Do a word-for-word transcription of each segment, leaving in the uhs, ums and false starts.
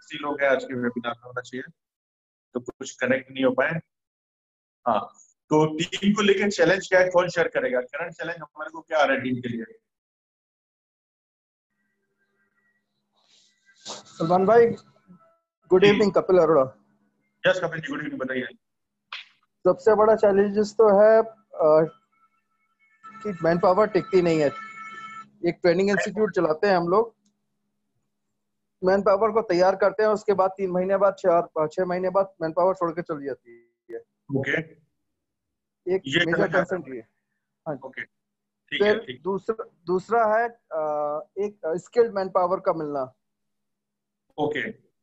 अस्सी लोग हैं आज के वेबिनार में होना चाहिए, तो कुछ कनेक्ट नहीं हो पाए। हाँ, तो टीम को लेकर चैलेंज क्या है, कौन शेयर करेगा? करंट चैलेंज हमारे को क्या आ रहा है टीम के लिए? सलमान भाई, good evening. Kapil Arora. Yes Kapil ji, good evening, बताइए। सबसे बड़ा चैलेंजेस तो है आ, कि मैन पावर टिकती नहीं है। एक ट्रेनिंग इंस्टीट्यूट चलाते हैं हम लोग, मैन पावर को तैयार करते हैं, उसके बाद तीन महीने बाद चार छह महीने बाद मैन पावर छोड़ के चली जाती है। ओके, एक ये मेजर कंसर्न ये। हाँ, ओके, ठीक है, फिर ठीक। दूसरा दूसरा है आ, एक स्किल्ड मैन पावर का मिलना। ओके,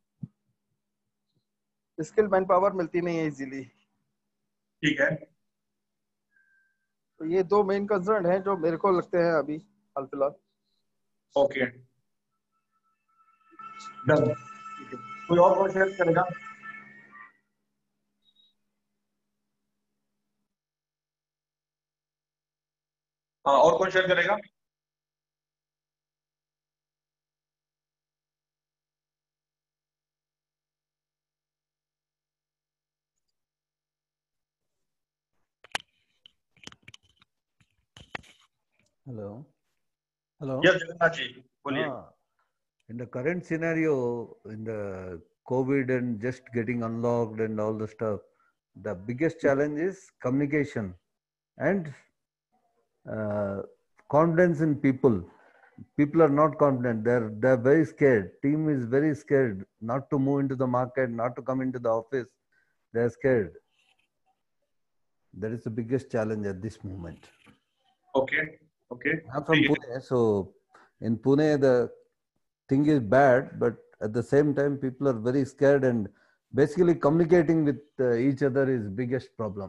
स्किल्ड मैन पावर मिलती नहीं है इजीली। ठीक है। तो ये दो मेन कंसर्न हैं जो मेरे को लगते हैं अभी हाल फिलहाल। Okay, done. कोई और कौन शेयर करेगा? हाँ, और कौन शेयर करेगा? Hello. Hello. Yes Jagannath ji, बोलिए। Ah, in the current scenario, in the COVID and just getting unlocked and all the stuff, the biggest challenge is communication and uh, confidence in people. People are not confident. They're they're very scared. Team is very scared not to move into the market, not to come into the office. They're scared. That is the biggest challenge at this moment. Okay. Okay. I'm from Pune, so in Pune the thing is bad, but at the same time people are very scared and basically communicating with uh, each other is biggest problem.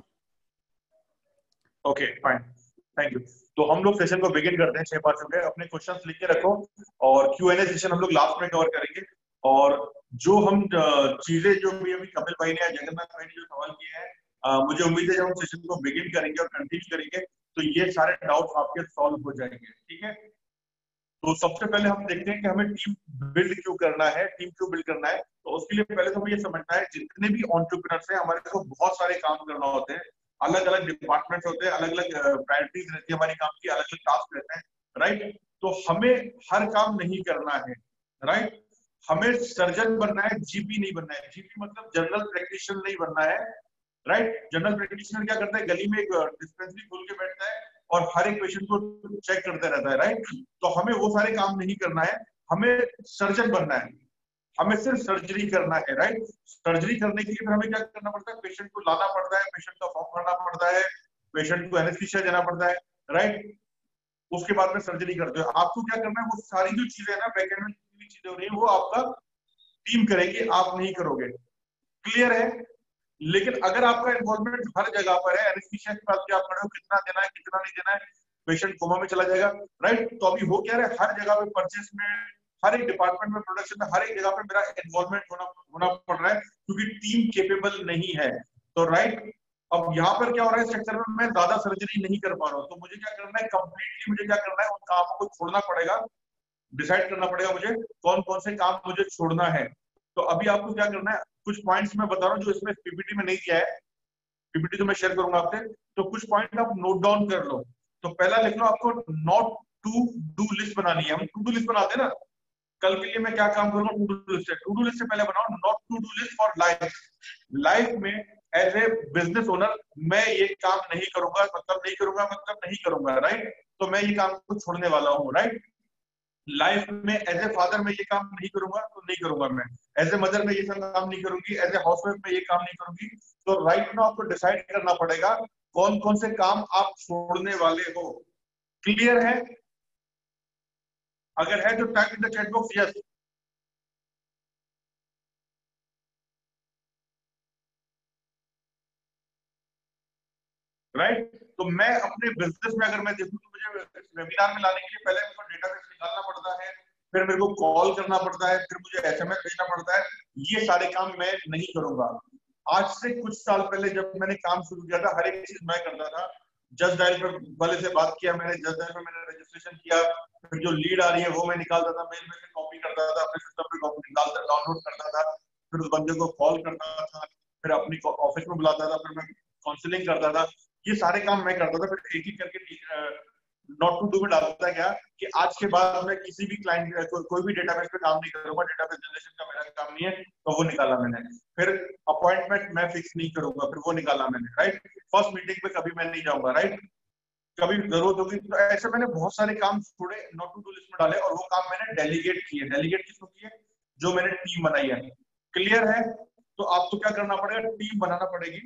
Okay, fine. Thank you. तो हम लोग session को begin करते हैं। छह पांच हो गए, अपने क्वेश्चंस लिख के रखो और क्यू एन ए सेशन हम लोग लास्ट में कवर करेंगे। और जो हम चीजें जो भी अभी कपिल भाई ने या जगन्नाथ भाई ने जो सवाल किए हैं, Uh, मुझे उम्मीद है जब हम सेशन को बिगिन करेंगे और कंटिन्यू करेंगे तो ये सारे डाउट्स आपके सॉल्व हो जाएंगे। ठीक है, तो सबसे पहले हम देखते हैं कि हमें टीम बिल्ड क्यों करना है, टीम क्यों बिल्ड करना है। तो उसके लिए पहले तो हमें ये समझना है, जितने भी एंटरप्रेन्योर्स हैं हमारे को बहुत सारे काम करना होते हैं, अलग अलग डिपार्टमेंट्स होते हैं, अलग अलग प्रायोरिटीज रहती है हमारी काम की, अलग अलग टास्क रहते हैं, राइट। तो हमें हर काम नहीं करना है, राइट। हमें सर्जन बनना है, जीपी नहीं बनना है। जीपी मतलब जनरल प्रैक्टिशनर नहीं बनना है, राइट। जनरल प्रैक्टिशनर क्या करता है, गली में एक डिस्पेंसरी खोल के बैठता है और हर एक पेशेंट को चेक करता रहता है, राइट। तो हमें वो सारे काम नहीं करना है, हमें सर्जन बनना है, हमें सिर्फ सर्जरी करना है, राइट। सर्जरी करने के लिए फिर हमें क्या करना पड़ता है, पेशेंट को लाना पड़ता है, पेशेंट का फॉर्म भरना पड़ता है, पेशेंट को एनेस्थीसिया देना पड़ता है, राइट। उसके बाद में सर्जरी करते हो। आपको क्या करना है, वो सारी जो चीजें है ना, बैक एंड में जितनी चीजें हो रही है वो आपका टीम करेगी, आप नहीं करोगे। क्लियर है? लेकिन अगर आपका इन्वॉल्वमेंट हर जगह पर है, एनेस्थीसिया के पास भी आप खड़े हो, कितना देना है कितना नहीं देना है, पेशेंट कोमा में चला जाएगा, राइट। तो अभी हो क्या रहा है, हर जगह पे परचेस में, हर एक डिपार्टमेंट में, प्रोडक्शन में, हर एक जगह पे मेरा इन्वॉल्वमेंट होना होना पड़ रहा है क्योंकि टीम केपेबल नहीं है। तो राइट, अब यहाँ पर क्या हो रहा है, स्ट्रक्चर में मैं ज्यादा सर्जरी नहीं कर पा रहा हूँ, तो मुझे क्या करना है, कंप्लीटली मुझे क्या करना है, उन कामों को छोड़ना पड़ेगा, डिसाइड करना पड़ेगा मुझे कौन कौन से काम मुझे छोड़ना है। तो अभी आपको क्या करना है, कुछ पॉइंट्स मैं बता रहा हूँ जो इसमें पीपीटी में नहीं दिया है, पीपीटी तो मैं शेयर करूंगा आपसे, तो कुछ पॉइंट आप नोट डाउन कर लो। तो पहला लिख लो, आपको नॉट टू डू लिस्ट बनानी है। हम टू डू लिस्ट बनाते हैं ना, कल के लिए मैं क्या काम करूंगा, टू डू लिस्ट है। टू डू लिस्ट से पहले बनाओ not to do list for life. Life में एज ए बिजनेस ओनर मैं ये काम नहीं करूंगा, मतलब नहीं करूंगा, मतलब नहीं करूंगा, राइट। तो मैं ये काम को छोड़ने वाला हूँ, राइट। लाइफ में एज ए फादर मैं ये काम नहीं करूंगा, तो नहीं करूंगा मैं। एज ए मदर में ये सब काम नहीं करूंगी, एज ए हाउसवाइफ में ये काम नहीं करूंगी। तो राइट नाउ आपको डिसाइड करना पड़ेगा कौन कौन से काम आप छोड़ने वाले हो। क्लियर है? अगर है तो type in the chat box yes. Right, तो मैं अपने बिजनेस में अगर मैं देखूं तो मुझे वेबिनार में लाने के लिए पहले मेरे को डेटाबेस निकालना पड़ता है, फिर मेरे को कॉल करना पड़ता है, फिर मुझे एसएमएस भेजना पड़ता है। ये सारे काम मैं नहीं करूंगा। आज से कुछ साल पहले जब मैंने काम शुरू किया था, हर एक चीज मैं करता था। जस्ट डायल पे वाले से बात किया मैंने, जस्ट डायल पे मैंने रजिस्ट्रेशन किया, फिर जो लीड आ रही है वो मैं निकालता था, मेल में से कॉपी करता था, अपने सिस्टम पे कॉपी निकालता डाउनलोड करता था, फिर उस बंदे को कॉल करता था, फिर अपनी ऑफिस में बुलाता था, फिर मैं काउंसलिंग करता था, ये सारे काम मैं करता था। फिर एक एक करके नॉट टू डू में डालता गया कि आज के बाद मैं किसी भी क्लाइंट को, कोई भी डेटाबेस पे काम नहीं करूंगा, डेटाबेस जनरेशन का मेरा काम नहीं है, तो वो निकाला मैंने। फिर अपॉइंटमेंट मैं फिक्स नहीं करूंगा, फिर वो निकाला मैंने, राइट। फर्स्ट मीटिंग पे कभी मैं नहीं जाऊंगा, राइट, कभी जरूरत होगी तो। ऐसे मैंने बहुत सारे काम थोड़े नॉट टू डू लिस्ट में डाले, और वो काम मैंने डेलीगेट किए। डेलीगेट किसको किए? जो मैंने टीम बनाई है। क्लियर है? तो आपको क्या करना पड़ेगा, टीम बनाना पड़ेगी,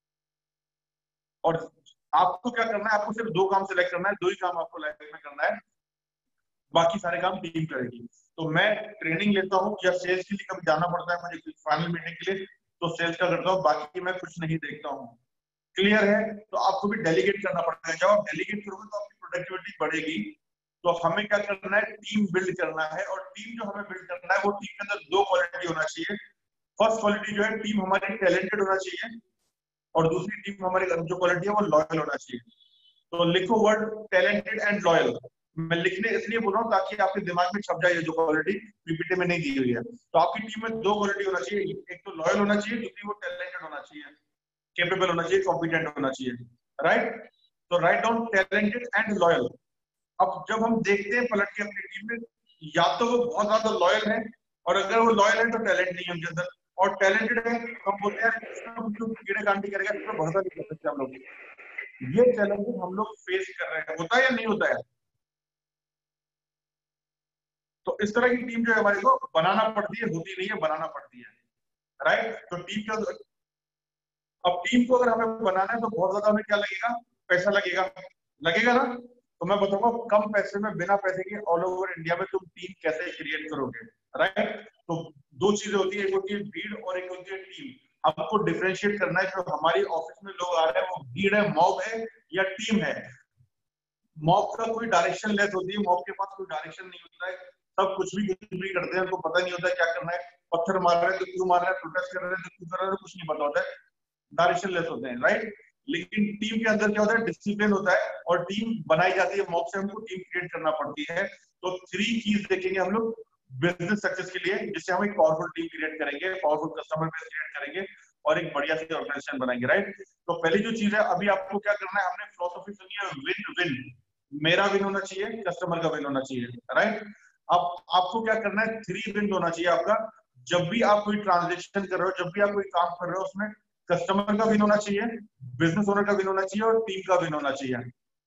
और आपको क्या करना है, आपको सिर्फ दो काम सिलेक्ट करना है, दो ही काम आपको लाइफ में करना है, बाकी सारे काम टीम करेगी। तो मैं ट्रेनिंग लेता हूँ, या सेल्स के लिए कभी जाना पड़ता है मुझे फाइनल मीटिंग के लिए, तो सेल्स का करता हूँ, बाकी मैं कुछ नहीं देखता हूँ। क्लियर है? तो आपको भी डेलीगेट करना पड़ेगा। जब आप डेलीगेट करोगे तो आपकी प्रोडक्टिविटी बढ़ेगी। तो हमें क्या करना है, टीम बिल्ड करना है, और टीम जो हमें बिल्ड करना है वो टीम के अंदर दो क्वालिटी होना चाहिए। फर्स्ट क्वालिटी जो है, टीम हमारी टैलेंटेड होना चाहिए, और दूसरी टीम हमारी जो क्वालिटी है वो लॉयल होना चाहिए। तो लिखो वर्ड टैलेंटेड एंड लॉयल। मैं लिखने इसलिए बोल रहा हूँ ताकि आपके दिमाग में छप जाए जो क्वालिटी पीपीटी में नहीं दी हुई है। तो आपकी टीम में दो क्वालिटी होना चाहिए, एक तो लॉयल होना चाहिए, दूसरी वो टैलेंटेड होना चाहिए, केपेबल होना चाहिए, कॉम्पिटेंट होना चाहिए, राइट। तो write down talented and loyal. अब जब हम देखते हैं पलट के अपनी टीम में, या तो वो बहुत ज्यादा लॉयल है, और अगर वो लॉयल है तो टैलेंट नहीं है उनके अंदर, और टैलेंटेड है तो हम बोलते हैं कीड़े कांटी करेगा, इसमें भरोसा नहीं कर सकते हम लोग। ये चैलेंजेस हम लोग फेस कर रहे हैं, होता है या नहीं होता है? तो इस तरह की टीम जो है हमारे को बनाना पड़ती है, होती नहीं है, बनाना पड़ती है, राइट। तो टीम का, अब टीम को अगर हमें बनाना है तो बहुत ज्यादा हमें क्या लगेगा, पैसा लगेगा, लगेगा ना। तो मैं बताऊंगा कम पैसे में, बिना पैसे के ऑल ओवर इंडिया में तुम टीम कैसे क्रिएट करोगे, राइट। तो दो चीजें होती है, एक होती है भीड़ और एक होती है टीम। हमको डिफरेंशिएट करना है, जो हमारी ऑफिस में लोग आ रहे हैं वो भीड़ है, मॉब है, या टीम है। मॉब का कोई डायरेक्शन लेस होती है, मॉब के पास कोई डायरेक्शन नहीं होता है, सब कुछ भी कुछ भी करते हैं, उनको पता नहीं होता क्या करना है, पत्थर मार रहे हैं तो क्यों मार रहे हैं, प्रोटेस्ट कर रहे हैं तो क्यों कर रहे हैं, कुछ नहीं पता होता है, डायरेक्शन लेस होते हैं, राइट। लेकिन टीम के अंदर क्या होता है, डिसिप्लिन होता है, और टीम बनाई जाती है, मॉब से हमको टीम क्रिएट करना पड़ती है। तो थ्री चीज देखेंगे हम लोग बिजनेस सक्सेस के लिए, जिससे हम एक पावरफुल टीम क्रिएट करेंगे, पावरफुल कस्टमर बेस क्रिएट करेंगे, और एक बढ़िया सी ऑर्गेनाइजेशन बनाएंगे, राइट। तो पहली जो चीज है, अभी आपको क्या करना है, हमने फिलोसफी सुनी है विन विन, मेरा विन होना चाहिए, कस्टमर का विन होना चाहिए, राइट। अब आपको क्या करना है, थ्री विन होना चाहिए आपका। जब भी आप कोई ट्रांजेक्शन कर रहे हो, जब भी आप कोई काम कर रहे हो, उसमें कस्टमर का विन होना चाहिए, बिजनेस ओनर का विन होना चाहिए, और टीम का विन होना चाहिए।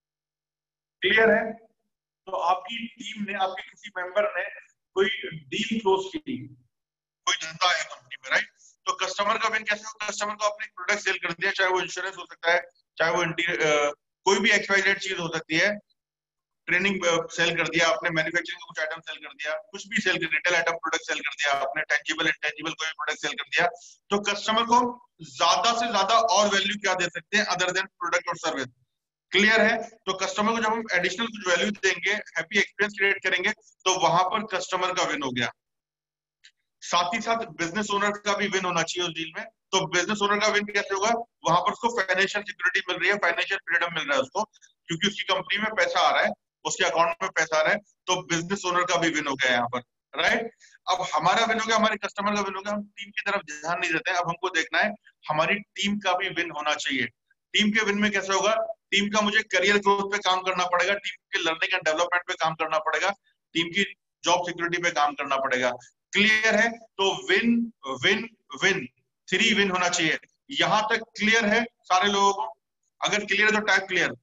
क्लियर है? तो आपकी टीम ने, आपके किसी मेंबर ने कोई डील क्लोज की, कोई धंधा है कंपनी में, राइट। तो कस्टमर का विन कैसे हो, कस्टमर को आपने प्रोडक्ट सेल कर दिया, चाहे वो इंश्योरेंस हो सकता है, चाहे वो इंटीरियर कोई भी एक्सवाइजेड चीज हो सकती है, ट्रेनिंग सेल कर दिया आपने, मैन्युफैक्चरिंग का कुछ आइटम सेल कर दिया, कुछ भी सेल कर, रिटेल आइटम प्रोडक्ट सेल कर दिया आपने, टेंजिबल इंटेंजिबल कोई प्रोडक्ट सेल कर दिया। तो कस्टमर को ज्यादा से ज्यादा और वैल्यू क्या दे सकते हैं अदर देन प्रोडक्ट और सर्विस? क्लियर है? तो कस्टमर को जब हम एडिशनल कुछ वैल्यू देंगे, हैप्पी एक्सपीरियंस क्रिएट करेंगे, तो वहां पर कस्टमर का विन हो गया। साथ ही साथ बिजनेस ओनर का भी विन होना चाहिए उस डील में। तो बिजनेस ओनर का विन कैसे होगा, वहां पर उसको फाइनेंशियल सिक्योरिटी मिल रही है, फाइनेंशियल फ्रीडम मिल रहा है उसको, क्योंकि उसकी कंपनी में पैसा आ रहा है, उसके अकाउंट में पैसा आ रहा है। तो बिजनेस ओनर का भी विन हो गया यहाँ पर, राइट। अब हमारा विन हो गया, हमारे कस्टमर का विन हो गया, हम टीम की तरफ ध्यान नहीं देते हैं। अब हमको देखना है हमारी टीम का भी विन होना चाहिए। टीम के विन में कैसे होगा, टीम का मुझे करियर ग्रोथ पे काम करना पड़ेगा, टीम के लर्निंग एंड डेवलपमेंट पे काम करना पड़ेगा, टीम की जॉब सिक्योरिटी पे काम करना पड़ेगा। क्लियर है? तो win win win, three win होना चाहिए। यहां तक क्लियर है सारे लोगों को? अगर क्लियर है तो टाइप क्लियर।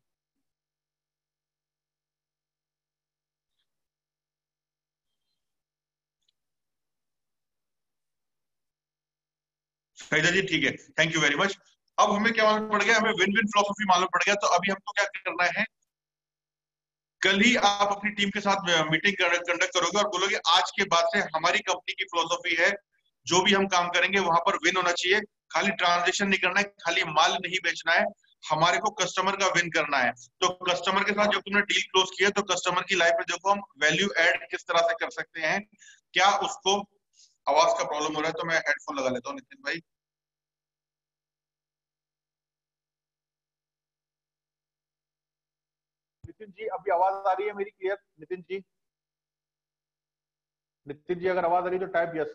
फैजा जी ठीक है, थैंक यू वेरी मच। अब हमें क्या मालूम पड़ गया, हमें विन विन फिलोसफी मालूम पड़ गया। तो अभी हमको क्या करना है, कल ही आप अपनी टीम के साथ मीटिंग कंडक्ट करोगे और बोलोगे आज के बाद से हमारी कंपनी की फिलोसफी है, जो भी हम काम करेंगे वहां पर विन होना चाहिए। खाली ट्रांजेक्शन नहीं करना है, खाली माल नहीं बेचना है, हमारे को कस्टमर का विन करना है। तो कस्टमर के साथ जब तुमने डील क्लोज किया, तो कस्टमर की लाइफ में देखो हम वैल्यू ऐड किस तरह से कर सकते हैं। क्या उसको आवाज का प्रॉब्लम हो रहा है? तो मैं हेडफोन लगा लेता हूँ नितिन भाई। नितिन जी अभी आवाज आ रही है मेरी क्लियर? नितिन जी, नितिन जी अगर आवाज आ रही है तो type yes.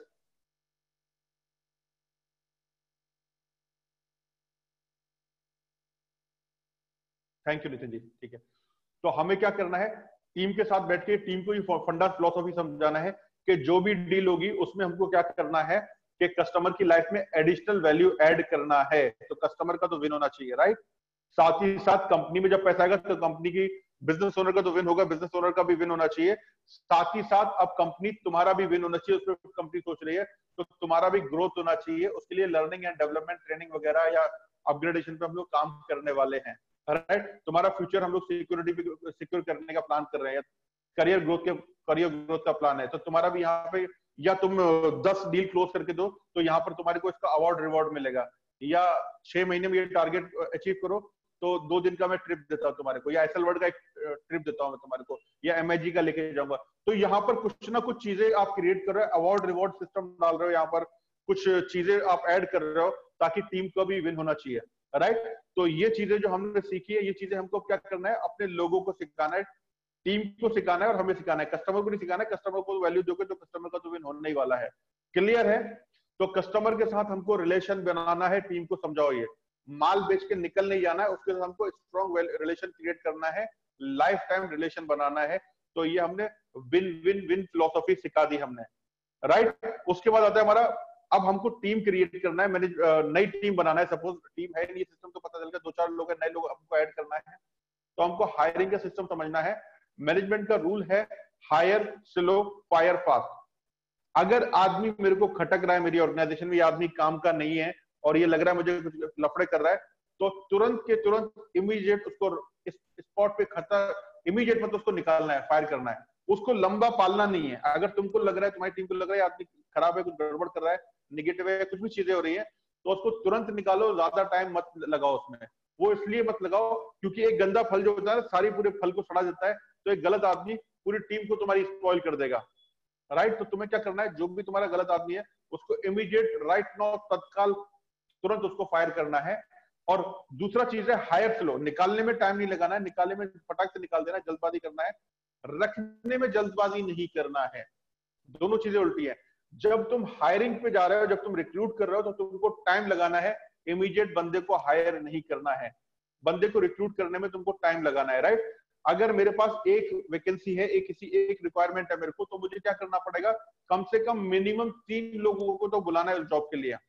Thank you Nitin ji, ठीक है। तो हमें क्या करना है, टीम के साथ बैठ के टीम को ये फंडा फिलोसॉफी समझाना है कि जो भी डील होगी उसमें हमको क्या करना है कि कस्टमर की लाइफ में एडिशनल वैल्यू ऐड करना है। तो कस्टमर का तो विन होना चाहिए, राइट। साथ ही साथ कंपनी में जब पैसा आएगा तो कंपनी की बिजनेस ओनर का तो विन होगा, बिजनेस ओनर का भी विन होना चाहिए। साथ ही साथ अब कंपनी तुम्हारा भी विन होना चाहिए, उस पर कंपनी सोच रही है तो तुम्हारा भी ग्रोथ होना चाहिए। उसके लिए लर्निंग एंड डेवलपमेंट ट्रेनिंग वगैरह या अपग्रेडेशन पे हम लोग काम करने वाले हैं, राइट। तुम्हारा फ्यूचर हम लोग सिक्योरिटी पे सिक्योर करने का प्लान कर रहे हैं, करियर ग्रोथ के करियर ग्रोथ का प्लान है। तो तुम्हारा भी यहाँ पे, या तुम दस डील क्लोज करके दो तो यहाँ पर तुम्हारे को इसका अवार्ड रिवॉर्ड मिलेगा, या छह महीने में ये टारगेट अचीव करो तो दो दिन का मैं ट्रिप देता हूँ तुम्हारे को, या एसएल वर्ल्ड का एक ट्रिप देता हूँ मैं तुम्हारे को, या एमआईजी का लेके जाऊंगा। तो यहाँ पर कुछ ना कुछ चीजें आप क्रिएट कर रहे हो, अवार्ड रिवॉर्ड सिस्टम डाल रहे हो, यहाँ पर कुछ चीजें आप ऐड कर रहे हो ताकि टीम को भी विन होना चाहिए, राइट। तो ये चीजें जो हमने सीखी है, ये चीजें हमको क्या करना है, अपने लोगों को सिखाना है, टीम को सिखाना है और हमें सिखाना है। कस्टमर को नहीं सिखाना है, कस्टमर को वैल्यू दोगे तो कस्टमर का तो विन होने ही वाला है। क्लियर है? तो कस्टमर के साथ हमको रिलेशन बनाना है, टीम को समझाओ, ये माल बेच के निकल नहीं जाना है, उसके साथ हमको स्ट्रॉन्ग रिलेशन क्रिएट करना है, लाइफ टाइम रिलेशन बनाना है। तो ये हमने विन विन विन फिलोसॉफी सिखा दी हमने, राइट। उसके बाद आता है हमारा, अब हमको टीम क्रिएट करना है, मैंने नई टीम बनाना है। सपोज टीम है नहीं, सिस्टम तो पता चल गया, दो चार लोग हैं, नए लोग हमको ऐड करना है, तो हमको हायरिंग का सिस्टम समझना है। मैनेजमेंट का रूल है हायर स्लो फायर फास्ट। अगर आदमी मेरे को खटक रहा है, मेरी ऑर्गेनाइजेशन में ये आदमी काम का नहीं है और ये लग रहा है मुझे कुछ लफड़े कर रहा है, तो तुरंत के तुरंत इमीडिएट उसको स्पॉट पे खतर इमीडिएट मतलब उसको निकालना है, फायर करना है। उसको लंबा पालना नहीं है। अगर तुमको लग रहा है, तुम्हारी टीम को लग रहा है आदमी खराब है, कुछ गड़बड़ कर रहा है, निगेटिव है, कुछ भी चीजें हो रही है, तो उसको तुरंत निकालो, ज्यादा टाइम मत लगाओ उसमें। वो इसलिए मत लगाओ क्योंकि एक गंदा फल जो होता है सारी पूरे फल को सड़ा देता है, तो एक गलत आदमी पूरी टीम को तुम्हारी स्पॉइल कर देगा, राइट। तो तुम्हें क्या करना है, जो भी तुम्हारा गलत आदमी है उसको इमीडिएट राइट नाउ तत्काल तुरंत उसको फायर करना है। और दूसरा चीज है हायर स्लो, निकालने में टाइम नहीं लगाना है, निकालने में फटाक से निकाल देना है, जल्दबाजी करना है, रखने में जल्दबाजी नहीं करना है। दोनों चीजें उल्टी है। जब तुम हायरिंग पे जा रहे हो, जब तुम रिक्रूट कर रहे हो, तो तुमको टाइम लगाना है, इमीडिएट बंदे को हायर नहीं करना है। बंदे को रिक्रूट करने में तुमको टाइम लगाना है, राइट। अगर मेरे पास एक वैकेंसी है, एक किसी एक रिक्वायरमेंट है मेरे को, तो मुझे क्या करना पड़ेगा, कम से कम मिनिमम तीन लोगों को तो बुलाना है उस जॉब के लिए।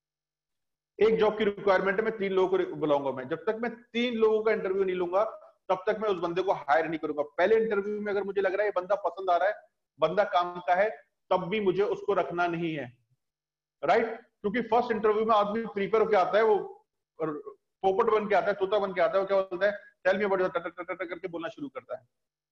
एक जॉब की रिक्वायरमेंट है, मैं तीन लोगों को बुलाऊंगा। मैं जब तक मैं तीन लोगों का इंटरव्यू नहीं लूंगा तब तक मैं उस बंदे को हायर नहीं करूंगा। पहले इंटरव्यू में अगर मुझे लग रहा है ये बंदा पसंद आ रहा है, बंदा काम का है, तब भी मुझे उसको रखना नहीं है, राइट। क्योंकि फर्स्ट इंटरव्यू में आदमी प्रिपेयर होकर आता है, वो पोपट बन के आता है, तोता बन के आता है, वो क्या बोलता है, टेल मी अबाउट योर करके बोलना शुरू करता है।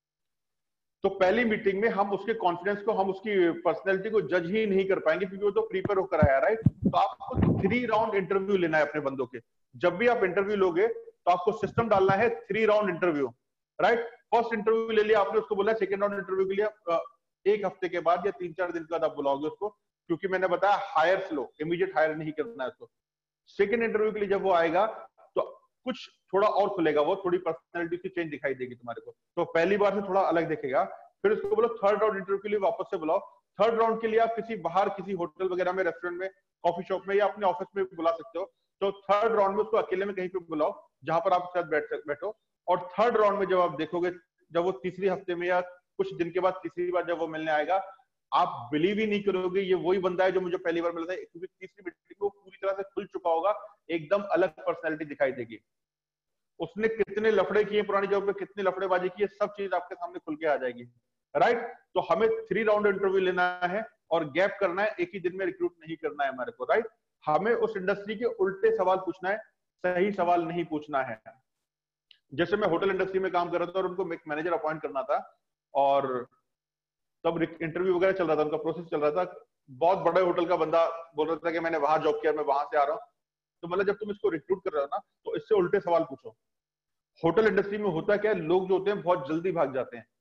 तो पहली मीटिंग में हम उसके कॉन्फिडेंस को, हम उसकी पर्सनैलिटी को जज ही नहीं कर पाएंगे क्योंकि वो तो प्रिपेयर होकर आया, राइट। तो आपको थ्री राउंड इंटरव्यू लेना है अपने बंदों के। जब भी आप इंटरव्यू लोगे तो आपको सिस्टम डालना है three round interview, right. First interview ले लिया आपने, उसको बोला सेकंड राउंड इंटरव्यू के लिए एक हफ्ते के बाद या तीन चार दिन के बाद आप बुलाओगे उसको, क्योंकि मैंने बताया हायर स्लो, इमीडिएट हायर नहीं करना है उसको। सेकंड इंटरव्यू के लिए जब वो आएगा तो कुछ थोड़ा और खुलेगा, वो थोड़ी पर्सनैलिटी की चेंज दिखाई देगी तुम्हारे को, तो पहली बार से थोड़ा अलग दिखेगा। फिर उसको बोलो थर्ड राउंड इंटरव्यू के लिए वापस से बुलाओ। थर्ड राउंड के लिए आप किसी बाहर, किसी होटल वगैरह में, रेस्टोरेंट में, कॉफी शॉप में या अपने ऑफिस में बुला सकते हो। तो थर्ड राउंड में उसको अकेले में कहीं पे बुलाओ जहां पर आप साथ बैठ बैठो। और थर्ड राउंड में जब आप देखोगे, जब वो तीसरी हफ्ते में या कुछ दिन के बाद तीसरी बार जब वो मिलने आएगा, आप बिलीव ही नहीं करोगे ये वही बंदा है जो मुझे पहली बार मिला था, क्योंकि तीसरी मीटिंग में पूरी तरह से खुल चुका होगा, एकदम अलग पर्सनैलिटी दिखाई देगी। उसने कितने लफड़े किए पुरानी जॉब में, कितनी लफड़ेबाजी की है, सब चीज आपके सामने खुल के आ जाएगी, राइट। तो हमें थ्री राउंड इंटरव्यू लेना है और गैप करना है, एक ही दिन में रिक्रूट नहीं करना है हमारे को, राइट। हमें उस इंडस्ट्री के उल्टे सवाल पूछना है, सही सवाल नहीं पूछना है। जैसे मैं होटल इंडस्ट्री में काम कर रहा था और उनको एक मैनेजर अपॉइंट करना था, और तब इंटरव्यू वगैरह चल रहा था, उनका प्रोसेस चल रहा था। बहुत बड़े होटल का बंदा बोल रहा था कि मैंने वहां जॉब किया, मैं वहां से आ रहा हूँ। तो मतलब जब तुम इसको रिक्रूट कर रहे हो ना, तो इससे उल्टे सवाल पूछो। होटल इंडस्ट्री में होता क्या है, लोग जो होते हैं बहुत जल्दी भाग जाते हैं।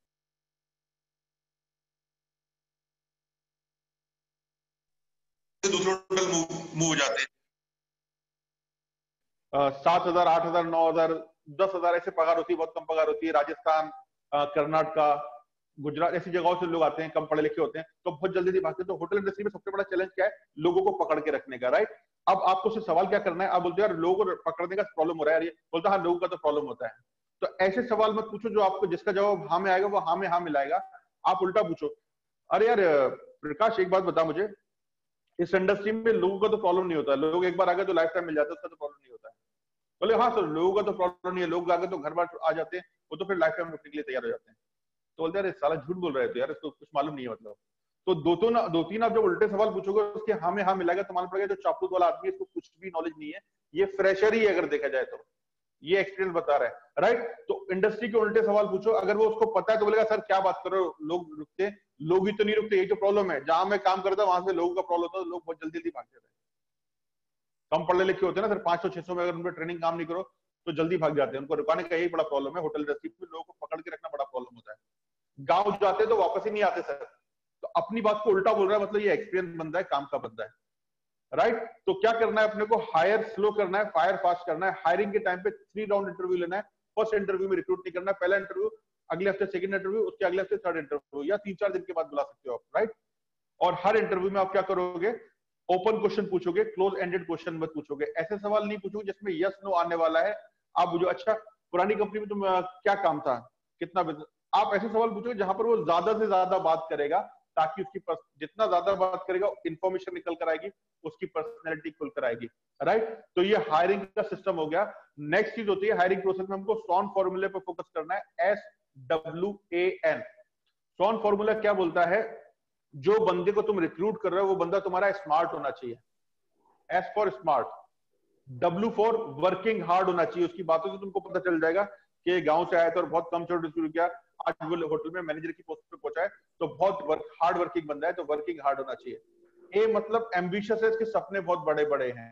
दूसरे होटल मूव हो जाते हैं। सात हजार आठ हजार नौ हजार दस हजार ऐसे पगार होती है, बहुत कम पगार होती है। राजस्थान, कर्नाटका, गुजरात ऐसी जगहों से लोग आते हैं, कम पढ़े लिखे होते हैं, तो बहुत जल्दी भागते हैं। तो होटल इंडस्ट्री में सबसे बड़ा चैलेंज क्या है? लोगों को पकड़ के रखने का, राइट। अब आपको सिर्फ सवाल क्या करना है, आप बोलते हो यार लोगों को पकड़ने का प्रॉब्लम हो रहा है, यार ये बोलता है हाँ लोगों का तो प्रॉब्लम होता है। तो ऐसे सवाल मत पूछो जो आपको, जिसका जवाब हाँ में आएगा वो हाँ में हाँ मिलाएगा। आप उल्टा पूछो, अरे यार प्रकाश एक बात बता मुझे, इस इंडस्ट्री में लोगों का तो प्रॉब्लम नहीं होता, लोग एक बार आ गए तो लाइफ टाइम मिल जाता है, उसका तो प्रॉब्लम नहीं होता है। बोले हाँ सर लोगों का तो प्रॉब्लम नहीं है, लोग आ गए तो घर बार आ जाते हैं, वो तो फिर लाइफ टाइम रुकने के लिए तैयार हो जाते हैं। तो बोलते यार साला झूठ बोल रहे थे यार, इसको कुछ मालूम नहीं है मतलब। तो दो तो ना दो तीन आप जब उल्टे सवाल पूछोगे उसके हाँ में हाँ मिलाएगा तो मालूम पड़ेगा जो चापलूस वाला आदमी है इसको कुछ भी नॉलेज नहीं है, ये फ्रेशर ही है अगर देखा जाए तो, ये एक्सपीरियंस बता रहा है, राइट। तो इंडस्ट्री के उल्टे सवाल पूछो, अगर वो उसको पता है तो बोलेगा सर क्या बात कर रहे हो, लोग रुकते, लोग ही तो नहीं रुकते, यही तो प्रॉब्लम है। जहां मैं काम करता वहां से लोगों का प्रॉब्लम होता है, लोग बहुत जल्दी जल्दी भाग जाते हैं। कम पढ़े लिखे होते हैं ना सर, पांच सौ छह सौ में अगर उन पर ट्रेनिंग काम नहीं करो तो जल्दी भाग जाते हैं। उनको रुकाने का यही बड़ा प्रॉब्लम है होटल इंडस्ट्री में, लोगों को पकड़ के रखना बड़ा प्रॉब्लम होता है। गांव जाते हैं तो वापस ही नहीं आते सर। तो अपनी बात को उल्टा बोल रहा है, मतलब ये एक्सपीरियंस बंदा है, काम का बंदा है, राइट। तो क्या करना है अपने को, हायर स्लो करना है, फायर फास्ट करना है। हायरिंग के टाइम पे थ्री राउंड इंटरव्यू लेना है। फर्स्ट इंटरव्यू में रिक्रूट नहीं करना है, पहला इंटरव्यू, अगले हफ्ते सेकंड इंटरव्यू, उसके अगले हफ्ते थर्ड इंटरव्यू, या तीन चार दिन के बाद बुला सकते हो आप, राइट। और हर इंटरव्यू में आप क्या करोगे, ओपन क्वेश्चन पूछोगे, क्लोज एंडेड क्वेश्चन मत पूछोगे। ऐसे सवाल नहीं पूछोगे जिसमें यस नो आने वाला है। आप पूछो अच्छा पुरानी कंपनी में तुम क्या काम था, कितना बिजनेस, आप ऐसे सवाल पूछोगे जहां पर वो ज्यादा से ज्यादा बात करेगा, ताकि उसकी जितना ज्यादा बात करेगा इंफॉर्मेशन निकल कर आएगी, उसकी पर्सनैलिटी खुल कर आएगी, राइट। तो ये हायरिंग का सिस्टम हो गया। नेक्स्ट चीज होती है हायरिंग प्रोसेस में हमको सॉन फॉर्मूले पर फोकस करना है, S W A N. Swan formula क्या बोलता है, जो बंदे को तुम रिक्रूट कर रहे हो वो बंदा तुम्हारा स्मार्ट होना चाहिए, S for smart, W for working hard होना चाहिए। उसकी बातों से तुमको पता चल जाएगा कि गांव से आया था और बहुत कम छोटे शुरू किया, आज वो होटल में मैनेजर की पोस्ट पे पहुंचा है, तो बहुत वर्क हार्ड वर्किंग बंदा है, तो वर्किंग हार्ड होना चाहिए। ए मतलब एम्बिशियस है, इसके सपने बहुत बड़े बड़े हैं,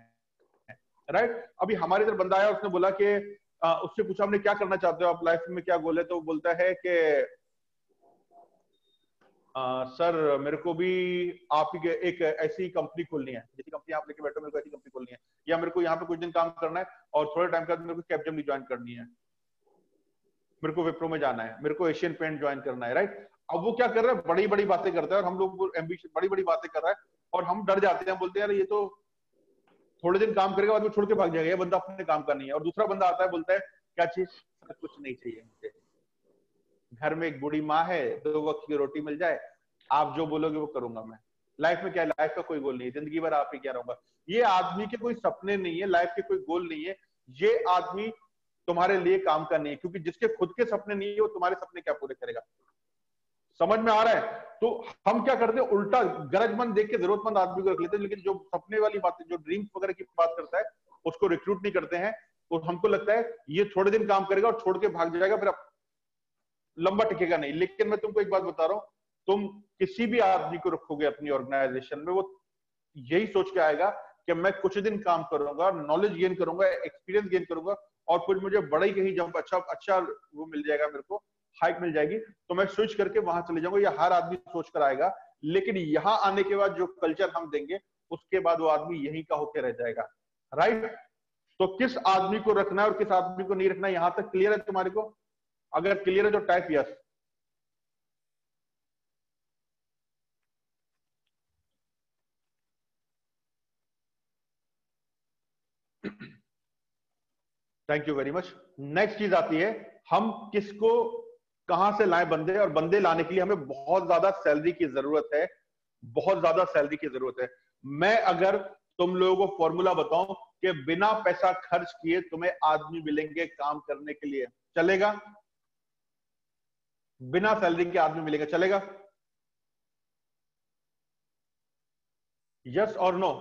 राइट। अभी हमारे इधर बंदा आया, उसने बोला कि उससे पूछा हमने क्या करना चाहते हो आप लाइफ में, क्या गोल है, तो वो बोलता है कि आ, सर मेरे को भी आप ही के एक ऐसी कंपनी खोलनी है, जैसी कंपनी आप लेके बैठो, मेरे को ऐसी कंपनी खोलनी है, या मेरे को यहाँ पे कुछ दिन काम करना है और थोड़े टाइम के बाद मेरे को कैपजेमिनी ज्वाइन करनी है, मेरे को विप्रो में जाना है, मेरे को एशियन पेंट ज्वाइन करना है, राइट। अब वो क्या कर रहा है, बड़ी बड़ी बातें करता है, और हम लोग एम्बिशन बड़ी बड़ी बातें कर रहा है और हम डर जाते हैं, बोलते हैं यार ये तो थोड़े दिन काम करेगा बाद में छोड़ के भाग जाएगा, ये बंदा अपने काम का नहीं है। और दूसरा बंदा आता है, बोलता है क्या चीज, कुछ नहीं चाहिए मुझे, घर में एक बूढ़ी माँ है, दो वक्त की रोटी मिल जाए, आप जो बोलोगे वो करूंगा मैं। लाइफ में क्या है, लाइफ का कोई गोल नहीं है, जिंदगी भर आप ही क्या रहूंगा। ये आदमी के कोई सपने नहीं है, लाइफ के कोई गोल नहीं है, ये आदमी तुम्हारे लिए काम का नहीं है, क्योंकि जिसके खुद के सपने नहीं है वो तुम्हारे सपने क्या पूरे करेगा। समझ में आ रहा है। तो हम क्या करते हैं, उल्टा गरजमंद देख के जरूरतमंद आदमी को रख लेते हैं, लेकिन जो सपने वाली बातें, जो ड्रीम्स वगैरह की बात करता है, उसको रिक्रूट नहीं करते हैं। और हमको लगता है ये थोड़े दिन काम करेगा और छोड़ के भाग जाएगा, फिर लंबा टिकेगा नहीं। लेकिन मैं तुमको एक बात बता रहा हूं, तुम किसी भी आदमी को रखोगे अपनी ऑर्गेनाइजेशन में, वो यही सोच के आएगा कि मैं कुछ दिन काम करूंगा, नॉलेज गेन करूंगा, एक्सपीरियंस गेन करूंगा, और फिर मुझे बड़ा ही कहीं जब अच्छा अच्छा वो मिल जाएगा, मेरे को हाइक मिल जाएगी, तो मैं स्विच करके वहां चले जाऊंगा। ये हर आदमी सोच कर आएगा। लेकिन यहाँ आने के बाद जो कल्चर हम देंगे, उसके बाद वो आदमी यहीं का होके रह जाएगा, राइट। तो किस आदमी को रखना है और किस आदमी को नहीं रखना है, यहां तक क्लियर है तुम्हारे को? अगर क्लियर है तो type yes. Thank you very much. Next चीज आती है, हम किसको कहां से लाएं बंदे, और बंदे लाने के लिए हमें बहुत ज्यादा सैलरी की जरूरत है, बहुत ज्यादा सैलरी की जरूरत है। मैं अगर तुम लोगों को फॉर्मूला बताऊं कि बिना पैसा खर्च किए तुम्हें आदमी मिलेंगे काम करने के लिए, चलेगा? बिना सैलरी के आदमी मिलेगा, चलेगा? यस और नो?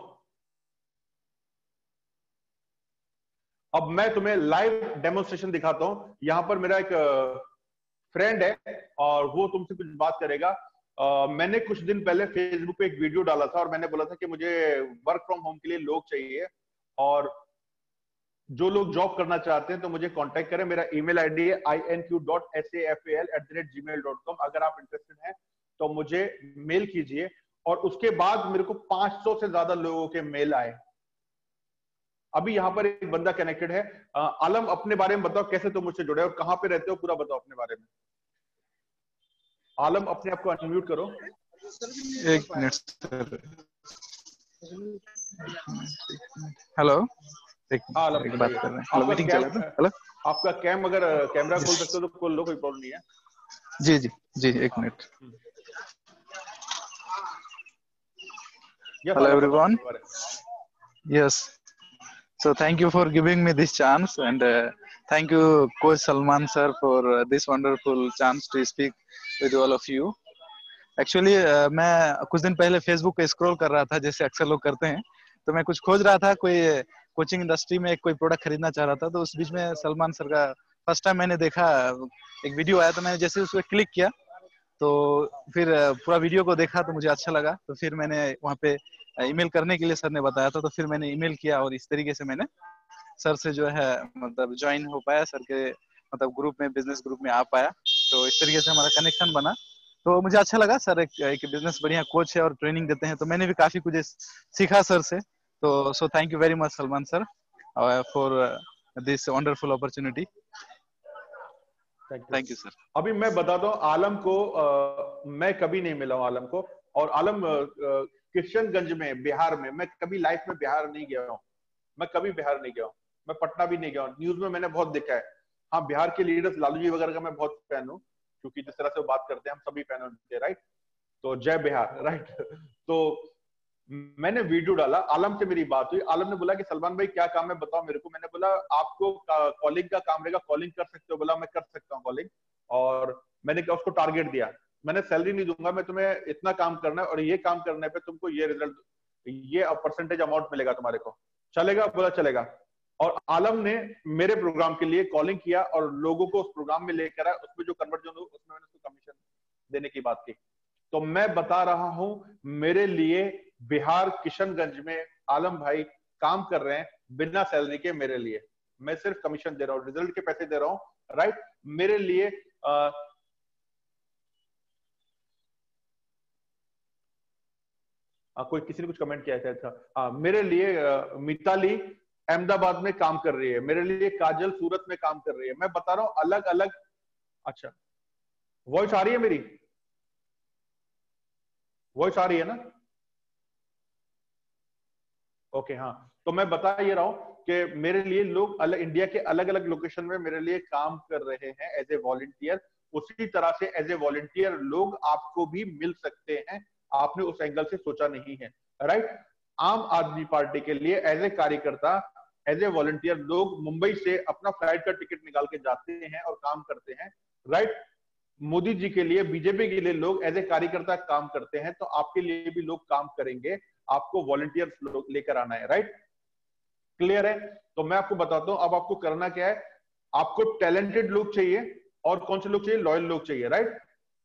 अब मैं तुम्हें लाइव डेमोन्स्ट्रेशन दिखाता हूं। यहां पर मेरा एक फ्रेंड है और वो तुमसे कुछ बात करेगा। uh, मैंने कुछ दिन पहले फेसबुक पे एक वीडियो डाला था और मैंने बोला था कि मुझे वर्क फ्रॉम होम के लिए लोग चाहिए, और जो लोग जॉब करना चाहते हैं तो मुझे कांटेक्ट करें। मेरा ईमेल आईडी है I N Q dot S A F A L at the rate Gmail dot com. अगर आप इंटरेस्टेड हैं तो मुझे मेल कीजिए। और उसके बाद मेरे को पांच सौ से ज्यादा लोगों के मेल आए, अभी यहाँ पर एक बंदा कनेक्टेड है। आलम, अपने बारे में बताओ, कैसे तुम मुझसे जुड़े और कहाँ पे रहते हो, पूरा बताओ अपने बारे में। आलम, अपने आप को अनम्यूट करो। एक मिनट सर। हेलो, एक हाँ आलम, एक बात कर रहे हैं। आपका मीटिंग कैम, चल रहा है। हेलो, आपका कैम अगर कैमरा खोल सकते हो तो खोल लो, कोई प्रॉब्लम नहीं है। जी जी जी, एक मिनट। Yes, हेलो आलम, बताओ एवरीवन। अपने बारे में। Yes, so thank you for giving me this chance, and uh, thank you Coach Salman sir for uh, this wonderful chance to speak with all of you. Actually uh, मैं कुछ दिन पहले Facebook पे scroll कर रहा था, जैसे अक्सर लोग करते हैं, तो मैं कुछ खोज रहा था, कोई कोचिंग इंडस्ट्री में कोई प्रोडक्ट खरीदना चाह रहा था, तो उस बीच में सलमान सर का फर्स्ट टाइम मैंने देखा, एक वीडियो आया, तो मैंने जैसे उस पर क्लिक किया, तो फिर पूरा वीडियो को देखा तो मुझे अच्छा लगा, तो फिर मैंने वहाँ पे ईमेल करने के लिए सर ने बताया था, तो फिर मैंने ईमेल किया और इस तरीके से मैंने सर से जो है मतलब ज्वाइन हो पाया, सर के मतलब ग्रुप में, बिजनेस ग्रुप में आ पाया, तो इस तरीके से हमारा कनेक्शन बना। तो मुझे अच्छा लगा, सर एक, एक बिजनेस बढ़िया कोच है और ट्रेनिंग देते हैं, तो मैंने भी काफी कुछ सीखा सर से। तो so thank you very much Salman sir for this wonderful opportunity. Thank you sir. अभी मैं बताता हूँ आलम को, आ, मैं कभी नहीं मिला हूँ आलम को, और आलम किशनगंज में, बिहार में, मैं कभी लाइफ में बिहार नहीं गया हूँ, मैं कभी बिहार नहीं गया हूँ, मैं पटना भी नहीं गया हूँ, न्यूज में मैंने बहुत देखा है। हाँ, बिहार के लीडर्स लालू जी वगैरह का मैं बहुत फैन हूँ, क्योंकि जिस तरह से वो बात करते हैं हम सभी फैन होते हैं, राइट। तो जय बिहार, राइट। तो मैंने वीडियो डाला, आलम से मेरी बात हुई, आलम ने बोला कि सलमान भाई क्या काम है बताओ मेरे को। मैंने बोला आपको कॉलिंग का काम रहेगा, कॉलिंग कर सकते हो? बोला मैं कर सकता हूँ कॉलिंग। और मैंने क्या उसको टारगेट दिया, मैंने सैलरी नहीं दूंगा, मैं तुम्हें इतना काम करना है और ये काम करने पे तुमको ये रिजल्ट, ये परसेंटेज अमाउंट मिलेगा तुम्हारे को, चलेगा? बोला चलेगा। और आलम ने मेरे प्रोग्राम के लिए कॉलिंग किया और लोगों को उस प्रोग्राम में लेकर आया, उसमें जो कन्वर्जन हुआ उसमें मैंने उसको कमीशन देने की बात की। तो मैं बता रहा हूं, मेरे लिए बिहार किशनगंज में आलम भाई काम कर रहे हैं बिना सैलरी के, मेरे लिए, मैं सिर्फ कमीशन दे रहा हूं, रिजल्ट के पैसे दे रहा हूं, राइट। मेरे लिए आ, आ, कोई किसी ने कुछ कमेंट किया था, था मेरे लिए आ, मिताली अहमदाबाद में काम कर रही है, मेरे लिए काजल सूरत में काम कर रही है। मैं बता रहा हूं अलग अलग। अच्छा, वॉइस आ रही है मेरी? वॉइस आ रही है ना? ओके, हाँ। तो मैं बता ये रहा हूं कि मेरे लिए लोग अलग, इंडिया के अलग अलग लोकेशन में मेरे लिए काम कर रहे हैं एज ए वॉलंटियर। उसी तरह से एज ए वॉलंटियर लोग आपको भी मिल सकते हैं, आपने उस एंगल से सोचा नहीं है, राइट। आम आदमी पार्टी के लिए एज ए कार्यकर्ता, एज ए वॉलंटियर लोग मुंबई से अपना फ्लाइट का टिकट निकाल के जाते हैं और काम करते हैं, राइट। मोदी जी के लिए, बीजेपी के लिए लोग एज ए कार्यकर्ता काम करते हैं, तो आपके लिए भी लोग काम करेंगे, आपको वॉलंटियर्स लेकर आना है, राइट। क्लियर है? तो मैं आपको बताता हूं अब आपको करना क्या है। आपको टैलेंटेड लोग चाहिए, और कौन से लोग चाहिए? लॉयल लोग चाहिए, राइट।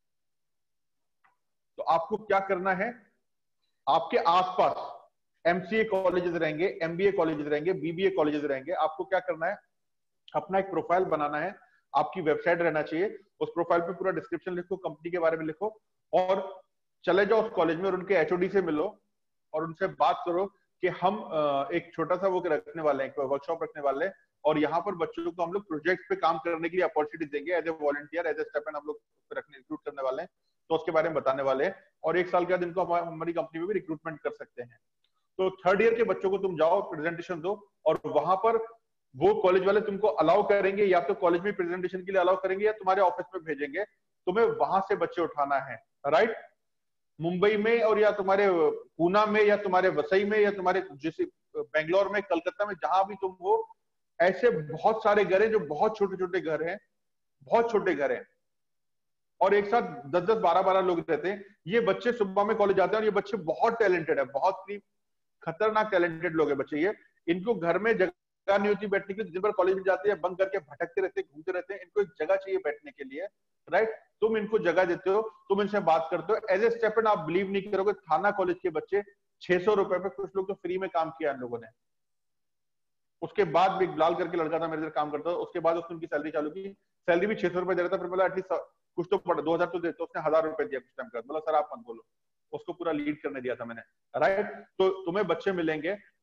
तो आपको क्या करना है, आपके आसपास एमसीए कॉलेजेस रहेंगे, एमबीए कॉलेजेस रहेंगे, बीबीए कॉलेजेस रहेंगे। आपको क्या करना है, अपना एक प्रोफाइल बनाना है, आपकी वेबसाइट रहना चाहिए, उस प्रोफाइल पे पूरा डिस्क्रिप्शन लिखो, कंपनी के बारे में लिखो, और चले जाओ उस कॉलेज में और उनके एचओडी से मिलो और उनसे बात करो कि हम एक छोटा सा वो रखने वाले हैं, वर्कशॉप रखने वाले हैं, और यहाँ पर बच्चों को हम लोग प्रोजेक्ट पे काम करने के लिए अपॉर्चुनिटी देंगे as a volunteer, as a stipend हम लोग रखने रिक्रूट करने वाले हैं, तो उसके बारे में बताने वाले हैं। और एक साल के बाद इनको हमारी कंपनी में भी रिक्रूटमेंट कर सकते हैं। तो थर्ड ईयर के बच्चों को तुम जाओ, प्रेजेंटेशन दो, और वहां पर वो कॉलेज वाले तुमको अलाउ करेंगे, या तो कॉलेज में प्रेजेंटेशन के लिए अलाउ करेंगे या तुम्हारे ऑफिस में भेजेंगे, तुम्हें वहां से बच्चे उठाना है, राइट। मुंबई में और या तुम्हारे पूना में या तुम्हारे वसई में या तुम्हारे जैसे बेंगलोर में, कलकत्ता में, जहां भी तुम हो, ऐसे बहुत सारे घर हैं जो बहुत छोटे छोटे घर हैं, बहुत छोटे घर हैं, और एक साथ दस दस बारह बारह लोग रहते हैं। ये बच्चे सुबह में कॉलेज जाते हैं और ये बच्चे बहुत टैलेंटेड है, बहुत ही खतरनाक टैलेंटेड लोग हैं बच्चे ये। इनको घर में जगह नहीं होती बैठने के लिए, दिन भर कॉलेज में जाते हैं, बंद करके भटकते रहते हैं, घूमते रहते हैं, इनको एक जगह चाहिए बैठने के लिए, राइट। तुम इनको जगह देते हो, तुम इनसे बात करते हो एज ए स्टेपेंड। आप बिलीव नहीं करोगे, थाना कॉलेज के बच्चे छह सौ रुपए पे, कुछ लोग तो फ्री में काम किया इन लोगों ने। उसके बाद भी बिलाल करके लड़का था मेरे इधर काम करता था, उसके बाद उसने उनकी सैलरी चालू की, सैलरी भी छह सौ रुपए दे रहा था। फिर बोला एटलीस्ट कुछ तो पड़ा, दो हजार तो दे, तो उसने हजार रुपए दिया कुछ टाइम का। बोला सर आप मत बोलो, उसको पूरा लीड करने दिया था मैंने, राइट। तो तुम्हें बच्चे मिलेंगे,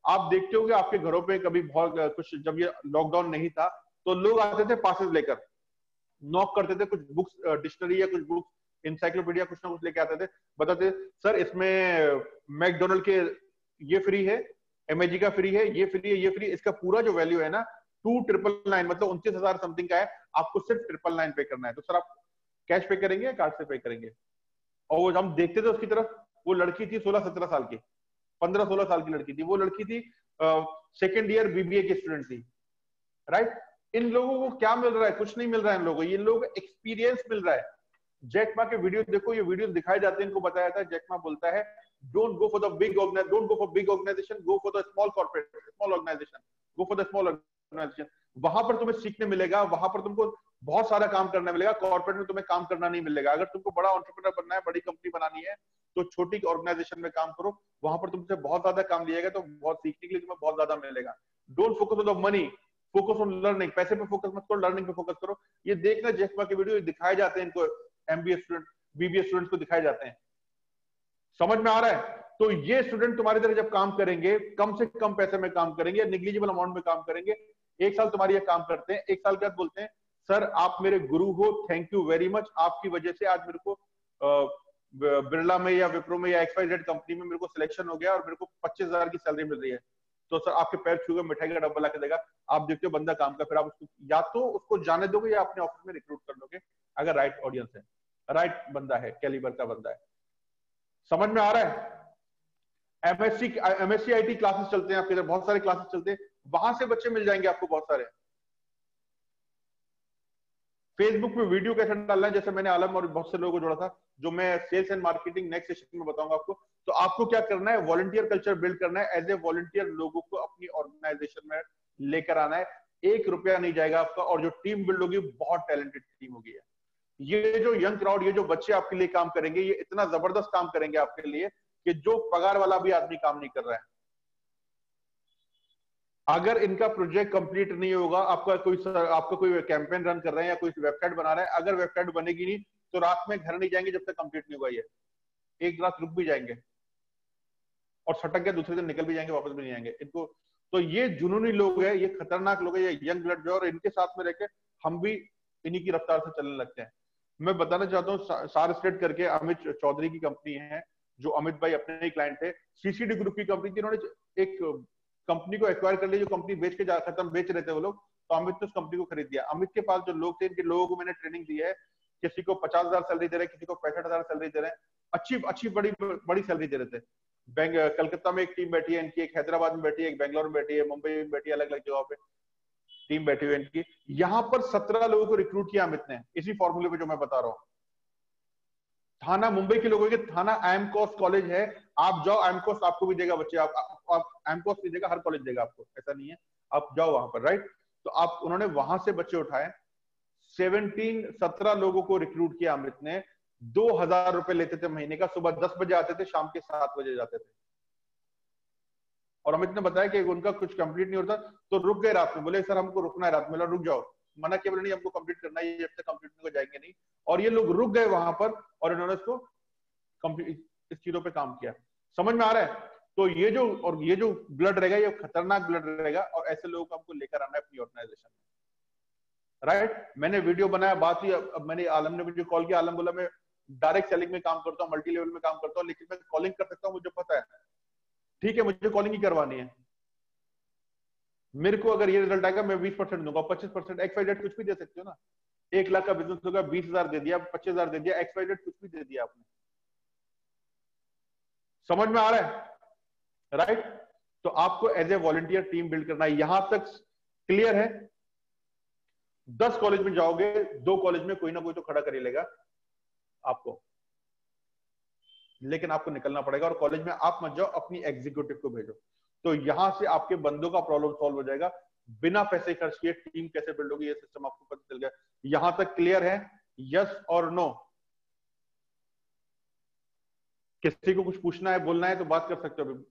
आप देखते हो कि आपके घरों पे कभी बहुत कुछ, जब ये लॉकडाउन नहीं था तो लोग आते थे पासेस लेकर, नॉक करते थे, कुछ बुक्स, डिक्शनरी या कुछ बुक्स, इंसाइक्लोपीडिया कुछ ना कुछ लेके आते थे, बताते सर इसमें मैकडोनल्ड के ये फ्री है, एमएजी का फ्री है, ये फ्री है, ये फ्री, इसका पूरा जो वैल्यू है ना टू ट्रिपल नाइन मतलब उनतीस हजार समथिंग का है, आपको सिर्फ ट्रिपल नाइन पे करना है। तो सर आप कैश पे करेंगे या कार्ड से पे करेंगे? और वो हम देखते थे उसकी तरफ, वो लड़की थी सोलह सत्रह साल की, पंद्रह सोलह साल की लड़की थी, वो लड़की थी सेकेंड ईयर बीबीए की स्टूडेंट थी, राइट। इन लोगों को क्या मिल रहा है? कुछ नहीं मिल रहा है इन लोगों को, ये लोगों को एक्सपीरियंस मिल रहा है। जैक मा के वीडियो देखो, ये वीडियो दिखाए जाते हैं, इनको बताया जाता है, जैक मा बोलता है don't go for the big organization, don't go for big organization, go for the small corporate, small organization, go for the small organization. वहां पर तुम्हें सीखने मिलेगा, वहां पर तुमको बहुत सारा काम करना मिलेगा, कॉर्पोरेट में तुम्हें काम करना नहीं मिलेगा। अगर तुमको बड़ा एंटरप्रेन्योर बनना है, बड़ी कंपनी बनानी है, तो छोटी ऑर्गेनाइजेशन में काम करो, वहां पर तुमसे बहुत ज्यादा काम लिया जाएगा, तो बहुत सीखने के लिए तुम्हें बहुत ज्यादा मिलेगा। Don't focus on the money, focus on learning, पैसे पे फोकस मत करो, लर्निंग पे फोकस करो। ये देखना जैक मा के वीडियो दिखाए जाते हैं इनको, एमबीए स्टूडेंट, बीबीए स्टूडेंट्स को दिखाए जाते हैं। समझ में आ रहा है? तो ये स्टूडेंट तुम्हारी तरह जब काम करेंगे, कम से कम पैसे में काम करेंगे, निग्लिजिबल अमाउंट में काम करेंगे, एक साल तुम्हारी ये काम करते हैं, एक साल के बाद बोलते हैं सर आप मेरे गुरु हो, थैंक यू वेरी मच, आपकी वजह से आज मेरे को बिरला में या विप्रो में या एक्स वाई जेड कंपनी में मेरे को सिलेक्शन हो गया और मेरे को पच्चीस हजार की सैलरी मिल रही है। तो सर आपके पैर छूकर मिठाई का डब्बा ला के देगा, आप देखते हो बंदा काम का, फिर आप उसको या तो उसको जाने दोगे या अपने ऑफिस में रिक्रूट कर लोगे, अगर राइट ऑडियंस है, राइट बंदा है, कैलिबर का बंदा है। समझ में आ रहा है? एमएससी एमएससी आईटी क्लासेस चलते हैं आपके इधर, बहुत सारे क्लासेस चलते हैं, वहां से बच्चे मिल जाएंगे आपको बहुत सारे। फेसबुक पे वीडियो कैसे डालना है, जैसे मैंने आलम और बहुत से लोगों को जोड़ा था, जो मैं sales and marketing next session में बताऊंगा आपको। तो आपको क्या करना है, वॉलंटियर कल्चर बिल्ड करना है, एज ए वॉलंटियर लोगों को अपनी ऑर्गेनाइजेशन में लेकर आना है, एक रुपया नहीं जाएगा आपका, और जो टीम बिल्ड होगी बहुत टैलेंटेड टीम होगी। ये जो यंग क्राउड, ये जो बच्चे आपके लिए काम करेंगे, ये इतना जबरदस्त काम करेंगे आपके लिए कि जो पगार वाला भी आदमी काम नहीं कर रहा है। अगर इनका प्रोजेक्ट कंप्लीट नहीं होगा, आपका कोई आपका कोई कैंपेन रन कर रहे हैं या कोई वेबसाइट बना रहे हैं, अगर वेबसाइट बनेगी नहीं तो रात में घर नहीं जाएंगे जब तक कंप्लीट नहीं हुआ। ये एक रात रुक भी जाएंगे और सटक के दूसरे दिन निकल भी जाएंगे, वापस भी नहीं आएंगे। इनको तो ये जुनूनी लोग हैं, ये खतरनाक लोग हैं, ये यंग ब्लड जो, और इनके साथ में रहकर हम भी इन्हीं की रफ्तार से चलने लगते हैं। मैं बताना चाहता हूँ, सार स्टेट करके अमित चौधरी की कंपनी है, जो अमित भाई अपने ही क्लाइंट थे, सीसीडी ग्रुप की कंपनी थी, इन्होंने एक कंपनी को एक्वायर कर लिया, जो कंपनी बेच के खत्म बेच रहे थे वो लोग, तो अमित ने उस कंपनी को खरीद दिया। अमित के पास जो लोग थे, इनके लोगों को मैंने ट्रेनिंग दी है, किसी को पचास हजार सैलरी दे रहे, किसी को पैंसठ हजार सैलरी दे रहे हैं, अच्छी अच्छी बड़ी बड़ी सैलरी दे रहे थे। बैंक कलकत्ता में एक टीम बैठी है इनकी, एक हैदराबाद में बैठी है, एक बेंगलोर में बैठी है, मुंबई में बैठी है, अलग अलग जगह पे टीम बैठी हुई है इनकी। यहाँ पर सत्रह लोगों को रिक्रूट किया अमित ने, इसी फॉर्मूले पे जो मैं बता रहा हूँ। थाना मुंबई के लोगों के, थाना एमकॉस कॉलेज है, आप जाओ, एमकॉस आपको भी देगा बच्चे, आप, आप एमकॉस नहीं देगा, हर कॉलेज देगा आपको, ऐसा नहीं है, आप जाओ वहां पर, राइट। तो आप, उन्होंने वहां से बच्चे उठाए, सेवनटीन सत्रह लोगों को रिक्रूट किया अमृत ने, दो हजार रुपए लेते थे महीने का, सुबह दस बजे आते थे, शाम के सात बजे जाते थे। और अमित ने बताया कि उनका कुछ कंप्लीट नहीं होता तो रुक गए रात में, बोले सर हमको रुकना है रात में, रुक जाओ, मना किया, बोले नहीं हमको कंप्लीट करना है, जब तक कंप्लीट नहीं हो जाएंगे नहीं। और ये लोग रुक गए वहां पर, और इन्होंने इसको कंप्लीट, इस चीजों पे काम किया। समझ में आ रहा है? तो ये जो, और ये जो ब्लड रहेगा, ये खतरनाक ब्लड रहेगा, और ऐसे लोगों को हमको लेकर आना है अपनी ऑर्गेनाइजेशन में, राइट। मैंने वीडियो बनाया, बात ही, अब मैंने, आलम ने मुझे कॉल किया, आलम बोला मैं डायरेक्ट सेलिंग में काम करता हूँ, मल्टी लेवल में काम करता हूँ, लेकिन मैं कॉलिंग कर सकता हूँ, मुझे पता है, ठीक है, मुझे कॉलिंग ही करवानी है, मेरे को अगर ये रिजल्ट आएगा मैं बीस परसेंट दूंगा, पच्चीस परसेंट, एक्स वाई जेड कुछ भी दे सकते हो ना, एक लाख का बिजनेस होगा, बीस हजार दे दिया, पच्चीस हजार दे दिया, एक्स वाई जेड कुछ भी दे दिया आपने। समझ में आ रहा है, राइट। तो आपको as a volunteer team build करना है, यहां तक क्लियर है? दस कॉलेज में जाओगे, दो कॉलेज में कोई ना कोई तो खड़ा कर ही लेगा आपको, लेकिन आपको निकलना पड़ेगा, और कॉलेज में आप मत जाओ, अपनी एग्जीक्यूटिव को भेजो, तो यहां से आपके बंदों का प्रॉब्लम सॉल्व हो जाएगा, बिना पैसे खर्च किए टीम कैसे बिल्ड होगी, ये सिस्टम आपको पता चल गया। यहां तक क्लियर है? यस और नो? किसी को कुछ पूछना है, बोलना है तो बात कर सकते हो अभी।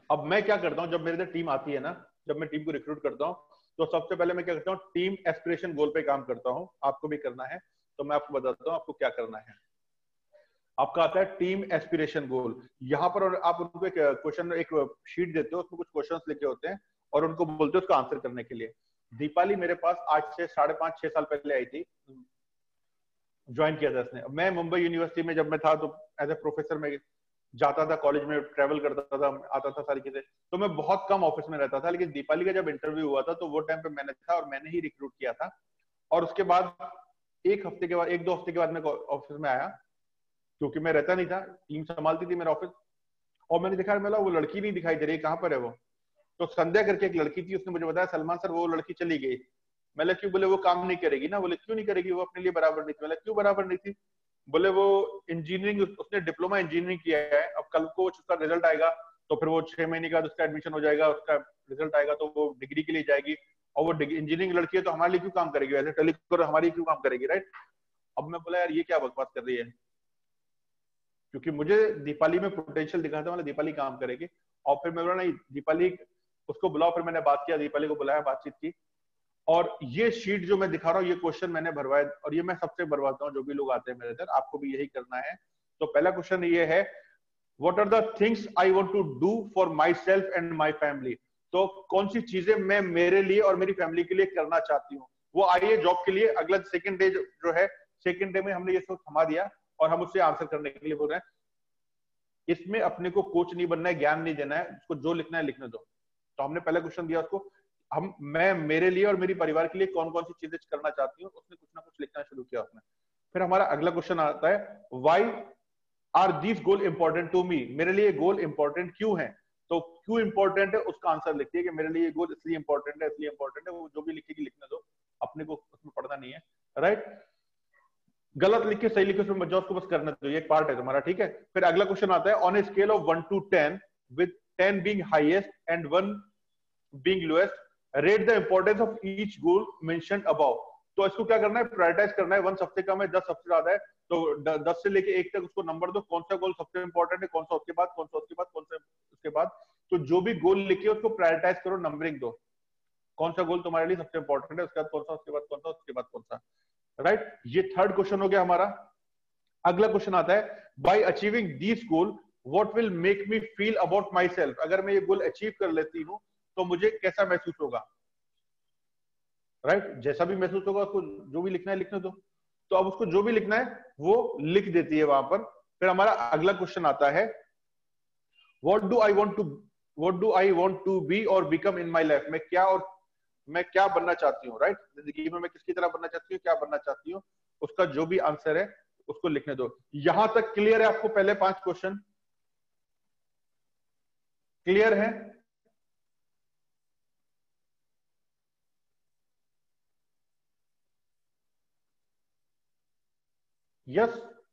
अब मैं क्या करता हूँ, जब मेरे इधर टीम आती है ना, जब मैं टीम को रिक्रूट करता हूँ, तो सबसे पहले मैं क्या करता हूँ, टीम एस्पिरेशन गोल पे काम करता हूँ। आपको भी करना है, तो मैं आपको बताता हूँ आपको क्या करना है। आपका आता है टीम एस्पिरेशन गोल। यहाँ पर आप उनको एक क्वेश्चन, एक शीट देते हो, उसमें कुछ क्वेश्चंस लिखे होते हैं और उनको बोलते हो उसका आंसर करने के लिए। दीपाली मेरे पास आज से साढ़े पांच छह साल पहले आई थी, ज्वाइन किया था इसने। मैं मुंबई यूनिवर्सिटी में जब मैं था तो एज ए प्रोफेसर में जाता था, कॉलेज में ट्रेवल करता था, आता था सारी चीजें, तो मैं बहुत कम ऑफिस में रहता था। लेकिन दीपाली का जब इंटरव्यू हुआ था तो वो टाइम पे मैंने था और मैंने ही रिक्रूट किया था। और उसके बाद एक हफ्ते के बाद, एक दो हफ्ते के बाद मैं ऑफिस में आया, क्योंकि मैं रहता नहीं था, टीम संभालती थी मेरा ऑफिस। और मैंने देखा मेरा वो लड़की नहीं दिखाई दे रही, कहाँ पर है वो। तो संध्या करके एक लड़की थी, उसने मुझे बताया सलमान सर वो लड़की चली गई। मैंने क्यों? बोले वो काम नहीं करेगी ना। बोले क्यों नहीं करेगी, वो अपने लिए बराबर नहीं थी। मैंने क्यों बराबर नहीं थी? बोले वो इंजीनियरिंग, उसने डिप्लोमा इंजीनियरिंग किया है, अब कल को उसका रिजल्ट आएगा तो फिर वो छह महीने के बाद उसका एडमिशन हो जाएगा, उसका रिजल्ट आएगा तो वो डिग्री के लिए जाएगी, और वो इंजीनियरिंग लड़की है तो हमारे लिए क्यों काम करेगी, ऐसे टेलीकॉलर हमारी क्यों काम करेगी, राइट। अब मैं बोला यार ये क्या बकवास कर रही है, क्योंकि मुझे दीपाली में पोटेंशियल दिखा था, मतलब दीपाली काम करेगी। और फिर मैं बोला नहीं, दीपाली उसको बुलाओ। फिर मैंने बात किया, दीपाली को बुलाया, बातचीत की, और ये शीट जो मैं दिखा रहा हूँ, ये क्वेश्चन मैंने भरवाए, और ये मैं सबसे भरवाता हूँ जो भी लोग आते हैं मेरे इधर, आपको भी यही करना है। तो पहला क्वेश्चन ये है, what are the things I want to do for myself and my family. तो कौन सी चीजें मैं मेरे लिए और मेरी फैमिली के लिए करना चाहती हूँ। वो आई है जॉब के लिए। अगला सेकंड डे जो है, सेकंड डे में हमने ये सब थमा दिया और हम उससे आंसर करने के लिए बोल रहे हैं। इसमें अपने को कोच नहीं बनना है, ज्ञान नहीं देना है, उसको जो लिखना है लिखने दो। तो हमने पहला क्वेश्चन दिया उसको, हम मैं मेरे लिए और मेरी परिवार के लिए कौन कौन सी चीजें करना चाहती हूँ, उसने कुछ ना कुछ लिखना शुरू किया उसने। फिर हमारा अगला क्वेश्चन आता है, why are these goal important to me. मेरे लिए गोल इंपॉर्टेंट क्यों है। तो क्यों इंपॉर्टेंट है उसका आंसर लिखिए कि मेरे लिए गोल इसलिए इंपॉर्टेंट है, इसलिए इंपॉर्टेंट है। वो जो भी लिखेगी लिखने दो, अपने को उसमें पढ़ना नहीं है, राइट। गलत लिख के सही लिखे उसमें मत जाओ, उसको बस करने दो, ये एक पार्ट है तुम्हारा, ठीक है। फिर अगला क्वेश्चन आता है, on a scale of one to ten with ten being highest and one being lowest, rate the importance of each goal mentioned above. तो इसको क्या करना है, प्रायोरिटाइज करना है। वन सबसे कम है, दस सबसे ज्यादा है, तो दस से लेके एक तक उसको नंबर दो, कौन सा गोल सबसे इंपॉर्टेंट है, कौन सा उसके बाद, कौन सा उसके बाद, कौन सा उसके बाद। तो जो भी गोल लिखे उसको प्रायोरिटाइज करो, नंबरिंग दो, कौन सा गोल तुम्हारे लिए सबसे इंपॉर्टेंट है, उसके बाद कौन सा, उसके बाद कौन सा, उसके बाद कौन सा, राइट। ये थर्ड क्वेश्चन हो गया हमारा। अगला क्वेश्चन आता है, by achieving this goal what will make me feel about myself. अगर मैं ये गोल अचीव कर लेती हूँ तो मुझे कैसा महसूस होगा, राइट right? जैसा भी महसूस होगा उसको जो भी लिखना है लिखने दो। तो अब उसको जो भी लिखना है वो लिख देती है वहां पर। फिर हमारा अगला क्वेश्चन आता है, what do I want to what do I want to be और बिकम इन माय लाइफ। मैं क्या और मैं क्या बनना चाहती हूँ, राइट right? जिंदगी में मैं किसकी तरह बनना चाहती हूँ, क्या बनना चाहती हूँ, उसका जो भी आंसर है उसको लिखने दो। यहां तक क्लियर है आपको? पहले पांच क्वेश्चन क्लियर है? यस,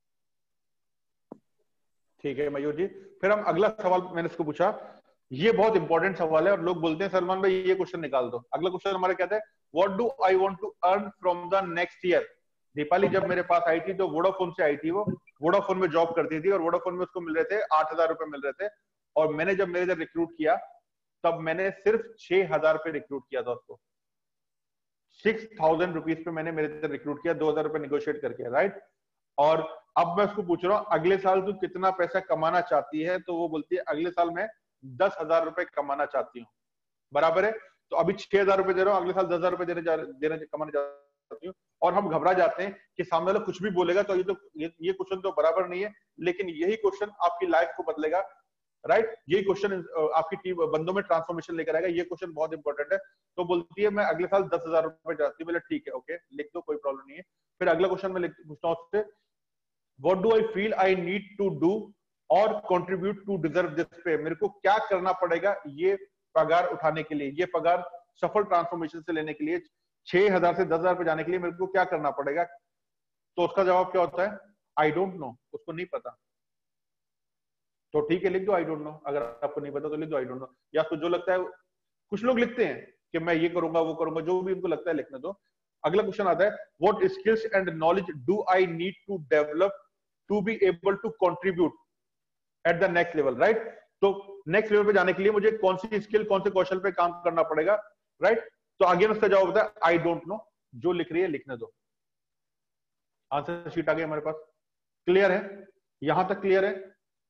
ठीक है मयूर जी। फिर हम अगला सवाल, मैंने इसको पूछा, ये बहुत इंपॉर्टेंट सवाल है और लोग बोलते हैं सलमान भाई ये क्वेश्चन निकाल दो। अगला क्वेश्चन हमारा क्या था, what do I want to earn from the next year. Deepali जब मेरे पास आई थी तो वोडाफोन से आई थी, वो वोडाफोन में जॉब करती थी और वोडाफोन में उसको मिल रहे थे आठ हजार रुपए मिल रहे थे। और मैंने जब मेरे इधर रिक्रूट किया तब मैंने सिर्फ छह हजार पे रिक्रूट किया था उसको, सिक्स थाउजेंड रुपीज पे मैंने मेरे इधर रिक्रूट किया, दो हजार रुपए निगोशिएट करके, राइट। और अब मैं उसको पूछ रहा हूँ अगले साल तू कितना पैसा कमाना चाहती है, तो वो बोलती है अगले साल मैं दस हजार रुपए कमाना चाहती हूँ, बराबर है। तो अभी छह हजार रुपए दे रहा हूँ, अगले साल दस हजार रुपए देने जा देने कमाना चाहती हूँ। और हम घबरा जाते हैं कि सामने वाला कुछ भी बोलेगा तो ये तो ये, ये क्वेश्चन तो बराबर नहीं है, लेकिन यही क्वेश्चन आपकी लाइफ को बदलेगा, राइट right? यही क्वेश्चन आपकी टीम बंदों में ट्रांसफॉर्मेशन लेकर आएगा। ये क्वेश्चन बहुत इंपॉर्टेंट है। तो बोलती है मैं अगले साल दस हजार रुपए चाहती हूँ। बोले ठीक है, ओके लिख दो, कोई प्रॉब्लम नहीं है। फिर अगला क्वेश्चन मैं पूछता हूँ उससे, what do I feel I need to do और contribute to deserve this pay. मेरे को क्या करना पड़ेगा ये पगार उठाने के लिए, ये पगार सफल ट्रांसफॉर्मेशन से लेने के लिए, छह हजार से दस हजार पे जाने के लिए मेरे को क्या करना पड़ेगा। तो उसका जवाब क्या होता है, आई डोंट नो, उसको नहीं पता। तो ठीक है लिख दो आई डोंट नो, अगर आपको नहीं पता तो लिख दो आई डोंट नो। या आपको जो लगता है, कुछ लोग लिखते हैं कि मैं ये करूंगा वो करूंगा, जो भी उनको लगता है लिखने दो। अगला क्वेश्चन आता है, what skills and knowledge do I need to develop to be able to contribute at the next level, right. तो नेक्स्ट लेवल पे जाने के लिए मुझे कौन सी स्किल, कौन से कौशल पे काम करना पड़ेगा, राइट। तो अगेन उसका जवाब होता है आई डोंट नो, जो लिख रही है लिखने दो। आंसर शीट आ गई हमारे पास, क्लियर है, यहां तक क्लियर है?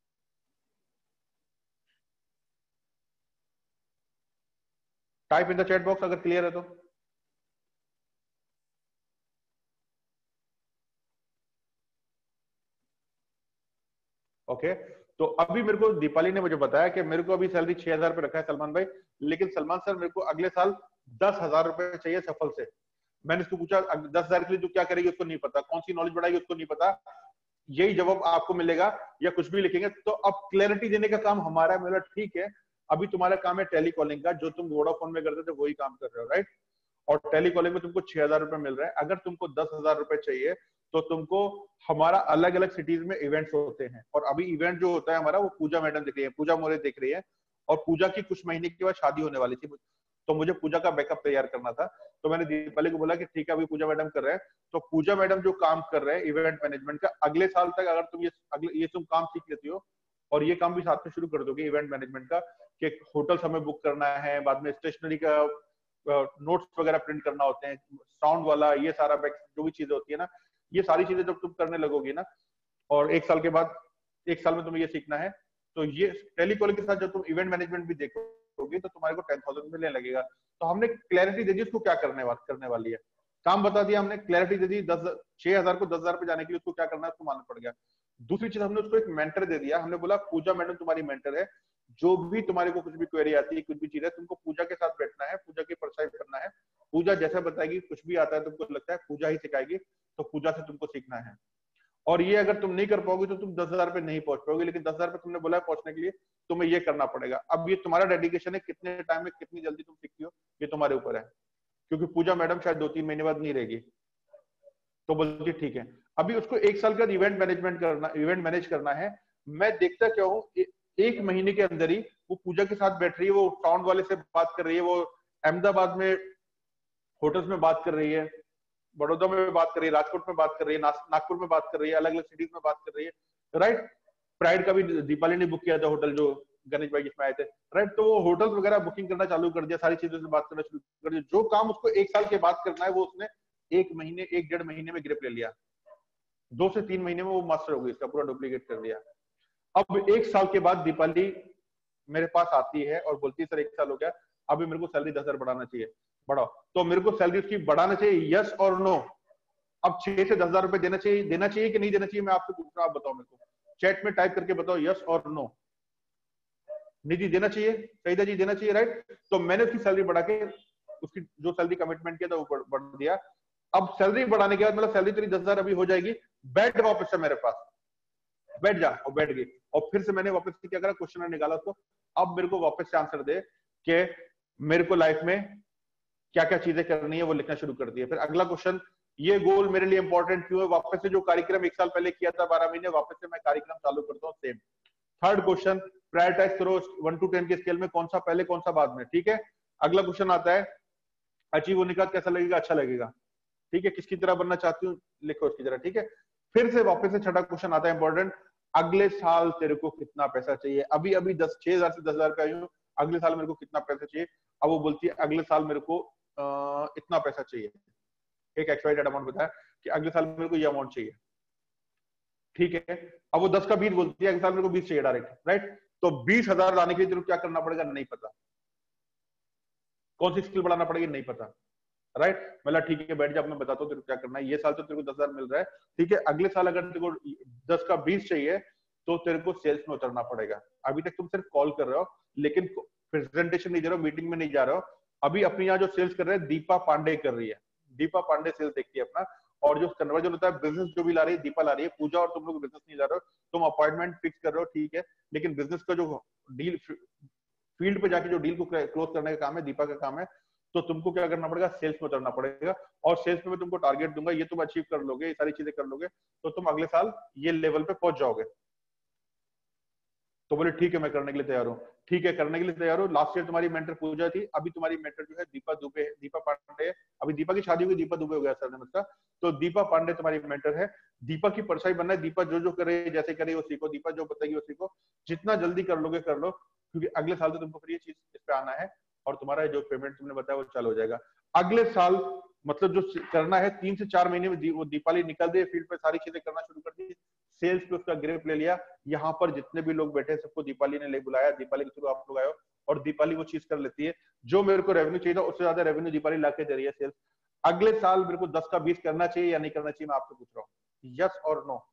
Type in the chat box अगर क्लियर है तो। Okay okay. तो अभी मेरे को दीपाली ने मुझे बताया कि मेरे को अभी सैलरी छह हजार रुपए रखा है सलमान भाई, लेकिन सलमान सर मेरे को अगले साल दस हजार रुपए चाहिए सफल से। मैंने इसको पूछा दस हजार के लिए तू क्या करेगी, उसको नहीं पता, कौन सी नॉलेज बढ़ाएगी उसको नहीं पता, यही जवाब आपको मिलेगा या कुछ भी लिखेंगे। तो अब क्लैरिटी देने का काम हमारा है। मेरा ठीक है, अभी तुम्हारा काम है टेली कॉलिंग का, जो तुम वोडाफोन में करते थे वही काम कर रहे हो, राइट। और टेली कॉलिंग में तुमको छह हजार रुपए मिल रहा है। अगर तुमको दस हजार रुपए चाहिए तो तुमको हमारा अलग अलग सिटीज में इवेंट्स होते हैं, और अभी इवेंट जो होता है हमारा वो पूजा मैडम दिख रही है, पूजा मोरे दिख रही है, और पूजा की कुछ महीने के बाद शादी होने वाली थी, तो मुझे पूजा का बैकअप तैयार करना था। तो मैंने दीपाली को बोला कि ठीक है अभी पूजा मैडम कर रहे हैं, तो पूजा मैडम जो काम कर रहे हैं इवेंट मैनेजमेंट का, अगले साल तक अगर तुम ये अगले ये तुम काम सीख लेती हो और ये काम भी साथ में शुरू कर दोगे इवेंट मैनेजमेंट का, कि होटल हमें बुक करना है, बाद में स्टेशनरी का नोट्स वगैरह प्रिंट करना होते हैं, साउंड वाला, ये सारा बैक जो भी चीजें होती है ना, ये सारी चीजें जब तुम करने लगोगी ना, और एक साल के बाद, एक साल में तुम्हें ये सीखना है, तो ये टेलीकॉलिंग के साथ जब तुम इवेंट मैनेजमेंट भी देखोगे तो तुम्हारे को टेन थाउजेंड मिलने लगेगा। तो हमने क्लैरिटी दे दी उसको क्या करने वाल करने वाली है, काम बता दिया हमने, क्लैरिटी दे दी, दस छह हजार को दस हजार पे जाने के लिए उसको क्या करना है उसको मालूम पड़ गया। दूसरी चीज हमने उसको एक मेंटर दे दिया, हमने बोला पूजा मैडम तुम्हारी मेंटर है, जो भी तुम्हारे को कुछ भी क्वेरी आती है, कुछ भी चीज है, तुमको पूजा के साथ बैठना है, पूजा की परसाइज करना है, पूजा जैसा बताएगी, कुछ भी आता है तुमको लगता है पूजा ही सिखाएगी, तो पूजा से तुमको सीखना है। और ये अगर तुम नहीं कर पाओगे तो तुम दस हजार पे नहीं पहुंच पाओगे, लेकिन दस हजार पे तुमने बोला है पहुंचने के लिए, तुम्हें ये करना पड़ेगा। अब ये तुम्हारा डेडिकेशन है, कितने टाइम में कितनी जल्दी तुम सीखती हो ये तुम्हारे ऊपर है, क्योंकि पूजा मैडम शायद दो तीन महीने बाद नहीं रहेगी। तो बोलती ठीक है, अभी उसको एक साल का इवेंट मैनेजमेंट करना, इवेंट मैनेज करना है। मैं देखता क्या हूँ, एक महीने के अंदर ही वो पूजा के साथ बैठ रही है, वो साउंड वाले से बात कर रही है, वो अहमदाबाद में होटल्स में बात कर रही है, बड़ौदा में बात कर रही है, राजकोट में बात कर रही है, नागपुर में बात कर रही है, अलग अलग सिटीज में बात कर रही है, राइट। प्राइड का भी दीपाली ने बुक किया था होटल, जो गणेश भाई जिसमें आए थे, राइट। तो वो होटल वगैरह बुकिंग करना चालू कर दिया, सारी चीजों से बात करना शुरू कर दिया। जो काम उसको एक साल के बाद करना है वो उसने एक महीने एक डेढ़ महीने में ग्रिप ले लिया, दो से तीन महीने में वो मास्टर हो गई, इसका पूरा डुप्लीकेट कर दिया। अब एक साल के बाद दीपाली मेरे पास आती है और बोलती है सर एक साल हो गया, अभी मेरे को सैलरी दस हजार बढ़ाना चाहिए, बढ़ाओ। तो मेरे को सैलरी उसकी बढ़ाना चाहिए, यस और नो। अब छह से दस हजार रुपए देना चाहिए, देना चाहिए कि नहीं देना चाहिए, मैं आपसे पूछ रहा हूं, आप बताओ मेरे को, चैट में टाइप करके बताओ यस और नो। निधि देना चाहिए, सहीदा जी देना चाहिए, राइट। तो मैंने उसकी सैलरी बढ़ा के, उसकी जो सैलरी कमिटमेंट किया था वो बढ़ दिया। अब सैलरी बढ़ाने के बाद मतलब सैलरी तेरी दस हजार अभी हो जाएगी, बैठ वापस से मेरे पास, बैठ जा, और बैठ गई। और फिर से मैंने वापस से क्या करा, क्वेश्चन निकाला उसको, अब मेरे को वापस से आंसर दे कि मेरे को लाइफ में क्या क्या चीजें करनी है, वो लिखना शुरू कर दिया। फिर अगला क्वेश्चन, ये गोल मेरे लिए इंपॉर्टेंट क्यों है, वापस से जो कार्यक्रम एक साल पहले किया था बारह महीने, वापस से मैं कार्यक्रम चालू करता हूँ सेम। थर्ड क्वेश्चन, प्रायोरिटाइज करो वन टू टेन के स्केल में, कौन सा पहले कौन सा बाद में, ठीक है। अगला क्वेश्चन आता है, अचीव होने का कैसा लगेगा, अच्छा लगेगा, ठीक है। किसकी तरह बनना चाहती हूँ, लिखो उसकी तरह, ठीक है। फिर से वापस से छठा क्वेश्चन आता है इंपॉर्टेंट, अगले साल तेरे को कितना पैसा चाहिए, अभी अभी दस छह हजार से दस हजार पे आई हूँ, अगले साल मेरे को कितना पैसा चाहिए। अब वो बोलती है अगले साल मेरे को आ, इतना पैसा चाहिए, एक एक्सवाइटेड अमाउंट बताया कि अगले साल मेरे को ये अमाउंट चाहिए, ठीक है। अब वो दस का बीस बोलती है, अगले साल मेरे को बीस चाहिए डायरेक्ट, राइट। तो बीस हजार लाने के लिए तेरे को क्या करना पड़ेगा, नहीं पता, कौन सी स्किल बढ़ाना पड़ेगी, नहीं पता, राइट। मतलब ठीक है बैठ जा, मैं बताता हूँ तेरे को क्या करना है। ये साल तो तेरे को दस हजार मिल रहा है, ठीक है। अगले साल अगर तेरे को दस का बीस चाहिए तो तेरे को सेल्स में उतरना पड़ेगा। अभी तक तुम सिर्फ कॉल कर रहे हो, लेकिन प्रेजेंटेशन नहीं दे रहे हो, मीटिंग में नहीं जा रहे हो। अभी अपनी यहाँ जो सेल्स कर रहे हैं दीपा पांडे कर रही है, दीपा पांडे सेल्स देखती है अपना, और जो कन्वर्जन होता है बिजनेस जो भी ला रही है दीपा ला रही है। पूजा और तुम लोग बिजनेस नहीं ला रहे हो, तुम अपॉइंटमेंट फिक्स कर रहे हो, ठीक है, लेकिन बिजनेस का जो डील फील्ड पे जाके जो डील को क्लोज करने का काम है दीपा का काम है। तो तुमको क्या करना पड़ेगा, सेल्स में उतरना पड़ेगा, और सेल्स में मैं तुमको टारगेट दूंगा, ये तुम अचीव कर लोगे, ये सारी चीजें कर लोगे तो तुम अगले साल ये लेवल पे पहुंच जाओगे। तो बोले ठीक है मैं करने के लिए तैयार हूँ। ठीक है करने के लिए तैयार हूँ। लास्ट ईयर तुम्हारी मेंटर पूजा थी, अभी तुम्हारी मेंटर जो है दीपा दुबे, दीपा पांडे। अभी दीपा की शादी हुई, दीपा दुबे हो गया सर ने, तो दीपा पांडे तुम्हारी मेंटर है। दीपा की परछाई बनना है। दीपा जो जो करे, जैसे करे वो सीखो। दीपा जो बताएगी वो सीखो। जितना जल्दी कर लोगे कर लो, क्योंकि अगले साल तो तुमको फिर ये चीज इस पे आना है और तुम्हारा जो पेमेंट तुमने बताया वो चालू हो जाएगा अगले साल। मतलब जो करना है तीन से चार महीने में दी, वो दीपाली निकल दे फील्ड पे, सारी चीजें करना शुरू कर दी, सेल्स पे उसका ग्रिप ले लिया। यहाँ पर जितने भी लोग बैठे सबको दीपाली ने ले बुलाया, दीपाली के थ्रू आप लोग आए और दीपाली वो चीज कर लेती है जो मेरे को रेवेन्यू चाहिए था, उससे ज्यादा रेवेन्यू दीपाली लाके दे रही है सेल्स। अगले साल मेरे को दस का बीस करना चाहिए या नहीं करना चाहिए, मैं आपसे पूछ रहा हूँ, यस और नो?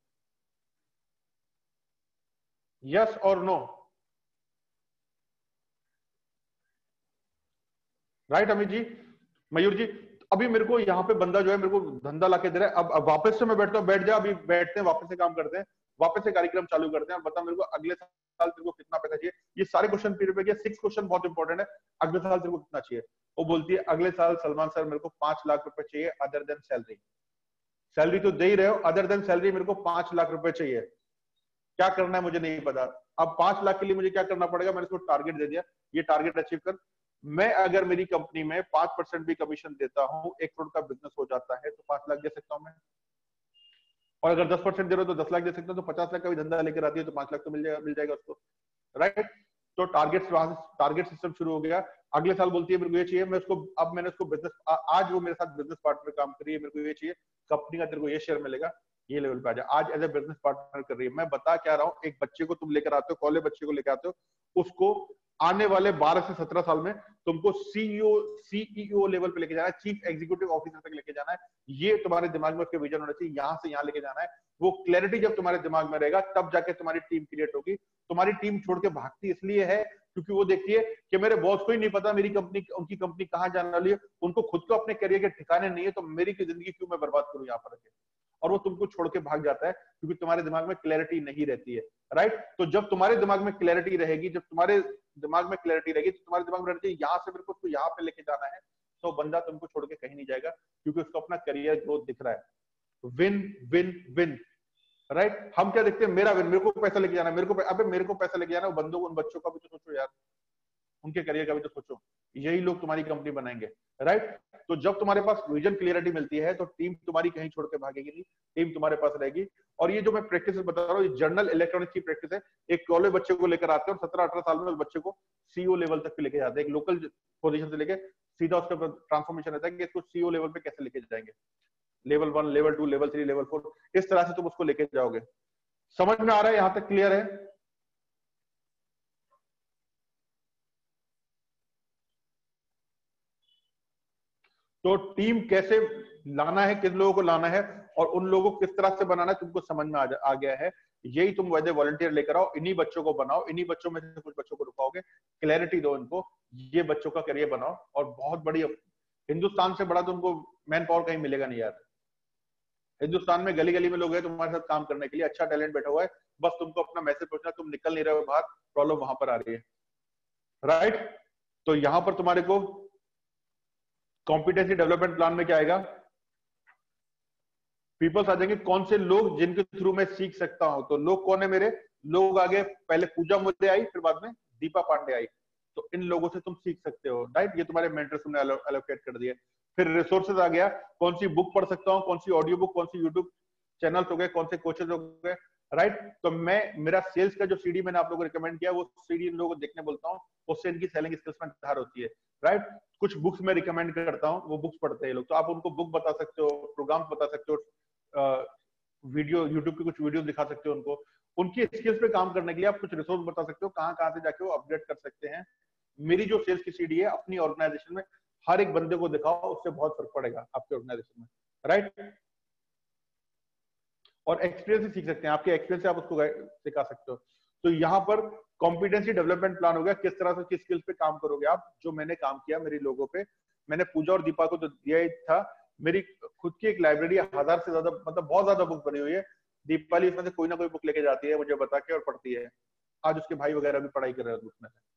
यस और नो? राइट अमित जी, मयूर जी? अभी मेरे को यहाँ पे बंदा जो है मेरे को धंधा लाके दे रहा है। अब, अब वापस से मैं बैठता हूँ, बैठ जा, अभी बैठते हैं, वापस से काम करते हैं, वापस से कार्यक्रम चालू करते हैं। बता मेरे को अगले साल तेरे को कितना पैसा चाहिए? ये सारे क्वेश्चन पीरियड पे किया, सिक्स क्वेश्चन बहुत इंपॉर्टेंट है। अगले साल तेरे को कितना चाहिए? वो बोलती है अगले साल सलमान सर मेरे को पांच लाख रुपए चाहिए अदर देन सैलरी। सैलरी तो दे ही रहे हो, अदर देन सैलरी मेरे को पांच लाख रुपए चाहिए। क्या करना है मुझे नहीं पता। अब पांच लाख के लिए मुझे क्या करना पड़ेगा? मैंने इसको टारगेट दे दिया, ये टारगेट अचीव कर। मैं अगर मेरी कंपनी में पांच परसेंट भी कमीशन देता हूं, एक करोड़ का बिजनेस हो जाता है, तो पांच लाख दे सकता हूं मैं। और अगर दस परसेंट दे रहा हूं तो दस लाख दे सकता हूं। तो पचास लाख का भी धंधा लेकर आती है तो पांच लाख तो मिल जाएगा, मिल जाएगा उसको, राइट? तो टारगेट टारगेट सिस्टम शुरू हो गया। अगले साल बोलती है मेरे को ये चाहिए, मैं उसको, अब मैंने उसको बिजनेस, आज वो मेरे साथ बिजनेस पार्टनर काम कर रही है, मेरे को ये चाहिए, कंपनी का तेरे को ये शेयर मिलेगा, ये लेवल पे आ जाए। आज एज ए बिजनेस पार्टनर कर रही है। मैं बता क्या रहा हूँ, एक बच्चे को तुम लेकर आते हो, कॉलेज बच्चे को लेकर आते हो, उसको आने वाले बारह से सत्रह साल में तुमको सीईओ सीईओ लेवल पे लेके जाना है, चीफ एग्जीक्यूटिव ऑफिसर तक लेके जाना है। ये तुम्हारे दिमाग में उसके विजन होना चाहिए, यहाँ से यहाँ लेके जाना है। वो क्लैरिटी जब तुम्हारे दिमाग में रहेगा तब जाके तुम्हारी टीम क्रिएट होगी। तुम्हारी टीम छोड़ के भागती इसलिए है क्योंकि वो देखती है कि मेरे बॉस को ही नहीं पता मेरी कंपनी, उनकी कंपनी कहाँ जाने वाली है, उनको खुद को अपने करियर के ठिकाने नहीं है, तो मेरी की जिंदगी क्यों मैं बर्बाद करूं यहाँ पर रखे। और वो तुमको छोड़ के भाग जाता है क्योंकि तुम्हारे दिमाग में क्लैरिटी नहीं रहती है, राइट? तो जब तुम्हारे दिमाग में क्लैरिटी रहेगी, जब तुम्हारे दिमाग में क्लैरिटी रहेगी, तो तुम्हारे दिमाग में रहती है यहाँ से मेरे को उसको यहाँ पे लेके जाना है, तो बंदा तुमको छोड़ के कहीं नहीं जाएगा क्योंकि उसको अपना करियर ग्रोथ दिख रहा है। Win win win, right? हम क्या देखते हैं, मेरा विन, मेरे को पैसा लेके जाना है, मेरे को अबे मेरे को पैसा लेके जाना है। बंदों को, उन बच्चों का भी तो सोचो यार, उनके करियर का भी तो सोचो। यही लोग तुम्हारी कंपनी बनाएंगे, राइट? तो जब तुम्हारे पास विजन क्लियरिटी मिलती है तो टीम तुम्हारी कहीं छोड़ के भागेगी नहीं, टीम तुम्हारे पास रहेगी। और ये जो मैं प्रैक्टिस बता रहा हूँ, ये जर्नल इलेक्ट्रॉनिक्स की प्रैक्टिस है। एक कॉलेज बच्चे को लेकर आते हैं और सत्रह अठारह साल में उस बच्चे को सीईओ लेवल तक लेके जाते हैं। एक लोकल पोजीशन से लेके सीधा उसका ट्रांसफॉर्मेशन रहता है कि इसको सीईओ लेवल पे कैसे लेके जाएंगे, level one, level two, level three, level four, इस तरह से तुम उसको लेके जाओगे। समझ में आ रहा है? यहां तक क्लियर है? तो टीम कैसे लाना है, किन लोगों को लाना है और उन लोगों को किस तरह से बनाना है, तुमको समझ में आ, आ गया है। यही तुम वैसे वॉलंटियर लेकर आओ, इन्हीं बच्चों को बनाओ, इन्हीं बच्चों में से कुछ बच्चों को रुकाओगे, क्लैरिटी दो इनको, ये बच्चों का करियर बनाओ। और बहुत बड़ी, हिंदुस्तान से बड़ा तुमको मैन पावर कहीं मिलेगा नहीं यार। हिंदुस्तान में गली गली में लोग हैं तुम्हारे साथ काम करने के लिए, अच्छा टैलेंट बैठा हुआ है, बस तुमको अपना मैसेज पहुंचना, तुम निकल नहीं रहे हो बाहर, प्रॉब्लम वहां पर आ रही है, राइट? तो यहां पर तुम्हारे को कॉम्पिटेंसी डेवलपमेंट प्लान में क्या आएगा? पीपल्स आ जाएंगे, कौन से लोग जिनके थ्रू मैं सीख सकता हूं। तो लोग कौन है मेरे? लोग आगे, पहले पूजा मुद्दे आई, फिर बाद में दीपा पांडे आई। तो इन लोगों से तुम सीख सकते हो, राइट? ये तुम्हारे मेंटर्स तुमने एलोकेट कर दिए। फिर रिसोर्सेज आ गया, कौन सी बुक पढ़ सकता हूँ, कौन सी ऑडियो बुक, कौन सी यूट्यूब चैनल हो गए, कौन से कोचेज हो गए, राइट? तो मैं, मेरा सेल्स का जो सीडी मैंने आप लोगों को रिकमेंड किया, वो सीडी इन लोगों को देखने बोलता हूँ, उससे इनकी सेलिंग स्किल्स में सुधार होती है, राइट? कुछ बुक्स मैं रिकमेंड करता हूँ, वो बुक्स पढ़ते हैं लोग, तो आप उनको बुक बता सकते हो, प्रोग्राम्स बता सकते हो, वीडियो, यूट्यूब की कुछ वीडियो दिखा सकते हो उनको, उनकी स्किल्स पे काम करने के लिए आप कुछ रिसोर्स बता सकते हो, कहाँ कहाँ से जाके वो अपडेट कर सकते हैं। मेरी जो सेल्स की सीडी है, अपनी ऑर्गेनाइजेशन में हर एक बंदे को दिखाओ, उससे बहुत फर्क पड़ेगा आपके ऑर्गेनाइजेशन में, राइट? और एक्सपीरियंस से सीख सकते हैं, आपके एक्सपीरियंस से आप उसको सिखा सकते हो। तो यहाँ पर कॉम्पिटेंसी डेवलपमेंट प्लान हो गया, किस तरह से किस स्किल्स पे काम करोगे आप। जो मैंने काम किया मेरी लोगों पे, मैंने पूजा और दीपा को तो दिया ही था, मेरी खुद की एक लाइब्रेरी हजार से ज्यादा, मतलब बहुत ज्यादा बुक बनी हुई है। दीपाली इसमें से कोई ना कोई बुक लेके जाती है, मुझे बता के, और पढ़ती है। आज उसके भाई वगैरह भी पढ़ाई कर रहे हैं उसमें से,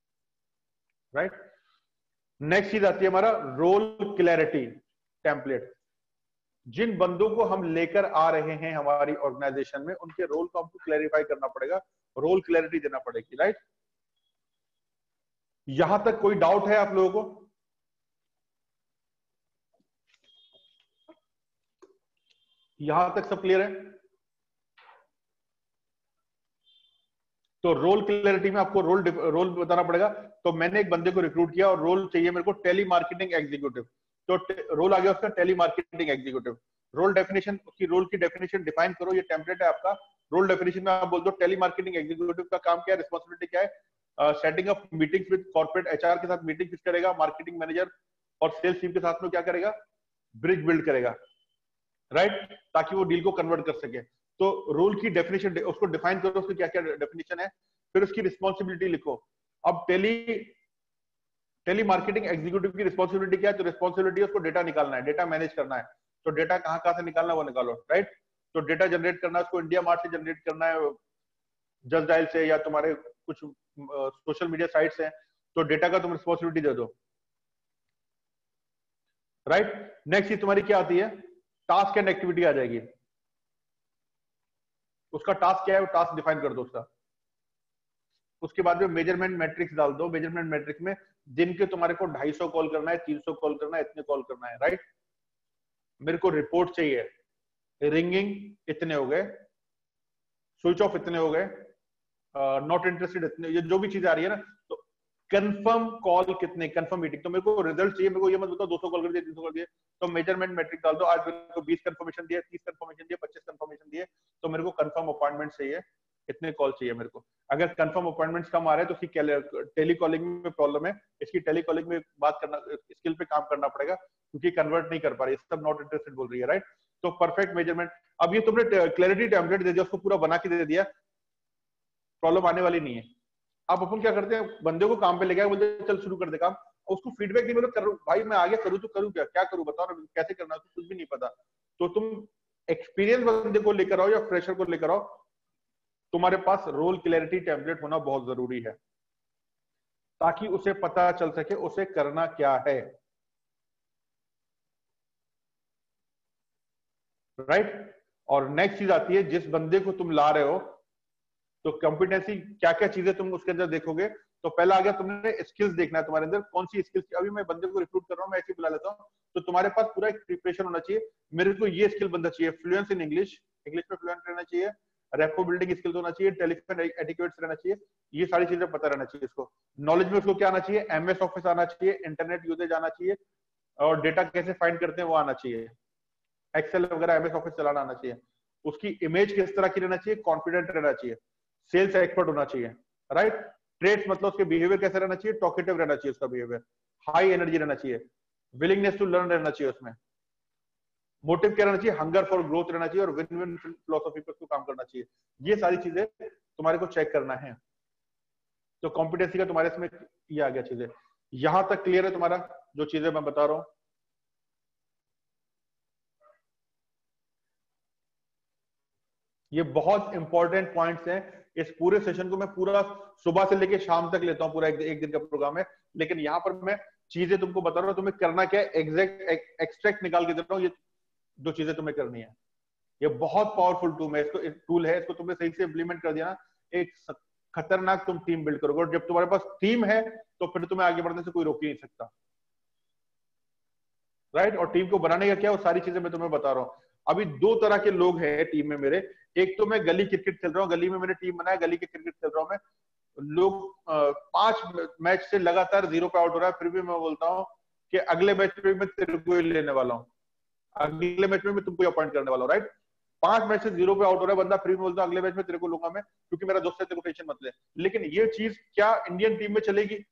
राइट? नेक्स्ट चीज आती है हमारा रोल क्लैरिटी टेम्पलेट। जिन बंदों को हम लेकर आ रहे हैं हमारी ऑर्गेनाइजेशन में, उनके रोल को हमको क्लैरिफाई करना पड़ेगा, रोल क्लैरिटी देना पड़ेगी, राइट। यहां तक कोई डाउट है आप लोगों को? यहां तक सब क्लियर है? तो रोल क्लैरिटी में आपको रोल रोल बताना पड़ेगा। तो मैंने एक बंदे को रिक्रूट किया और रोल चाहिए मेरे को टेली मार्केटिंग एग्जीक्यूटिव, तो रोल आ गया उसका telemarketing executive. Role definition, उसकी रोल की डेफिनेशन डिफाइन करो, ये टेम्पलेट है आपका। रोल डेफिनेशन में आप बोल दो टेली मार्केटिंग एग्जीक्यूटिव का काम क्या है, रिस्पॉन्सिबिलिटी क्या है, setting up meetings with corporate HR के साथ मीटिंग किस करेगा, मार्केटिंग मैनेजर और सेल्स टीम के साथ में क्या करेगा, ब्रिज बिल्ड करेगा, राइट, ताकि वो डील को कन्वर्ट कर सके। तो रोल की डेफिनेशन उसको डिफाइन करो, उसकी क्या क्या डेफिनेशन है, फिर उसकी रिस्पॉन्सिबिलिटी लिखो। अब टेली टेली मार्केटिंग एग्जीक्यूटिव की रिस्पॉन्सिबिलिटी क्या है, तो रिस्पॉन्सिबिलिटी उसको डेटा निकालना है, डेटा मैनेज करना है। तो डेटा कहां कहां से निकालना है वो निकालो, राइट। तो डेटा जनरेट करना है उसको इंडिया मार्ट से जनरेट करना है, जस्ट डायल से या तुम्हारे कुछ सोशल मीडिया साइट्स हैं, तो डेटा का तुम रिस्पॉन्सिबिलिटी दे दो, राइट। नेक्स्ट तुम्हारी क्या आती है, टास्क एंड एक्टिविटी आ जाएगी। उसका टास्क क्या है वो टास्क डिफाइन कर दो उसका। उसके बाद में मेजरमेंट मैट्रिक्स डाल दो। मेजरमेंट मैट्रिक्स में दिन के तुम्हारे को ढाई सौ कॉल करना है, तीन सौ कॉल करना है, इतने कॉल करना है, राइट। मेरे को रिपोर्ट चाहिए, रिंगिंग इतने हो गए, स्विच ऑफ इतने हो गए, नॉट इंटरेस्टेड इतने, ये जो भी चीज आ रही है ना, तो कंफर्म कॉल कितने, कंफर्म मीटिंग। तो मेरे को रिजल्ट चाहिए, मेरे को ये मत बताओ दो सौ कॉल कर दिए, तीन सौ कर दिए, तो मेजरमेंट मैट्रिक डाल दो। आज मेरे को बीस कंफर्मेशन दिए, तीस कंफर्मेशन दिए, पच्चीस कंफर्मेशन दिए, तो मेरे को कंफर्म अपॉइंटमेंट चाहिए, इतने कॉल चाहिए मेरे को। अगर कंफर्म अपॉइंटमेंट्स कम आ रहे हैं तो इसकी टेली कॉलिंग में प्रॉब्लम है, इसकी टेली कॉलिंग में बात करना, स्किल पे काम करना पड़ेगा, क्योंकि कन्वर्ट नहीं कर पा रही, सब नॉट इंटरेस्टेड बोल रही है, राइट। तो परफेक्ट मेजरमेंट। अब ये तुमने क्लैरिटी टेम्पलेट दे दिया, उसको पूरा बना के दे दिया, प्रॉब्लम आने वाली नहीं है। अब अपन क्या करते हैं, बंदे को काम पे ले गया, बोलते चल शुरू कर दे काम, उसको फीडबैक नहीं, मतलब करूं भाई मैं आगे करूं तो करूं क्या, क्या करूं बताओ ना, कैसे करना है कुछ भी नहीं पता। तो तुम एक्सपीरियंस बंदे को लेकर आओ या फ्रेशर को लेकर आओ, तुम्हारे पास रोल क्लैरिटी टेम्पलेट होना बहुत जरूरी है, ताकि उसे पता चल सके उसे करना क्या है, राइट। और नेक्स्ट चीज आती है, जिस बंदे को तुम ला रहे हो तो कॉम्पिटेंसी क्या क्या चीजें तुम उसके अंदर देखोगे। तो पहला आ गया, तुमने स्किल्स देखना है तुम्हारे अंदर कौन सी स्किल्स। अभी मैं बंदे को रिक्रूट कर रहा हूं, मैं ऐसे बुला लेता हूं, तो तुम्हारे पास पूरा एक प्रिपरेशन होना चाहिए। मेरे को ये स्किल बंदा चाहिए, फ्लुएंस इन इंग्लिश, इंग्लिश में फ्लुएंट रहना चाहिए, रेपो बिल्डिंग स्किल्स होना चाहिए, टेलीफोन एटिक्यूट्स रहना चाहिए, ये सारी चीजें पता रहना चाहिए इसको। नॉलेज में उसको क्या आना चाहिए, एमएस ऑफिस आना चाहिए, इंटरनेट यूजेज आना चाहिए, और डेटा कैसे फाइंड करते हैं वो आना चाहिए, एक्सेल वगैरह एमएस ऑफिस चलाना आना चाहिए। उसकी इमेज किस तरह की रहना चाहिए, कॉन्फिडेंट रहना चाहिए, सेल्स एक्सपर्ट होना चाहिए, राइट। ट्रेड्स मतलब उसके बिहेवियर कैसे रहना चाहिए, टॉकेटिव रहना चाहिए उसका बिहेवियर, हाई एनर्जी रहना चाहिए, विलिंगनेस टू लर्न रहना चाहिए, उसमें मोटिव क्या रहना चाहिए, हंगर फॉर ग्रोथ रहना चाहिए, और विन विन फिलोसफी पर उसको काम करना चाहिए। ये सारी चीजें तुम्हारे को चेक करना है। तो कॉम्पिटेंसी का तुम्हारे इसमें ये आ गया चीजें। यहां तक क्लियर है तुम्हारा जो चीजें मैं बता रहा हूं? ये बहुत इंपॉर्टेंट पॉइंट्स हैं। इस पूरे सेशन को मैं पूरा सुबह से लेके शाम तक लेता हूं, पूरा एक, एक दिन का प्रोग्राम है, लेकिन यहाँ पर मैं चीजें तुमको बता रहा हूँ, तुम्हें करना क्या है, एग्जैक्ट एक्सट्रैक्ट निकाल के दे रहा हूँ, ये जो चीजें तुम्हें करनी है। ये बहुत पावरफुल टूल है, इसको टूल है, इसको तुमने सही से इंप्लीमेंट कर दिया ना, एक खतरनाक तुम टीम बिल्ड करोगे। और जब तुम्हारे पास टीम है तो फिर तुम्हें आगे बढ़ने से कोई रोक ही नहीं सकता, राइट। और टीम को बनाने का क्या, वो सारी चीजें मैं तुम्हें बता रहा हूँ। अभी दो तरह के लोग हैं टीम में मेरे। एक तो मैं गली क्रिकेट खेल रहा हूँ, गली में मैंने टीम बनाया, गली के क्रिकेट खेल रहा हूँ मैं। लोग पांच मैच से लगातार जीरो पे आउट हो रहा है, फिर भी मैं बोलता हूँ कि अगले मैच में मैं तेरे को ही लेने वाला हूँ, अगले मैच में मैं तुमको अपॉइंट करने वाला हूँ, राइट। पांच मैच से जीरो पे आउट हो रहा है बंदा, फिर भी बोलता हूँ अगले मैच में तेरे को लूंगा मैं, क्योंकि मेरा दोस्त है, तेरे को टेंशन मत ले। लेकिन ये चीज क्या इंडियन टीम में चलेगी?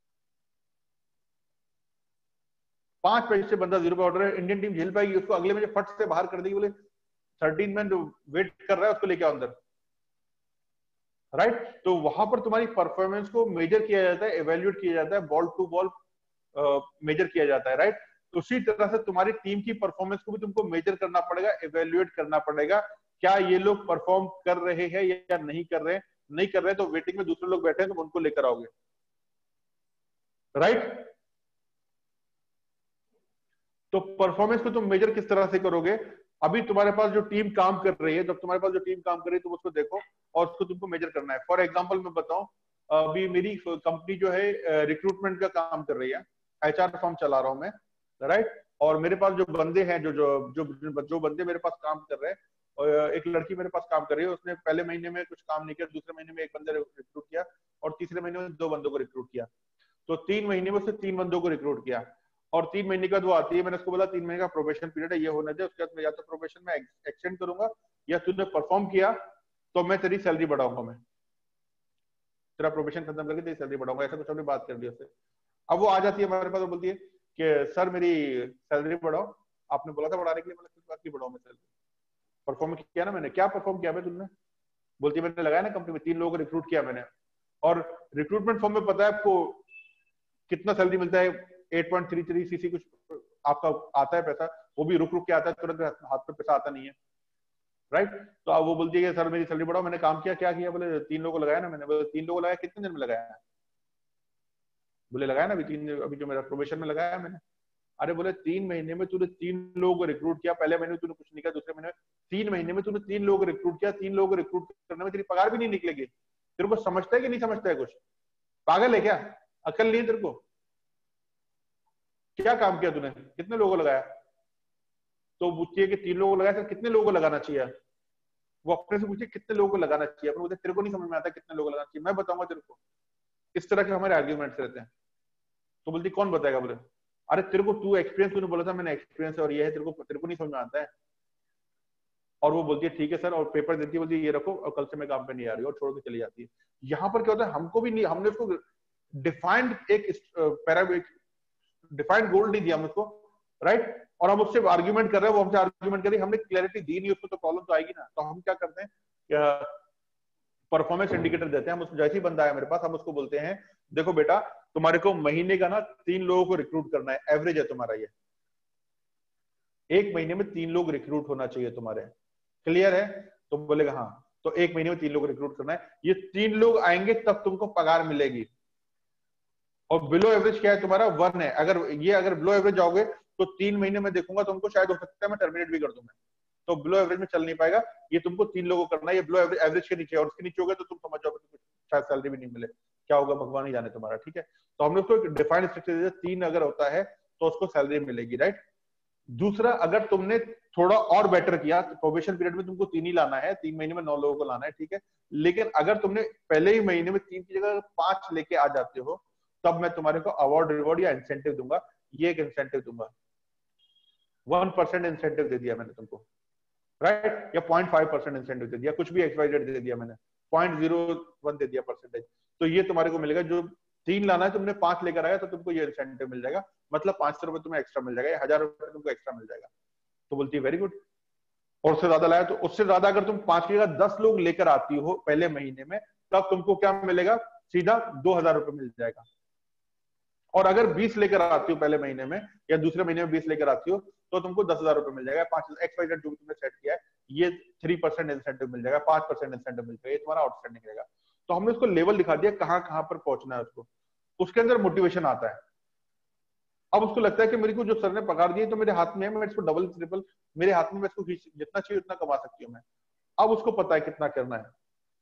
पांच मैच से बंदा जीरो पे आउट हो रहा है, इंडियन टीम झेल पाएगी उसको? अगले मैच फट से बाहर कर देगी, बोले थर्टीन मैन वेट कर रहा है उसको लेके अंदर, राइट। तो वहां पर तुम्हारी परफॉर्मेंस को मेजर किया जाता है, एवेल्युएट किया जाता है, बॉल टू बॉल मेजर किया जाता है, राइट। उसी तरह से तुम्हारी टीम की परफॉर्मेंस को भी तुमको मेजर करना पड़ेगा, एवेल्युएट करना पड़ेगा, क्या ये लोग परफॉर्म कर रहे हैं या नहीं कर रहे हैं। नहीं कर रहे हैं तो वेटिंग में दूसरे लोग बैठे हैं, तुम उनको लेकर आओगे, राइट। तो परफॉर्मेंस को तुम मेजर किस तरह से करोगे? अभी तुम्हारे पास जो टीम काम कर रही है, जब तुम्हारे पास जो टीम काम कर रही है तुम उसको देखो और उसको तुमको मेजर करना है। फॉर एग्जांपल मैं बताऊं, अभी मेरी कंपनी जो है रिक्रूटमेंट का काम कर रही है, एचआर फॉर्म चला रहा हूं मैं, राइट। और मेरे पास जो बंदे हैं, जो जो जो जो बंदे मेरे पास काम कर रहे हैं, एक लड़की मेरे पास काम कर रही है, उसने पहले महीने में कुछ काम नहीं किया, दूसरे महीने में एक बंदे रिक्रूट किया और तीसरे महीने में दो बंदों को रिक्रूट किया। तो तीन महीने में उसने तीन बंदों को रिक्रूट किया और तीन महीने के बाद वो आती है, मैंने उसको बोला तीन महीने का प्रोबेशन पीरियड है, ये होने दे, उसके बाद मैं या तो प्रोबेशन में एक्सटेंड करूंगा या तूने परफॉर्म किया तो मैं तेरी सैलरी बढ़ाऊंगा, मैं तेरा प्रोबेशन खत्म करके तेरी सैलरी बढ़ाऊंगा। ऐसा कुछ हमने बात कर दी उससे। अब वो आ जाती है हमारे पास और बोलती है कि सर मेरी सैलरी बढ़ाओ, आपने बोला था बढ़ाने के लिए, मतलब किस बात की बढ़ाओ मैं सैलरी? परफॉर्म किया ना मैंने। क्या परफॉर्म किया भाई तुमने? बोलती है मैंने लगाया ना कंपनी में, तीन लोगों को रिक्रूट किया मैंने। और रिक्रूटमेंट फॉर्म में पता है आपको कितना सैलरी मिलता है? Eight point three three CC कुछ आपका आता है पैसा, वो भी रुक रुक के आता है, तुरंत हाथ पे पैसा आता नहीं है, राइट। तो अब वो बोलती है कि सर मेरी सैलरी बढ़ाओ। मैंने काम किया, क्या किया? बोले तीन लोगों को लगाया ना मैंने। बोले तीन लोगों को लगाया, कितने दिन में लगाया? बोले लगाया ना अभी तीन, अभी जो मेरा प्रोबेशन में लगाया मैंने। अरे बोले तीन महीने में तूने तीन लोगों को रिक्रूट किया, पहले महीने में तूने कुछ नहीं किया, दूसरे महीने में तीन महीने में तूने तीन लोगों को रिक्रूट किया, तीन लोगों को रिक्रूट करने में तेरी पगार भी नहीं निकलेगी। तेरे को समझता है कि नहीं समझता है? कुछ पागल है क्या? अकल नहीं है तेरे को? क्या काम किया तूने? कितने लोगों को लगाया? तो पूछिए कि तीन लोगों को लगाया, सर कितने लोगों को लगाना चाहिए? वो अपने से पूछिए कितने लोगों को लगाना चाहिए। अपने बोलते तेरे को नहीं समझ में आता कितने लोगों को लगाना चाहिए, मैं बताऊंगा तेरे को। इस तरह के हमारे आर्ग्यूमेंट्स रहते हैं। तो बोलती कौन बताएगा? बोले अरे तेरे को, तू एक्सपीरियंस, तूने बोला था मैंने एक्सपीरियंस और ये है, तेरे को तेरे को नहीं समझ में आता है। और वो बोलती है ठीक है सर, और पेपर देती है, बोलती है ये रखो और कल से मैं काम पे नहीं आ रही, और छोड़ के चली जाती है। यहाँ पर क्या होता है, हमको भी नहीं, हमने उसको डिफाइंड एक पैरा डिफाइंड गोल नहीं दिया हम उसको, राइट। और हम उससे आर्ग्यूमेंट कर रहे हैं, वो हमसे आर्ग्यूमेंट कर रही है, हमने क्लैरिटी दी नहीं उसको, तो प्रॉब्लम तो आएगी ना। तो हम क्या करते हैं, परफॉर्मेंस इंडिकेटर देते हैं हम उसको। जैसे ही बंदा है मेरे पास, हम उसको बोलते हैं देखो बेटा तुम्हारे को महीने का ना तीन लोगों को रिक्रूट करना है, एवरेज है तुम्हारा ये, एक महीने में तीन लोग रिक्रूट होना चाहिए तुम्हारे, क्लियर है? तो बोलेगा हाँ। तो एक महीने में तीन लोग रिक्रूट करना है, ये तीन लोग आएंगे तब तुमको पगार मिलेगी। और बिलो एवरेज क्या है तुम्हारा? वन है। अगर ये अगर बिलो एवरेज जाओगे तो तीन महीने में देखूंगा तुमको, शायद हो सकता है मैं टर्मिनेट भी कर दूं मैं, तो बिलो एवरेज में चल नहीं पाएगा। ये तुमको तीन लोगों को करना है, ये बिलो एवरेज एवरेज के नीचे, और उसके नीचे होगा तो तुम समझ जाओगे तो शायद सैलरी भी नहीं मिले, क्या होगा भगवान ही जाने तुम्हारा, ठीक है। तो हमने उसको एक डिफाइंड स्ट्रक्चर दिया, तीन अगर होता है तो उसको सैलरी मिलेगी, राइट। दूसरा, अगर तुमने थोड़ा और बेटर किया, प्रोबेशन पीरियड में तुमको तीन ही लाना है, तीन महीने में नौ लोगों को लाना है, ठीक है। लेकिन अगर तुमने पहले ही महीने में तीन की जगह पांच लेके आ जाते हो, तब मैं तुम्हारे को अवार्ड रिवॉर्ड या इंसेंटिव दूंगा। ये एक इंसेंटिव दूंगा, वन परसेंट इंसेंटिव दे दिया मैंने तुमको, राइट, या पॉइंट फाइव परसेंट इंसेंटिव दे दिया, कुछ भी एक्सवाइजेड दे दिया मैंने, पॉइंट जीरो वन दे दिया परसेंटेज। तो ये तुम्हारे को मिलेगा, जो तीन लाना है तुमने पांच लेकर आया तो तुमको ये इंसेंटिव मिल जाएगा, मतलब पांच सौ रुपए तुम्हें एक्स्ट्रा मिल जाएगा, हजार रुपए तुमको एक्स्ट्रा मिल जाएगा। तो बोलती है वेरी गुड। और उससे ज्यादा लाया तो उससे ज्यादा, अगर तुम पांच की जगह दस लोग लेकर आती हो पहले महीने में, तब तुमको क्या मिलेगा? सीधा दो हजार रुपए मिल जाएगा। और अगर बीस लेकर आती हो पहले महीने में, या दूसरे महीने में बीस लेकर आती हो, तो तुमको दस हजार रुपए मिल जाएगा। पांच एक्स वाई जेड जो तुमने सेट किया है, ये थ्री परसेंट इंसेंटिव मिल जाएगा, पांच परसेंट इंसेंटिव मिल जाएगा, ये तुम्हारा आउटस्टैंडिंग रहेगा। तो हमने उसको लेवल दिखा दिया कहां कहां पर पहुंचना है उसको, उसके अंदर मोटिवेशन आता है। अब उसको लगता है कि मेरे को जो सर ने पगार दी तो मेरे हाथ में है, मैं इसको डबल ट्रिपल मेरे हाथ में, मैं इसको जितना चाहिए उतना कमा सकती हूँ मैं। अब उसको पता है कितना करना है,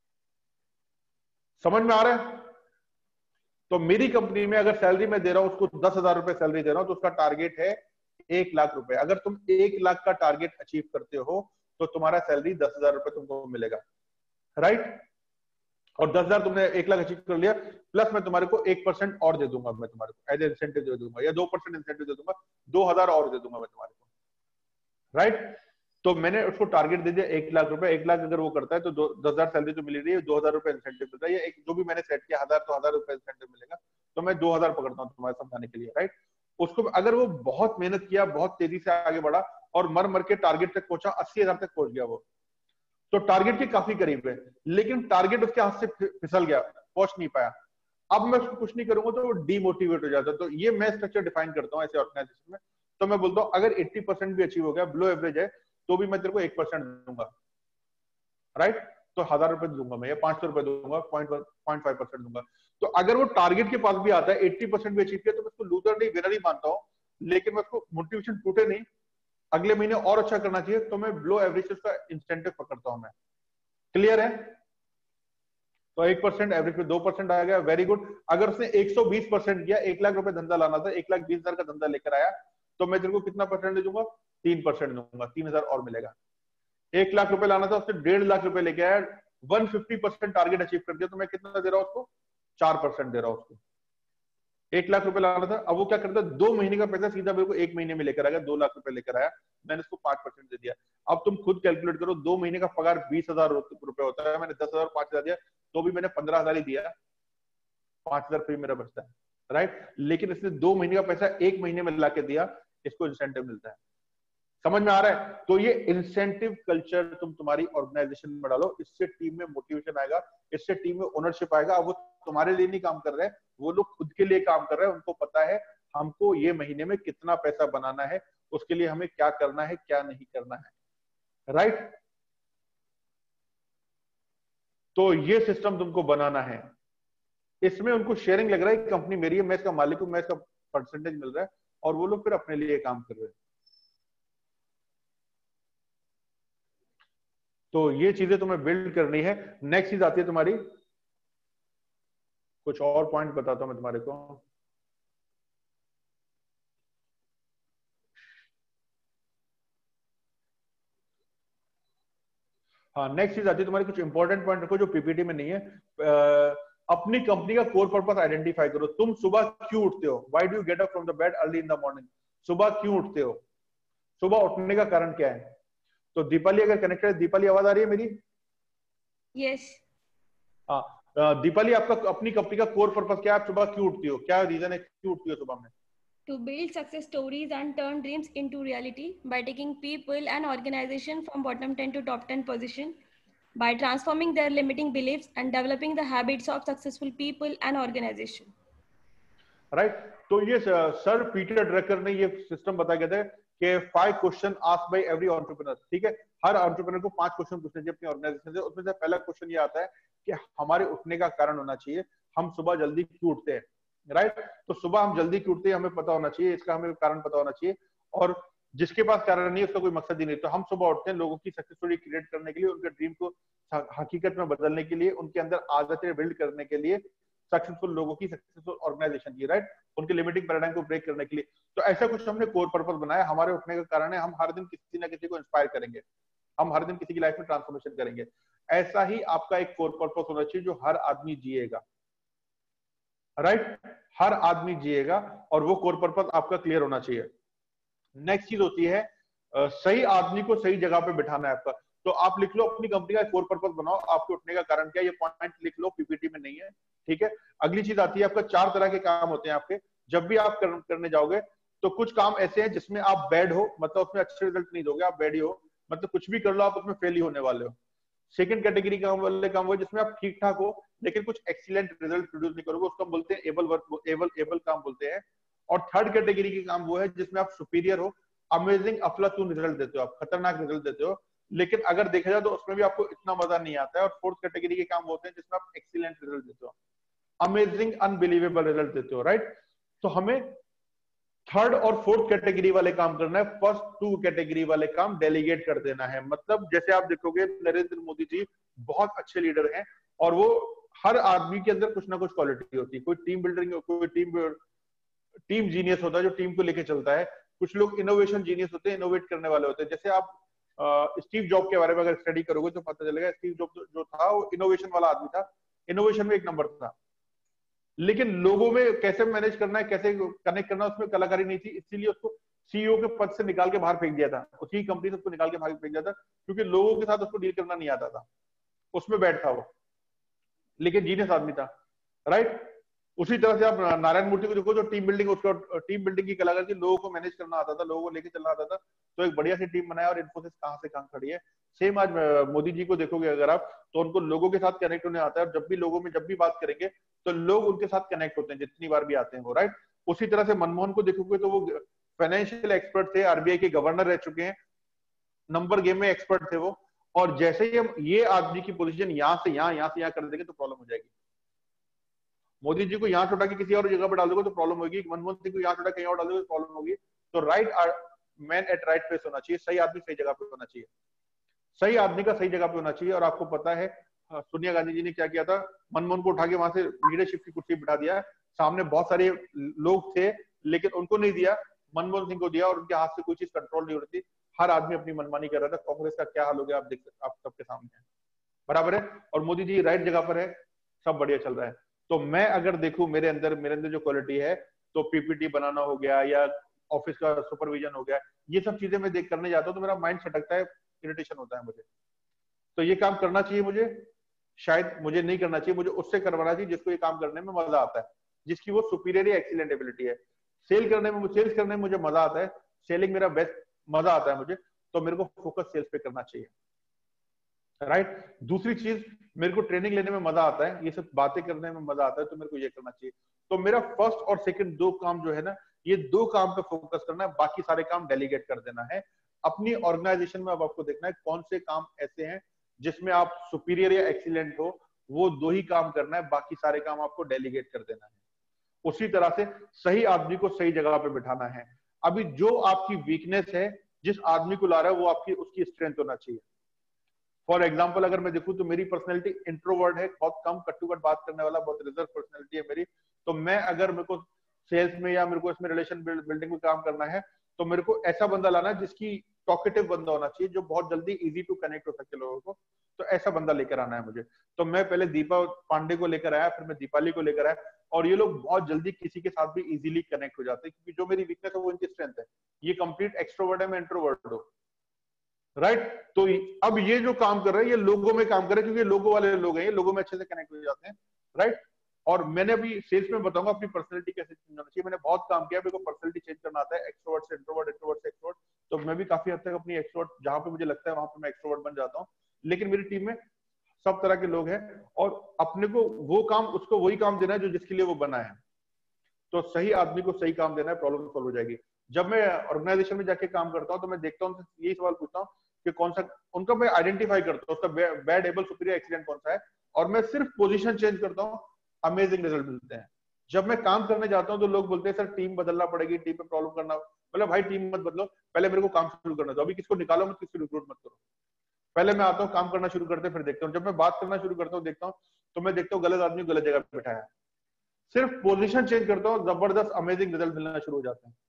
समझ में आ रहा है? तो मेरी कंपनी में अगर सैलरी मैं दे रहा हूं उसको, दस हजार रुपए सैलरी दे रहा हूं, तो उसका टारगेट है एक लाख रुपए। अगर तुम एक लाख का टारगेट अचीव करते हो तो तुम्हारा सैलरी दस हजार रुपए तुमको मिलेगा, राइट। और दस हजार तुमने एक लाख अचीव कर लिया, प्लस मैं तुम्हारे को एक परसेंट और दे दूंगा, मैं तुम्हारे को एज इंसेंटिव दे दूंगा, या दो परसेंट इंसेंटिव दे दूंगा, दो हजार और दे दूंगा मैं तुम्हारे को, राइट। तो मैंने उसको टारगेट दे दिया एक लाख रुपए। एक लाख अगर वो करता है तो दस हजार सैलरी तो मिल रही है, दो हजार रुपए इंसेंटिव मिल रहा है, या एक जो भी मैंने सेट किया हजार, तो हजार रुपए इंसेंटिव मिलेगा, तो मैं दो हजार पकड़ता हूँ तुम्हारे समझाने के लिए, राइट। उसको अगर वो बहुत मेहनत किया, बहुत तेजी से आगे बढ़ा और मर मर के टारगेट तक पहुंचा, अस्सी हजार तक पहुंच गया वो, तो टारगेट के काफी करीब है, लेकिन टारगेट उसके हाथ से फिसल गया, पहुंच नहीं पाया। अब मैं उसको कुछ नहीं करूंगा तो वो डीमोटिवेट हो जाता है। तो ये मैं स्ट्रक्चर डिफाइन करता हूँ ऐसे ऑर्गेनाइजेशन में। तो मैं बोलता हूँ अगर अस्सी परसेंट भी अचीव हो गया, बिलो एवरेज है, तो भी मैं तेरे को एक परसेंट दूंगा, राइट। तो हजार रुपए दूंगा मैं, या पांच सौ रुपए दूंगा, पॉइंट पॉइंट फाइव परसेंट दूंगा। तो अगर वो टारगेट के पास भी आता है, अस्सी परसेंट भी अचीव किया, तो मैं उसको लूजर नहीं विनर ही मानता हूँ। लेकिन मैं उसको मोटिवेशन टूटे नहीं, अगले महीने और अच्छा करना चाहिए, तो मैं बिलो एवरेज का इंसेंटिव पकड़ता हूं मैं। क्लियर है? तो एक परसेंट एवरेज पे दो परसेंट आ गया, वेरी गुड। अगर उसने एक सौ बीस परसेंट किया, एक लाख रुपए धंधा लाना था, एक लाख बीस हजार का धंधा लेकर आया, तो मैं तेरे को कितना परसेंट दूंगा? तीन परसेंट दूंगा, तीन हजार और मिलेगा। एक लाख रुपए लाना था, उसने डेढ़ लाख रुपए लेके आया, one fifty percent target achieve कर दिया, तो मैं कितना दे रहा हूं उसको? चार परसेंट दे रहा हूं उसको। एक लाख रुपए लाना था, अब वो क्या करता है, दो महीने का पैसा सीधा मेरे को एक महीने में लेकर आएगा, दो लाख रुपए लेकर आया, मैंने उसको पांच परसेंट दे दिया। अब तुम खुद कैलकुलेट करो, दो महीने का पगार बीस हजार रुपए होता है, मैंने दस हजार पांच हजार दिया, तो भी मैंने पंद्रह हजार ही दिया, पांच हजार फिर मेरा बचता है, राइट। लेकिन इसने दो महीने का पैसा एक महीने में ला के दिया, इसको इंसेंटिव मिलता है। समझ में आ रहा है? तो ये इंसेंटिव कल्चर तुम तुम्हारी ऑर्गेनाइजेशन में डालो, इससे टीम में मोटिवेशन आएगा, इससे टीम में ओनरशिप आएगा। अब वो तुम्हारे लिए नहीं काम कर रहे हैं, वो लोग खुद के लिए काम कर रहे हैं, उनको पता है हमको ये महीने में कितना पैसा बनाना है, उसके लिए हमें क्या करना है, क्या नहीं करना है, राइट। तो ये सिस्टम तुमको बनाना है। इसमें उनको शेयरिंग लग रहा है, कंपनी मेरी है, मैं इसका मालिक हूं, मैं इसका परसेंटेज मिल रहा है, और वो लोग फिर अपने लिए काम कर रहे हैं। तो ये चीजें तुम्हें बिल्ड करनी है। नेक्स्ट चीज आती है तुम्हारी, कुछ और पॉइंट बताता हूं मैं तुम्हारे को। हाँ, नेक्स्ट चीज आती है तुम्हारी, कुछ इंपॉर्टेंट पॉइंट रखो जो पीपीटी में नहीं है। आ, अपनी कंपनी का कोर पर्पस आइडेंटिफाई करो। तुम सुबह क्यों उठते हो? Why do you get up from the bed early in the morning? सुबह क्यों उठते हो? सुबह उठने का कारण क्या है? तो दीपाली अगर कनेक्टेड है, दीपाली आवाज आ रही है मेरी? यस। हाँ, दीपाली आपका अपनी कंपनी का कोर पर्पस क्या है? आप सुबह क्यों उठती हो? क्या रीजन है क्यों उठती हो सुबह में? To build success stories and turn dreams into reality by taking people and organization from bottom ten to top ten position, by transforming their limiting beliefs and developing the habits of successful people and organization. Right right? तो ये sir Peter Drucker ने ये system बताया गया था कि five questions asked by every entrepreneur. ठीक है, हर एंटरप्रेन्योर को पांच क्वेश्चन पूछने चाहिए अपनी ऑर्गेनाइजेशन से। उसमें से पहला क्वेश्चन ये आता है कि हमारे उठने का कारण होना चाहिए, हम सुबह जल्दी क्यों उठते हैं, राइट right? तो सुबह हम जल्दी क्यों उठते हैं हमें पता होना चाहिए, इसका हमें कारण पता होना चाहिए। और जिसके पास कारण नहीं है उसका कोई मकसद ही नहीं। तो हम सुबह उठते हैं लोगों की सक्सेस स्टोरी क्रिएट करने के लिए, उनके ड्रीम को हकीकत में बदलने के लिए, उनके अंदर आदतें बिल्ड करने के लिए, सक्सेसफुल लोगों की, सक्सेसफुल ऑर्गेनाइजेशन की, राइट, उनके लिमिटिंग पैराडाइम को ब्रेक करने के लिए। तो ऐसा कुछ हमने कोर पर्पस बनाया। हमारे उठने का कारण है हम हर दिन किसी ना किसी को इंस्पायर करेंगे, हम हर दिन किसी की लाइफ में ट्रांसफॉर्मेशन करेंगे। ऐसा ही आपका एक कोर पर्पस होना चाहिए जो हर आदमी जिएगा, राइट, हर आदमी जिएगा, और वो कोर पर्पस आपका क्लियर होना चाहिए। नेक्स्ट चीज होती है सही आदमी को सही जगह पे बिठाना है आपका। तो आप लिख लो अपनी कंपनी का कोर पर्पस बनाओ, आपके उठने का कारण क्या है, ये पॉइंट लिख लो, पीपीटी में नहीं है, ठीक है। अगली चीज आती है आपका चार तरह के काम होते हैं आपके जब भी आप कर, करने जाओगे। तो कुछ काम ऐसे हैं जिसमें आप बैड हो, मतलब उसमें अच्छे रिजल्ट नहीं दोगे, आप बैड ही हो, मतलब कुछ भी कर लो आप उसमें फेल ही होने वाले हो। सेकंड कैटेगरी काम वाले काम वो जिसमें आप ठीक ठाक हो लेकिन कुछ एक्सीलेंट रिजल्ट प्रोड्यूस नहीं करोगे, उसको बोलते हैं एबल वर्क, एबल एबल काम बोलते हैं। और थर्ड कैटेगरी के काम वो है जिसमें आप सुपीरियर हो, अमेजिंग अफलातून रिजल्ट देते हो, आप खतरनाक रिजल्ट देते हो, लेकिन अगर देखा जाए तो उसमें भी आपको इतना मजा नहीं आता है। और फोर्थ कैटेगरी के काम होते हैं जिसमें आप एक्सीलेंट रिजल्ट देते हो, अमेजिंग अनबिलीवेबल रिजल्ट देते हो, राइट। तो हमें थर्ड और फोर्थ कैटेगरी वाले काम करना है, फर्स्ट टू कैटेगरी वाले काम डेलीगेट कर देना है। मतलब जैसे आप देखोगे नरेंद्र मोदी जी बहुत अच्छे लीडर हैं और वो हर आदमी के अंदर कुछ ना कुछ क्वालिटी होती है, कोई टीम बिल्डरिंग, कोई टीम टीम जीनियस होता है जो टीम को लेके चलता है, कुछ लोग इनोवेशन जीनियस होते हैं, इनोवेट करने वाले होते हैं। जैसे आप स्टीव जॉब के बारे में अगर स्टडी करोगे तो पता चलेगा स्टीव जॉब जो था वो इनोवेशन वाला आदमी था, इनोवेशन में एक नंबर था, लेकिन लोगों में कैसे मैनेज करना है, कैसे कनेक्ट करना है, उसमें कलाकारी नहीं थी, इसीलिए उसको सीईओ के पद से निकाल के बाहर फेंक दिया था, उसी कंपनी से उसको निकाल के बाहर फेंक दिया था, क्योंकि लोगों के साथ उसको डील करना नहीं आता था, उसमें बैठ था वो, लेकिन जीनियस आदमी था, राइट। उसी तरह से आप नारायण मूर्ति को देखो जो टीम बिल्डिंग, उसको टीम बिल्डिंग की कलाकारी थी, लोगों को मैनेज करना आता था, लोगों को लेके चलना आता था, तो एक बढ़िया सी टीम बनाया और इन्फोसिस कहां से कहां खड़ी है। सेम आज मोदी जी को देखोगे अगर आप, तो उनको लोगों के साथ कनेक्ट होने आता है, और जब भी लोगों में जब भी बात करेंगे तो लोग उनके साथ कनेक्ट होते हैं जितनी बार भी आते हैं वो, राइट। उसी तरह से मनमोहन को देखोगे तो वो फाइनेंशियल एक्सपर्ट थे, आरबीआई के गवर्नर रह चुके हैं, नंबर गेम में एक्सपर्ट थे वो, और जैसे ही हम ये आदमी की पोजीशन यहां से यहां यहां से यहां कर देंगे तो प्रॉब्लम हो जाएगी। मोदी जी को यहाँ से उठा के किसी और जगह पर डाल दोगे तो प्रॉब्लम होगी, मनमोहन सिंह को यहाँ से उठा कहीं और डाल दोगे तो प्रॉब्लम होगी। तो right man at right place होना चाहिए, सही आदमी सही जगह पे होना चाहिए, सही आदमी का सही जगह पे होना चाहिए। और आपको पता है सोनिया गांधी जी ने क्या किया था, मनमोहन को उठा के वहां से लीडरशिप की कुर्सी बिठा दिया, सामने बहुत सारे लोग थे लेकिन उनको नहीं दिया, मनमोहन सिंह को दिया और उनके हाथ से कोई चीज कंट्रोल नहीं हो रही थी, हर आदमी अपनी मनमानी कर रहा था। कांग्रेस का क्या हाल हो गया आप देख आप सबके सामने है, बराबर है। और मोदी जी राइट जगह पर है, सब बढ़िया चल रहा है। तो मैं अगर देखूं मेरे अंदर मेरे अंदर जो क्वालिटी है, तो पीपीटी बनाना हो गया या ऑफिस का सुपरविजन हो गया, ये सब चीजें मैं देख करने जाता हूँ तो मेरा माइंड सटकता है, इरिटेशन होता है मुझे। तो ये काम करना चाहिए मुझे, शायद मुझे नहीं करना चाहिए, मुझे उससे करवाना चाहिए जिसको ये काम करने में मजा आता है, जिसकी वो सुपीरियर या एक्सीलेंट एबिलिटी है। सेल करने में सेल्स करने में मुझे मजा आता है, सेलिंग मेरा बेस्ट मजा आता है मुझे, तो मेरे को फोकस सेल्स पे करना चाहिए, राइट right? दूसरी चीज, मेरे को ट्रेनिंग लेने में मजा आता है, ये सब बातें करने में मजा आता है, तो मेरे को ये करना चाहिए। तो मेरा फर्स्ट और सेकंड दो काम जो है ना, ये दो काम पे फोकस करना है, बाकी सारे काम डेलीगेट कर देना है। अपनी ऑर्गेनाइजेशन में अब आपको देखना है कौन से काम ऐसे हैं जिसमें आप सुपीरियर या एक्सीलेंट हो, वो दो ही काम करना है, बाकी सारे काम आपको डेलीगेट कर देना है। उसी तरह से सही आदमी को सही जगह पे बिठाना है। अभी जो आपकी वीकनेस है, जिस आदमी को ला रहा है वो आपकी उसकी स्ट्रेंथ होना चाहिए। फॉर एग्जाम्पल अगर मैं देखूं तो मेरी पर्सनैलिटी इंट्रोवर्ट है, बहुत कम कट्टू-कट बात करने वाला, बहुत रिजर्व पर्सनैलिटी है मेरी। तो मैं अगर मेरे को सेल्स में या मेरे को इसमें रिलेशन बिल्डिंग में काम करना है, तो मेरे को ऐसा बंदा लाना है जिसकी टॉकेटिव बंदा होना चाहिए, जो बहुत जल्दी इजी टू कनेक्ट हो सके लोगों को। तो ऐसा बंदा लेकर आना है मुझे। तो मैं पहले दीपा पांडे को लेकर आया, फिर मैं दीपाली को लेकर आया, और ये लोग बहुत जल्दी किसी के साथ भी इजीली कनेक्ट हो जाते हैं, क्योंकि जो मेरी वीकनेस है वो इनकी स्ट्रेंथ है। ये कंप्लीट एक्सट्रोवर्ट है, मैं इंट्रोवर्ट हूं, राइट right? तो अब ये जो काम कर रहे हैं ये लोगों में काम कर रहे हैं, क्योंकि लोगों वाले लोग हैं, ये लोगों में अच्छे से कनेक्ट हो जाते हैं, राइट right? और मैंने अभी सेल्स में बताऊंगा अपनी पर्सनैलिटी कैसे चेंज होना चाहिए। मैंने बहुत काम किया, मेरे को पर्सनैलिटी चेंज करना आता है, एक्सट्रोवर्ट से इंट्रोवर्ट, इंट्रोवर्ट से एक्सट्रोवर्ट। तो मैं भी काफी हद तक अपनी एक्सट्रोवर्ट, जहां पे मुझे लगता है वहां पे मैं एक्सट्रोवर्ट बन जाता हूँ। लेकिन मेरी टीम में सब तरह के लोग हैं, और अपने को वो काम, उसको वही काम देना है जो जिसके लिए वो बना है। तो सही आदमी को सही काम देना है, प्रॉब्लम सॉल्व हो जाएगी। जब मैं ऑर्गेनाइजेशन में जाके काम करता हूँ तो मैं देखता हूँ, यही सवाल पूछता हूँ कि कौन सा उनका, मैं आइडेंटिफाई करता हूँ उसका बैड, एबल, सुपीरियर, एक्सीलेंट कौन सा है, और मैं सिर्फ पोजीशन चेंज करता हूँ, अमेजिंग रिजल्ट मिलते हैं। जब मैं काम करने जाता हूँ तो लोग बोलते हैं सर टीम बदलना पड़ेगी, टीम पे प्रॉब्लम करना, मतलब भाई टीम मत बदलो, पहले मेरे को काम शुरू करना दो, अभी किसको निकालो मत, किसको रिक्रूट मत करो, पहले मैं आता हूँ काम करना शुरू करते फिर देखता हूँ। जब मैं बात करना शुरू करता हूँ देखता हूँ तो मैं देखता हूँ गलत आदमी गलत जगह पे बैठा है, सिर्फ पोजीशन चेंज करता हूँ, जबरदस्त अमेजिंग रिजल्ट मिलना शुरू हो जाते हैं।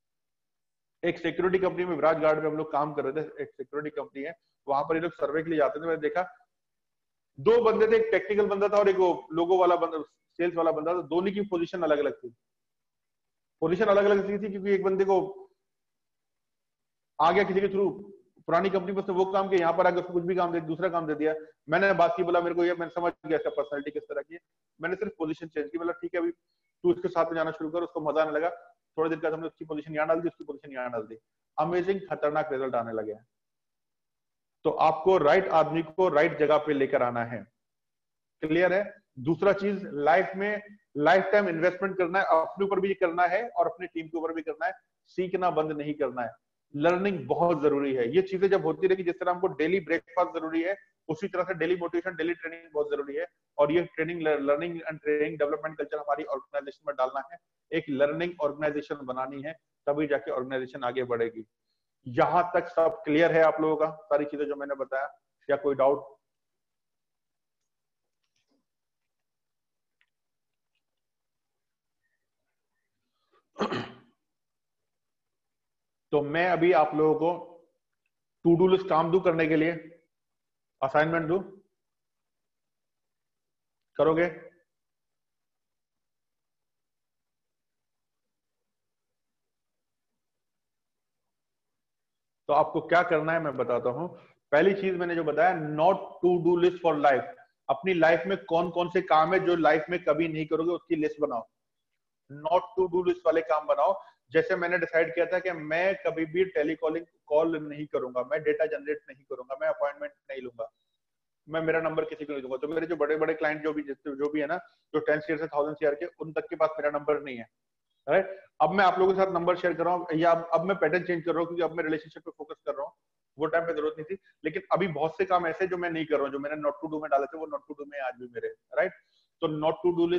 एक सिक्योरिटी कंपनी में, विराज गार्ड में हम लोग काम कर रहे थे, एक सिक्योरिटी कंपनी है, वहां पर ये लोग सर्वे के लिए जाते थे। मैंने देखा दो बंदे थे, एक टेक्निकल बंदा था और एक लोगो वाला बंदा, सेल्स वाला बंदा था, दोनों की पोजीशन अलग अलग थी। पोजीशन अलग अलग थी क्योंकि एक बंदे को आ गया किसी के थ्रू, पुरानी कंपनी में वो काम किया, यहाँ पर आकर उसको कुछ भी काम दे, दूसरा काम दे दिया। मैंने बात की, बोला मेरे को ये, मैंने समझ गया इसका पर्सनैलिटी किस तरह की है, मैंने सिर्फ पोजीशन चेंज की, बोला ठीक है अभी तू इसके साथ में जाना शुरू कर। उसको मजा आने लगा, थोड़ी देर बाद हमने उसकी पोजीशन यहाँ डाल दी, उसकी पोजीशन यहाँ डाल दी, अमेजिंग खतरनाक रिजल्ट आने लगे। तो आपको राइट आदमी को राइट जगह पे लेकर आना है, क्लियर है। दूसरा चीज, लाइफ में लाइफ टाइम इन्वेस्टमेंट करना है, अपने ऊपर भी करना है और अपनी टीम के ऊपर भी करना है, सीखना बंद नहीं करना है। लर्निंग बहुत जरूरी है, ये चीजें जब होती रहेगी, जिस तरह हमको डेली ब्रेकफास्ट जरूरी है, उसी तरह से डेली मोटिवेशन, डेली ट्रेनिंग बहुत जरूरी है। और ये training, learning and training development culture हमारी ऑर्गेनाइजेशन में डालना है, एक लर्निंग ऑर्गेनाइजेशन बनानी है, तभी जाके ऑर्गेनाइजेशन आगे बढ़ेगी। यहां तक सब क्लियर है आप लोगों का, सारी चीजें जो मैंने बताया, या कोई डाउट? तो मैं अभी आप लोगों को टू डू लिस्ट काम दूं करने के लिए, असाइनमेंट दूं, करोगे? तो आपको क्या करना है मैं बताता हूं। पहली चीज मैंने जो बताया, not to do list for life. अपनी लाइफ में कौन कौन से काम है जो लाइफ में कभी नहीं करोगे, उसकी लिस्ट बनाओ। नॉट टू डू लिस्ट वाले काम बनाओ। जैसे मैंने डिसाइड किया था कि मैं कभी भी टेलीकॉलिंग कॉल नहीं करूंगा, मैं डेटा जनरेट नहीं करूंगा, मैं अपॉइंटमेंट नहीं लूंगा, मैं मेरा नंबर किसी को नहीं दूंगा। तो मेरे जो बड़े बड़े क्लाइंट जो भी जो भी है ना, जो टेन शेयर से थाउजेंड शेयर के, उन तक के पास मेरा नंबर नहीं है, राइट। अब मैं आप लोगों के साथ नंबर शेयर कर रहा हूँ, या अब मैं पैटर्न चेंज कर रहा हूँ, क्योंकि अब मैं रिलेशनशिप पे फोकस कर रहा हूँ। वो टाइम पे जरूरत नहीं थी, लेकिन अभी बहुत से काम ऐसे जो मैं नहीं कर रहा हूँ, जो मैंने नॉट टू डू में डाले थे, वो नॉट टू डू में आज भी मेरे, राइट। तो not to do list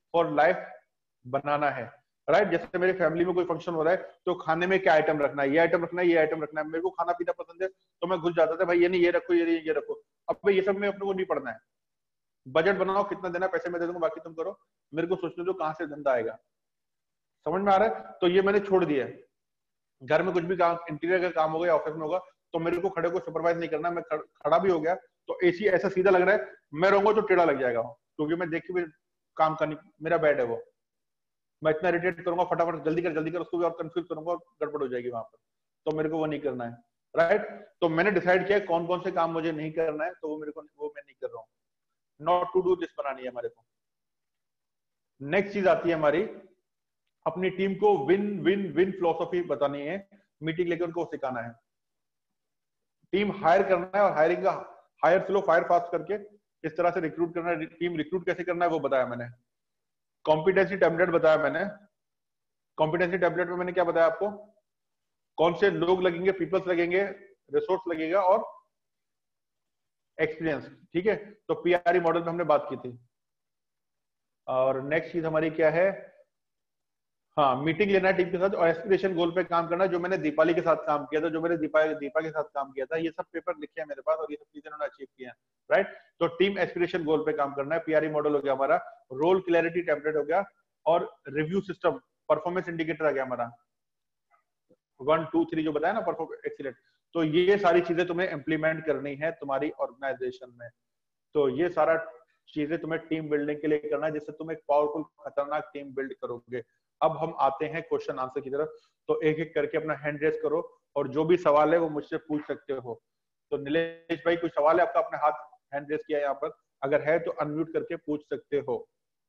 for life बनाना है, राइट। जैसे मेरे फैमिली में कोई फंक्शन हो रहा है तो खाने में क्या आइटम रखना है, ये आइटम रखना है, ये आइटम रखना है। मेरे को खाना पीना पसंद है तो मैं घुस जाता था, भाई ये नहीं ये रखो, ये नहीं ये रखो। अब भाई ये सब में अपने को नहीं पढ़ना है। बजट बनाओ, कितना देना, पैसे मैं दे दूंगा, बाकी तुम करो। मेरे को सोचने दो कहां से धंधा आएगा। समझ में आ रहा है? तो ये मैंने छोड़ दिया है। घर में कुछ भी काम, इंटीरियर का काम हो गया, ऑफिस में होगा, तो मेरे को खड़े को सुपरवाइज नहीं करना। मैं खड़ा भी हो गया तो एसी ऐसा सीधा लग रहा है, मैं रहूंगा तो टेढ़ा लग जाएगा, क्योंकि मैं देख के भी काम करनी, मेरा बैड है वो। मैं इतना इरिटेट करूंगा, फटाफट जल्दी कर जल्दी कर, उसको भी और कंफ्यूज करूंगा और गड़बड़ हो जाएगी वहां पर। तो मेरे को वो नहीं करना है, राइट। तो मैंने डिसाइड किया कौन कौन से काम मुझे नहीं करना है, तो वो मेरे को वो मैं नहीं कर रहा हूँ। नॉट टू डू लिस्ट बनानी है हमारे को। नेक्स्ट चीज आती है हमारी, अपनी टीम को विन विन विन फिलोसॉफी बतानी है, मीटिंग लेकर उनको सिखाना है। टीम हायर करना है और हायरिंग का हायर स्लो फायर फास्ट करके किस तरह से रिक्रूट करना है, टीम रिक्रूट कैसे करना है वो बताया मैंने। कॉम्पिटेंसी टेम्पलेट बताया मैंने। कॉम्पिटेंसी टेम्पलेट में मैंने क्या बताया आपको, कौन से लोग लगेंगे, पीपल्स लगेंगे, रिसोर्स लगेगा और एक्सपीरियंस, ठीक है। तो पीआरई मॉडल पे हमने बात की थी। और नेक्स्ट चीज हमारी क्या है, हाँ, मीटिंग लेना है टीम के साथ और एस्पिरेशन गोल पे काम करना, जो मैंने दीपाली के साथ काम किया था, जो मैंने दीपा दीपा के साथ काम किया था, ये सब पेपर लिखे हैं मेरे पास और ये सब चीजें उन्होंने अचीव किया है, राइट। तो टीम एस्पिरेशन गोल पे काम करना है, पीआरई मॉडल हो गया हमारा, रोल क्लैरिटी टेम्पलेट हो गया और रिव्यू सिस्टम, परफॉर्मेंस इंडिकेटर आ गया हमारा, वन टू थ्री जो बताया ना, परफॉर्मेंस एक्सीलेंट। तो ये सारी चीजें तुम्हें इंप्लीमेंट करनी है तुम्हारी ऑर्गेनाइजेशन में। तो ये सारा चीजें तुम्हें टीम बिल्डिंग के लिए करना है, जिससे तुम एक पावरफुल खतरनाक टीम बिल्ड करोगे। अब हम आते हैं क्वेश्चन आंसर की तरफ। तो एक एक करके अपना हैंड रेस करो और जो भी सवाल है वो मुझसे पूछ सकते हो। तो नीलेश भाई कोई सवाल है आपका? अपने हाथ हैंड रेस किया है यहाँ पर, अगर है तो अनम्यूट करके पूछ सकते हो।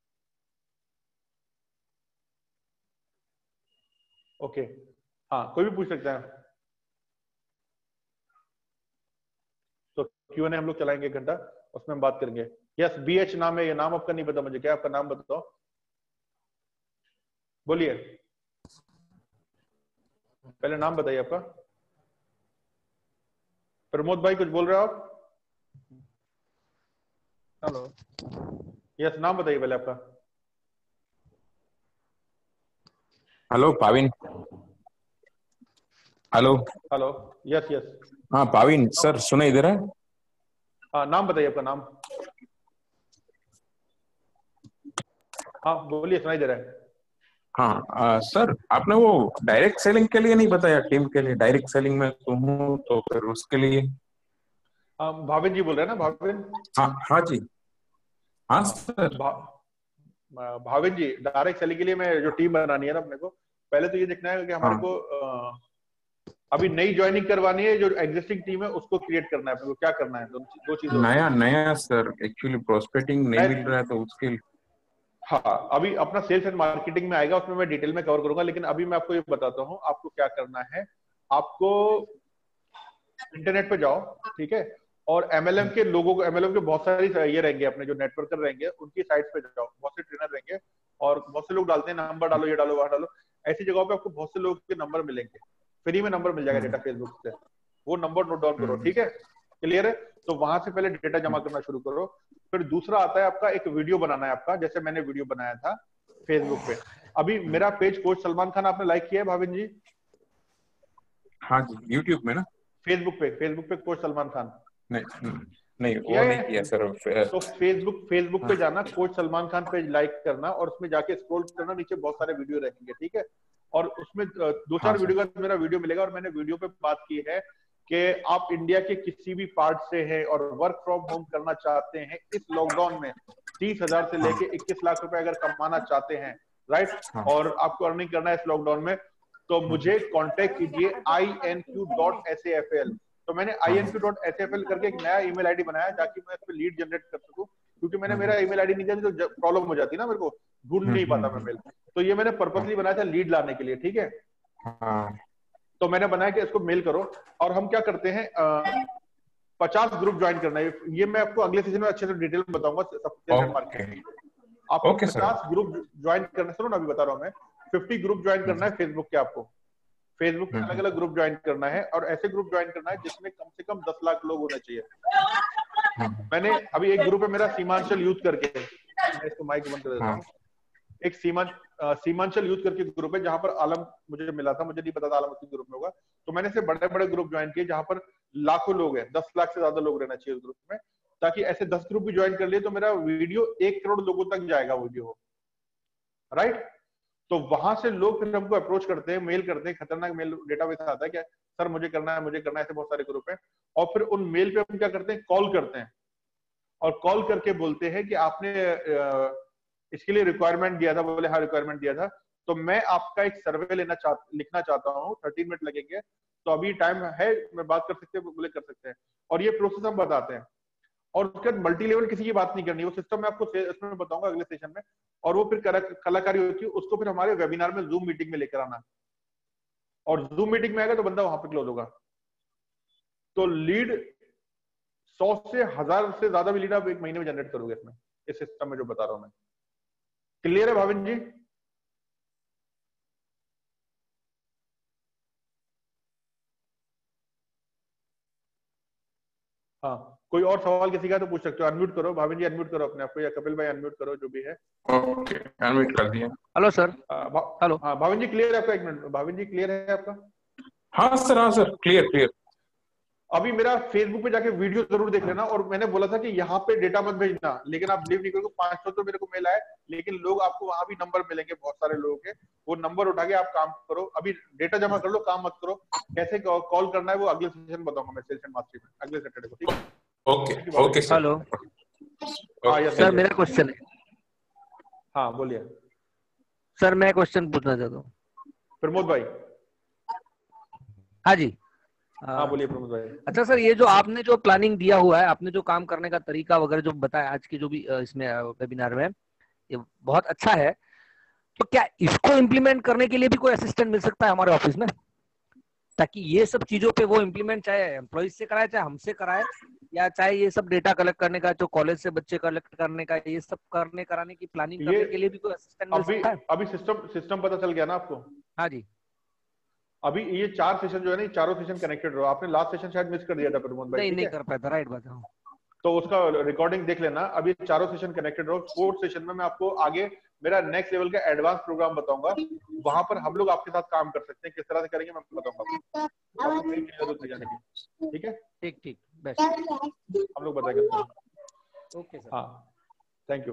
ओके, हाँ, कोई भी पूछ सकता है। तो क्यू एंड ए हम लोग चलाएंगे एक घंटा, उसमें हम बात करेंगे। यस, बी एच नाम है, ये नाम आपका नहीं पता मुझे, क्या आपका नाम बताओ, बोलिए, पहले नाम बताइए आपका। प्रमोद भाई कुछ बोल रहे हो आप? हेलो, यस, नाम बताइए पहले आपका। Hello Pavin. Hello hello, yes yes, हाँ पाविन सर, सुना इधर है? हाँ, नाम बताइए आपका नाम। हाँ बोलिए, सुनाई दे रहा है। हाँ आ, सर आपने वो डायरेक्ट सेलिंग के लिए नहीं बताया, टीम के लिए। डायरेक्ट सेलिंग में तुम हो तो फिर उसके लिए। हाँ, भाविन जी बोल रहे हैं ना? भाविन, हाँ हाँ जी, हाँ सर। भा, भाविन जी, डायरेक्ट सेलिंग के लिए मैं जो टीम बनानी है ना, अपने को पहले तो ये देखना है कि हमारे हाँ। को आ, अभी नई ज्वाइनिंग करवानी है, जो एग्जिस्टिंग टीम है उसको क्रिएट करना है अपने को। क्या करना है, दो, दो चीजें। नया नया सर, एक्चुअली प्रोस्पेक्टिंग नहीं मिल रहा है तो उसके लिए। हाँ, अभी अपना सेल्स एंड मार्केटिंग में आएगा, उसमें मैं डिटेल में कवर करूंगा। लेकिन अभी मैं आपको ये बताता हूँ आपको क्या करना है। आपको इंटरनेट पे जाओ, ठीक है, और एमएलएम के लोगों को, एमएलएम के बहुत सारी ये रहेंगे अपने जो नेटवर्कर रहेंगे, उनकी साइट पे जाओ, बहुत से ट्रेनर रहेंगे और बहुत से लोग डालते हैं नंबर डालो, ये डालो, वहां डालो। ऐसी जगहों पे आपको बहुत से लोगों के नंबर मिलेंगे, फ्री में नंबर मिल जाएगा डेटा फेसबुक से, वो नंबर नोट डाउन करो, ठीक है, क्लियर है। तो वहां से पहले डेटा जमा करना शुरू करो। फिर दूसरा आता है आपका एक वीडियो बनाना है आपका, जैसे मैंने वीडियो बनाया था फेसबुक पे। अभी मेरा पेज कोच सलमान खान आपने लाइक किया है भाविन जी? हाँ जी, यूट्यूब में ना? फेसबुक पे, फेसबुक पे कोच सलमान खान नहीं नहीं, वो नहीं किया सर। तो फेसबुक फेसबुक पे जाना, कोच सलमान खान पे लाइक करना और उसमें जाके स्क्रॉल करना, नीचे बहुत सारे वीडियो रहेंगे, ठीक है। और उसमें दो चार हाँ, वीडियो का मेरा वीडियो मिलेगा और मैंने वीडियो पे बात की है कि आप इंडिया के किसी भी पार्ट से हैं और वर्क फ्रॉम होम करना चाहते हैं इस लॉकडाउन में, तीस हजार से लेके इक्कीस लाख रुपए अगर कमाना चाहते हैं, राइट, हाँ। और आपको अर्निंग करना है इस लॉकडाउन में, तो मुझे कांटेक्ट कीजिए I N Q dot S A F L. तो मैंने I N Q dot S A F L करके एक नया ईमेल आईडी बनाया ताकि मैं इस पे लीड जनरेट कर सकूं, क्योंकि मैंने मेरा ईमेल आईडी नहीं दिया तो प्रॉब्लम हो जाती ना, मेरे को ढूंढ नहीं पाता मैं मेल। तो ये मैंने पर्पसली बनाया था लीड लाने के लिए, ठीक है। हाँ। तो मैंने बनाया कि इसको मेल करो और हम क्या करते हैं, पचास ग्रुप ज्वाइन करना है। ये मैं आपको अगले सीजन में अच्छे से डिटेल में बताऊंगा सबसे मार्केटिंग। आपको पचास ग्रुप ज्वाइन करना, सुनो ना अभी बता रहा हूँ मैं, पचास ग्रुप ज्वाइन करना है फेसबुक के, आपको फेसबुक में अलग अलग ग्रुप ज्वाइन करना है और ऐसे ग्रुप ज्वाइन करना है जिसमें कम से कम दस लाख लोग होने चाहिए। मैंने अभी एक ग्रुप है मेरा सीमांचल यूथ करके, मैं इसको माइक बंद कर देता हूँ। एक सीमा सीमांचल यूथ करके ग्रुप है जहां पर आलम मुझे मिला था, मुझे नहीं पता था आलम उसी ग्रुप में होगा, तो मैंने से बड़े बड़े ग्रुप ज्वाइन किए जहां पर लाखों लोग हैं, दस लाख से ज्यादा लोग रहना चाहिए उस ग्रुप में, ताकि ऐसे दस ग्रुप भी ज्वाइन कर लिए तो मेरा वीडियो एक करोड़ लोगों तक जाएगा वीडियो, राइट। तो वहां से लोग फिर हमको अप्रोच करते हैं, मेल करते हैं, खतरनाक मेल डेटाबेस आता है क्या सर मुझे करना है मुझे करना है, ऐसे बहुत सारे ग्रुप हैं। और फिर उन मेल पे हम क्या करते हैं, कॉल करते हैं और कॉल करके बोलते हैं कि आपने इसके लिए रिक्वायरमेंट दिया था, बोले हाँ रिक्वायरमेंट दिया था, तो मैं आपका एक सर्वे लेना चाह लिखना चाहता हूँ, थर्टीन मिनट लगेंगे, तो अभी टाइम है, मैं बात कर सकते हैं, बोले कर सकते हैं, और ये प्रोसेस हम बताते हैं। और उसके बाद मल्टी लेवल किसी की बात नहीं करनी, वो सिस्टम मैं आपको इसमें बताऊंगा अगले सेशन में। और वो फिर कलाकारी होती है, उसको फिर हमारे वेबिनार में जूम मीटिंग में लेकर आना, और जूम मीटिंग में आएगा तो बंदा वहां पे क्लोज होगा। तो लीड सौ से हजार से ज्यादा भी लीड आप एक महीने में जनरेट करोगे इसमें, इस सिस्टम में जो बता रहा हूं मैं। क्लियर है भाविन जी? हाँ, कोई और सवाल किसी का तो पूछ सकते हो, अनम्यूट करो भाविन जी, अनम्यूट करो अपने आप को, या कपिल भाई अनम्यूट करो, जो भी है। ओके, अनम्यूट कर दिया। Hello sir. हेलो हाँ भाविन जी, क्लियर है आपका? एक मिनट भाविन जी, क्लियर है आपका? हाँ सर, हाँ सर, क्लियर क्लियर। अभी मेरा फेसबुक पे जाके वीडियो जरूर देख लेना, और मैंने बोला था कि यहाँ पे डेटा मत भेजना, लेकिन आप बिलीव नहीं करोगे, पांच सौ तो मेरे को मेल आए, लेकिन लोग आपको वहां भी नंबर मिलेंगे बहुत सारे लोगों के, वो नंबर उठा के आप काम करो, अभी डेटा जमा कर लो, काम मत करो। कैसे कॉल करना है वो अगले सेशन बताऊंगा मैं, सेशन मास्टरी में अगले सैटरडे को, ठीक है? Okay okay sir. हेलो हाँ यस सर, मेरा क्वेश्चन है। हाँ बोलिए सर, मैं क्वेश्चन पूछना चाहता हूँ। प्रमोद भाई। हाँ जी। हाँ बोलिए प्रमोद भाई। अच्छा सर, ये जो आपने जो प्लानिंग दिया हुआ है, आपने जो काम करने का तरीका वगैरह जो बताया आज के जो भी इसमें वेबिनार में, ये बहुत अच्छा है। तो क्या इसको इम्प्लीमेंट करने के लिए भी कोई असिस्टेंट मिल सकता है हमारे ऑफिस में, ताकि ये सब चीजों पे वो इम्प्लीमेंट चाहे एम्प्लॉइज से कराए चाहे हमसे कराए, या चाहे ये सब डेटा कलेक्ट करने का, जो कॉलेज से बच्चे कलेक्ट करने का, ये सब करने कराने की प्लानिंग करने के लिए भी कोई असिस्टेंट मिल सकता है? अभी सिस्टम सिस्टम पता चल गया ना आपको? हाँ जी। अभी ये चार सेशन जो है ना, चारों सेशन कनेक्टेड रहो। आपने लास्ट सेशन शायद मिस कर दिया था प्रमोद भाई, नहीं नहीं कर पाया था, राइट बात है। तो उसका रिकॉर्डिंग देख लेना। अभी चारों सेशन कनेक्टेड रहो। फोर्थ सेशन में मैं आपको आगे मेरा नेक्स्ट लेवल का एडवांस प्रोग्राम बताऊंगा, वहां पर हम लोग आपके साथ काम कर सकते हैं, किस तरह से करेंगे मैं बताऊंगा आपको, जरूरत नहीं जाने की, ठीक है? ठीक ठीक, बेस्ट, हम लोग बताएंगे। Okay sir. हाँ थैंक यू।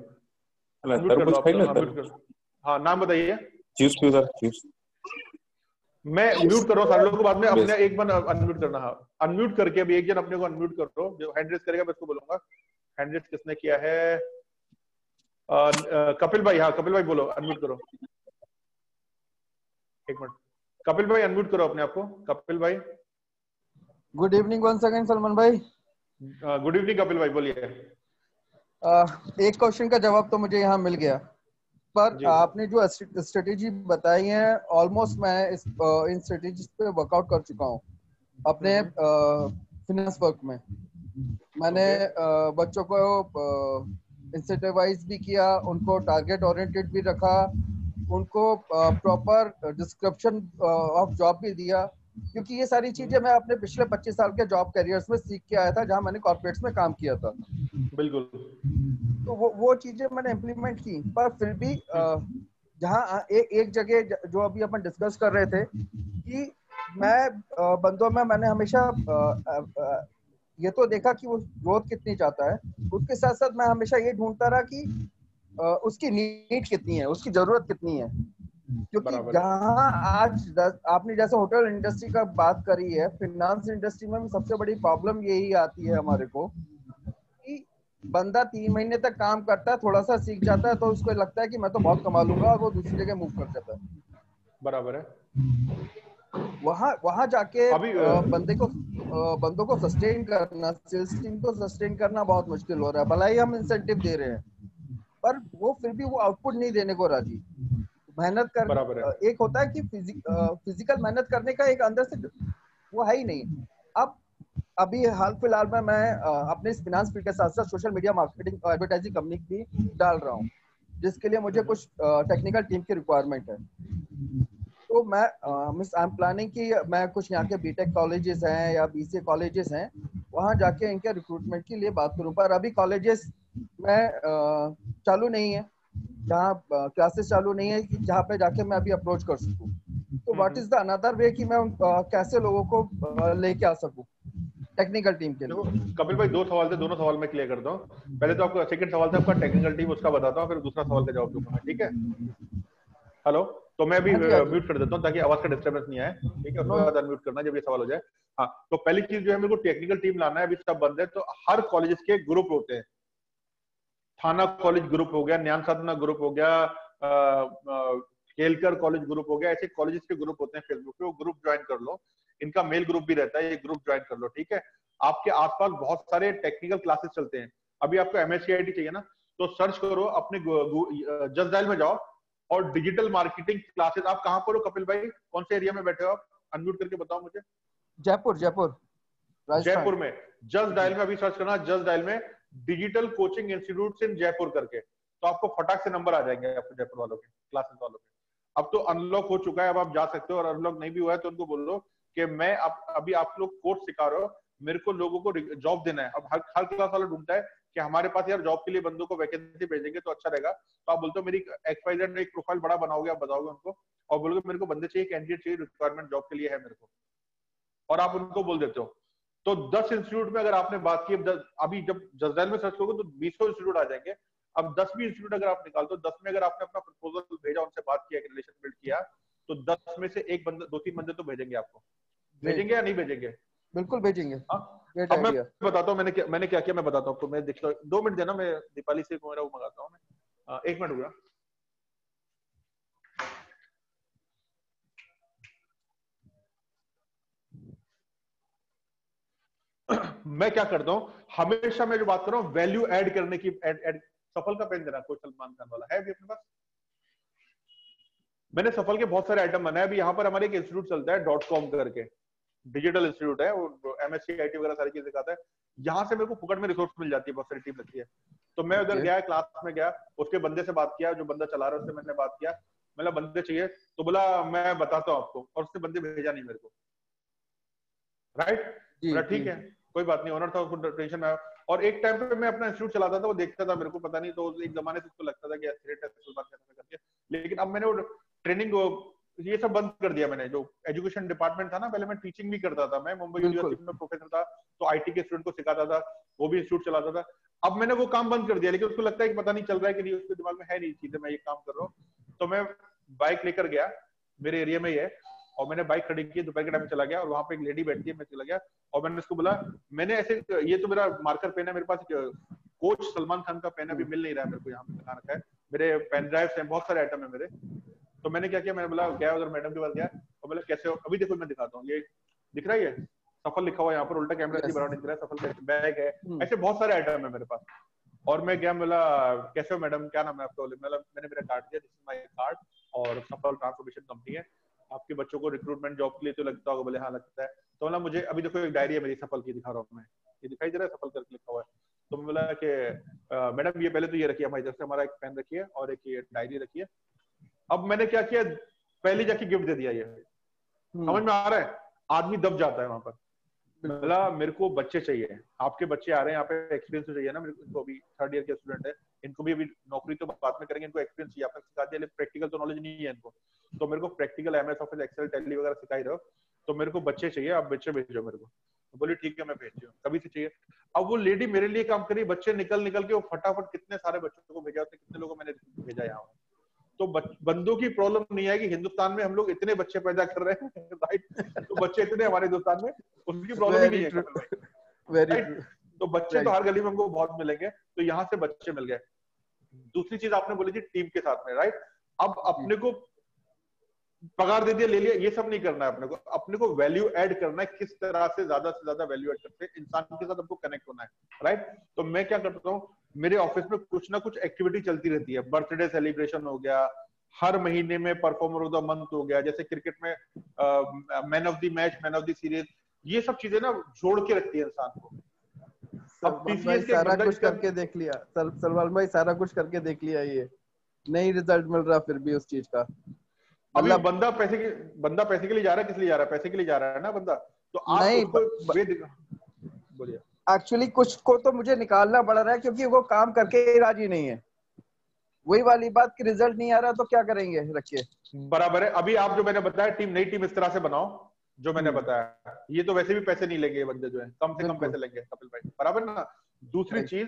हाँ नाम बताइए। चूज क्यों सर, चूज। मैं म्यूट कर रहा हूँ सारे लोगों को, बाद में अपने एक बार अनम्यूट करना है, अनम्यूट करके अभी एक जन अपने को अनम्यूट करो, जो हैंड रेज करेगा मैं उसको बोलूंगा। हैंड रेज किसने किया है? आ, आ, कपिल भाई। हाँ कपिल भाई बोलो, अनम्यूट करो। एक मिनट, कपिल भाई अनम्यूट करो अपने आप को। कपिल भाई good evening once again Salman भाई। गुड इवनिंग कपिल भाई, बोलिए। एक क्वेश्चन का जवाब तो मुझे यहाँ मिल गया, पर आपने जो स्ट्रेटेजी बताई है, ऑलमोस्ट मैं इस इन स्ट्रेटेजीज पे वर्कआउट कर चुका हूँ अपने फिनेंस वर्क में। मैंने okay. बच्चों को इंसेंटिवाइज भी किया, उनको टारगेट ओरिएंटेड भी रखा, उनको प्रॉपर डिस्क्रिप्शन ऑफ जॉब भी दिया, क्योंकि ये सारी चीजें मैं अपने पिछले पच्चीस साल के जॉब करियर्स में सीख के आया था, जहां मैंने कॉर्पोरेट्स में काम किया था। बिल्कुल। तो वो वो चीजें मैंने इम्प्लीमेंट की, पर फिर भी जहाँ ए, एक जगह जो अभी अपन डिस्कस कर रहे थे कि मैं बंदों में मैंने हमेशा ये तो देखा कि वो ग्रोथ कितनी चाहता है, उसके साथ साथ मैं हमेशा ये ढूंढता रहा कि उसकी नीड कितनी है, उसकी जरूरत कितनी है। क्योंकि जहाँ आज आपने जैसे होटल इंडस्ट्री का बात करी है, फाइनेंस इंडस्ट्री में सबसे बड़ी प्रॉब्लम यही आती है हमारे को कि बंदा तीन महीने तक काम करता है, थोड़ा सा सीख जाता है तो उसको लगता है कि मैं तो बहुत कमा लूंगा, और वो दूसरी जगह मूव कर जाता है। बराबर है। वहाँ वहाँ जाके अभी बंदे को बंदों को सस्टेन करना, सेल्स टीम को सस्टेन करना बहुत मुश्किल हो रहा है। भला ही हम इंसेंटिव दे रहे हैं, पर वो फिर भी वो आउटपुट नहीं देने को राजी। मेहनत कर, एक होता है कि फिजिक, फिजिकल मेहनत करने का एक अंदर से वो है ही नहीं। अब अभी हाल फिलहाल में मैं अपने इस फाइनेंस फील्ड के साथ साथ social media marketing advertising company भी डाल रहा हूँ, जिसके लिए मुझे कुछ टेक्निकल टीम की रिक्वायरमेंट है। तो मैं मिस आई एम प्लानिंग कि मैं कुछ यहाँ के बीटेक कॉलेजेस हैं या बीसीए कॉलेजेस हैं, वहाँ जाके इनके रिक्रूटमेंट के लिए बात करूँ, पर अभी कॉलेजेस में चालू नहीं है, जहाँ क्लासेस चालू नहीं है कि जहाँ पे जाके मैं अभी अप्रोच कर सकूँ। तो what is the another way कि मैं uh, कैसे लोगों को uh, लेके आ सकूँ टेक्निकल टीम के लिए? देखो कपिल भाई, दो सवाल थे, दोनों सवाल मैं क्लियर करता हूँ। पहले तो आपका सेकंड सवाल था आपका टेक्निकल टीम, उसका बताता हूँ, फिर दूसरा सवाल का जवाब दूंगा मैं, ठीक है? हेलो, तो मैं अभी म्यूट कर देता हूँ ताकि आवाज का डिस्टर्बेंस नहीं आए, ठीक है? उसके बाद अनम्यूट करना जब ये सवाल हो जाए। हाँ, तो पहली चीज जो है, मेरे को टेक्निकल टीम लाना है, अभी सब बंद है, तो हर कॉलेज के ग्रुप होते हैं। थाना कॉलेज ग्रुप हो गया, ज्ञान साधना ग्रुप हो गया, केलकर कॉलेज ग्रुप हो गया, ऐसे कॉलेजेस के ग्रुप होते हैं फेसबुक पे, वो ग्रुप ज्वाइन कर लो। इनका मेल ग्रुप भी रहता है, ये ग्रुप ज्वाइन कर लो, ठीक है? आपके आसपास बहुत सारे टेक्निकल क्लासेस चलते हैं। अभी आपको एमएससी आईटी चाहिए ना, तो सर्च करो अपने जस्ट डायल में जाओ और डिजिटल मार्केटिंग क्लासेस। आप कहाँ पर हो कपिल भाई, कौन से एरिया में बैठे हो आप? अनम्यूट करके बताओ मुझे। जयपुर, जयपुर, जयपुर में जस्ट डायल में अभी सर्च करना, जस्ट डायल में digital coaching institute in Jaipur करके, तो आपको फटाक से नंबर आ जाएंगे आपको जयपुर वालों के, क्लासेस वालों के। अब तो अनलॉक हो चुका है, अब आप जा सकते हो, और अनलॉक नहीं भी हुआ है तो उनको बोलो कि मैं अब अभी आप लोग कोर्स सिखा रहे हो, मेरे को लोगों को जॉब देना है। अब हर हर क्लास वाला ढूंढता है कि हमारे पास यार जॉब के लिए बंदों को वैकेंसी भेजेंगे तो अच्छा रहेगा, तो आप बोलते हो मेरी एक्स वाई जेड एक प्रोफाइल बड़ा बनाओगे, आप बताओगे उनको और बोलोगे मेरे को बंदे चाहिए, कैंडिडेट चाहिए, रिक्वायरमेंट जॉब के लिए है मेरे को, और आप उनको बोल देते हो। तो दस इंस्टीट्यूट में अगर आपने बात की, अभी जब जसडैल में सर्च करोगे तो बीसों इंस्टीट्यूट आ जाएंगे। अब दस भी इंस्टीट्यूट अगर आप निकालते हो, दस में अगर आपने अपना प्रपोजल भेजा, उनसे बात किया, रिलेशन बिल्ड किया, तो दस में से एक बंदा, दो तीन बंदे तो भेजेंगे आपको। भेजेंगे या नहीं भेजेंगे? बिल्कुल भेजेंगे। अब मैं बताता हूँ मैंने क्या मैंने क्या किया, मैं बताता हूँ आपको। मैं देखता हूँ, दो मिनट देना, मैं दीपाली से मेरा वो मंगाता हूँ मैं, एक मिनट हुआ। मैं क्या करता हूँ, हमेशा मैं जो बात कर रहा हूँ वैल्यू ऐड करने की। एड, एड, सफल का पेन देना, कोई सलमान खान वाला है अभी अपने पास? मैंने सफल के बहुत सारे आइटम बनाए। अभी यहाँ पर हमारे एक इंस्टीट्यूट चलता है डॉट कॉम करके, डिजिटल इंस्टीट्यूट है, वो एमएससी आईटी वगैरह सारी चीजें सिखाता है। यहाँ से मेरे को फुकट में रिसोर्स मिल जाती है, बहुत सारी टीम लगती है। तो मैं उधर गया, क्लास में गया, उसके बंदे से बात किया, जो बंदा चला रहा है उससे मैंने बात किया, मतलब बंदे चाहिए, तो बोला मैं बताता हूँ आपको, और उसने बंदे भेजा नहीं मेरे को। राइट, ठीक है, कोई बात नहीं, ओनर था, उसको टेंशन आया। और एक टाइम पे मैं अपना इंस्टीट्यूट चलाता था, वो देखता था मेरे को, पता नहीं, तो एक जमाने से उसको लगता था कि करके, लेकिन अब मैंने वो ट्रेनिंग ये सब बंद कर दिया। मैंने जो एजुकेशन डिपार्टमेंट था ना, पहले मैं टीचिंग भी करता था, मैं मुंबई यूनिवर्सिटी में प्रोफेसर था, तो आईटी के स्टूडेंट को सिखाता था, वो भी इंस्टीट्यूट चलाता था। अब मैंने वो काम बंद कर दिया, लेकिन उसको लगता है कि पता नहीं चल रहा है कि नहीं, उसके दिमाग में है नहीं चीजें, मैं ये काम कर रहा हूँ। तो मैं बाइक लेकर गया, मेरे एरिया में ही है, और मैंने बाइक खड़ी की, दोपहर के टाइम में चला गया, और वहां पे एक लेडी बैठती है, मैं चला गया, और मैंने उसको बोला, मैंने ऐसे, ये तो मेरा मार्कर पेन है, मेरे पास कोच सलमान खान का पेन अभी मिल नहीं रहा है मेरे को, यहाँ पे लगा रखा है, मेरे पेन ड्राइव है, बहुत सारे आइटम है मेरे। तो मैंने क्या किया, मैंने बोला, गया उधर मैडम के पास गया, और बोला कैसे हो? अभी देखो मैं दिखाता हूँ, ये दिख रहा है, ये सफल लिखा हुआ है यहाँ पर, उल्टा कैमरा बड़ा दिख रहा है, सफल का बैग है, ऐसे बहुत सारे आइटम है मेरे पास। और मैं गया, बोला कैसे हो मैडम, क्या नाम है आपका? मैंने मेरा कार्ड दिया, दिस इज माय कार्ड, और सफल ट्रांसफॉर्मेशन कंपनी है, आपके बच्चों को रिक्रूटमेंट जॉब के लिए तो लगता होगा? बोले हाँ लगता है। तो बोला मुझे अभी देखो एक डायरी है मेरी सफल की, दिखा रहा हूँ मैं, ये दिखाई दे रहा है, सफल करके लिखा हुआ है। तो मैं बोला कि मैडम ये पहले तो ये रखिए, हमारी तरफ से हमारा एक पेन रखिए और एक ये डायरी रखिए। अब मैंने क्या किया, पहले जाके गिफ्ट दे दिया। ये समझ में आ रहा है? आदमी दब जाता है वहां पर। बोला मेरे को बच्चे चाहिए, आपके बच्चे आ रहे हैं यहाँ पे, एक्सपीरियंस चाहिए ना मेरे को, इनको अभी थर्ड ईयर के स्टूडेंट है, इनको भी अभी नौकरी तो बाद में करेंगे, इनको एक्सपीरियंस चाहिए, आपने सिखा दिया, प्रैक्टिकल तो नॉलेज नहीं है इनको, तो मेरे को practical MS office Excel Tally वगैरह सिखाई रहो, तो मेरे को बच्चे चाहिए, आप बच्चे भेजो मेरे को। तो बोली ठीक है मैं भेज, कभी से चाहिए। अब वो लेडी मेरे लिए काम करी, बच्चे निकल निकल के वो फटाफट कितने सारे बच्चों को भेजा, कितने लोगों को मैंने भेजा यहाँ। तो बंदों की प्रॉब्लम नहीं है कि हिंदुस्तान में हम लोग इतने बच्चे पैदा कर रहे हैं, राइट? तो बच्चे इतने हमारे हिंदुस्तान में, उसकी प्रॉब्लम ही नहीं है, राइट? तो बच्चे तो हर गली में हमको बहुत मिलेंगे, तो यहाँ से बच्चे मिल गए। दूसरी चीज आपने बोली थी टीम के साथ में, राइट? अब अपने को पगार दे दिया, ले लिया, ये सब नहीं करना है अपने को, अपने को वैल्यू ऐड करना है, किस तरह से ज्यादा से ज्यादा वैल्यू ऐड करते हैं, इंसान के साथ हमको कनेक्ट होना है, राइट? तो मैं क्या करता हूँ, मेरे ऑफिस में कुछ ना कुछ एक्टिविटी चलती रहती है, बर्थडे सेलिब्रेशन हो गया, हर महीने में परफॉर्मर ऑफ द मंथ हो गया, जैसे क्रिकेट में man of the match, man of the series, ये सब चीजें ना जोड़ के रखती है इंसान को। अब टीसीएस के सारा कुछ करके देख लिया, सलमान भाई सारा कुछ करके देख लिया, ये नहीं रिजल्ट मिल रहा फिर भी उस चीज का। अभी बंदा पैसे के बंदा पैसे के लिए जा रहा है, किस लिए जा रहा है? पैसे के लिए जा रहा है ना बंदा, तो आप नहीं, उसको वे बोलिए। एक्चुअली कुछ को तो मुझे निकालना पड़ रहा है, क्योंकि वो काम करके राजी नहीं है। वही वाली बात कि रिजल्ट नहीं आ रहा तो क्या करेंगे रखिए। बराबर है। अभी आप जो मैंने बताया टीम, नई टीम इस तरह से बनाओ जो मैंने बताया, ये तो वैसे भी पैसे नहीं लेंगे ये बंदे जो है, कम से कम पैसे लेंगे कपिल भाई, बराबर ना। दूसरी चीज,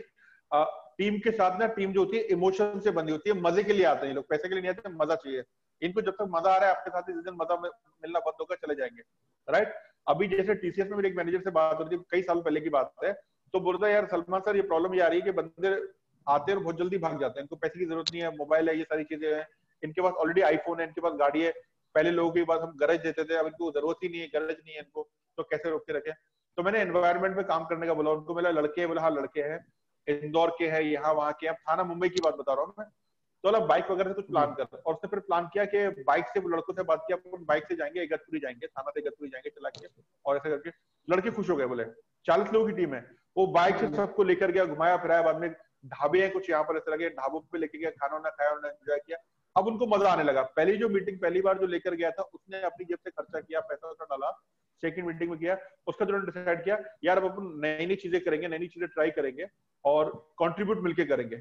टीम के साथ ना टीम जो होती है इमोशन से बंधी होती है, मजे के लिए आते हैं ये लोग, पैसे के लिए नहीं आते, मजा चाहिए इनको। जब तक मजा आ रहा है आपके साथ, जिस दिन मजा मिलना बंद होगा चले जाएंगे, राइट। अभी जैसे टीसीएस में मेरे एक मैनेजर से बात हो रही थी, कई साल पहले की बात है, तो बोल रहा है यार सलमान सर ये प्रॉब्लम ये आ रही है कि बंदे आते हैं और बहुत जल्दी भाग जाते हैं, इनको पैसे की जरूरत नहीं है, मोबाइल है, ये सारी चीजें हैं, इनके पास ऑलरेडी आईफोन है, इनके पास गाड़ी है। पहले लोगों के पास हम गरज देते थे, अब इनको जरूरत ही नहीं है, गरज नहीं है इनको, तो कैसे रोक के रखें। तो मैंने एनवायरमेंट में काम करने का बोला उनको, बोला लड़के हैं, बोला हाँ लड़के हैं, इंदौर के हैं, यहाँ वहाँ के, अब थाना मुंबई की बात बता रहा हूँ मैं। तो बोला बाइक वगैरह से कुछ प्लान कर, और उसने फिर प्लान किया कि बाइक से, लड़कों से बात किया, अपन बाइक से जाएंगे, इगतपुरी जाएंगे, थाना से इगतपुरी जाएंगे चला के, और ऐसे करके लड़के खुश हो गए। बोले चालीस लोगों की टीम है, वो बाइक से सबको लेकर गया, घुमाया फिराया, बाद में ढाबे हैं कुछ यहाँ पर ऐसे लगे, ढाबों पे लेके गया, खाना वाना खाया, उन्होंने एंजॉय किया। अब उनको मजा आने लगा। पहली जो मीटिंग पहली बार जो लेकर गया था उसने अपनी जेब से खर्चा किया, पैसा वैसा डाला, सेकंड मीटिंग में किया, उसका जो डिसाइड किया यार अब अपन नई नई चीजें करेंगे, नई नई चीजें ट्राई करेंगे और कंट्रीब्यूट मिलके करेंगे।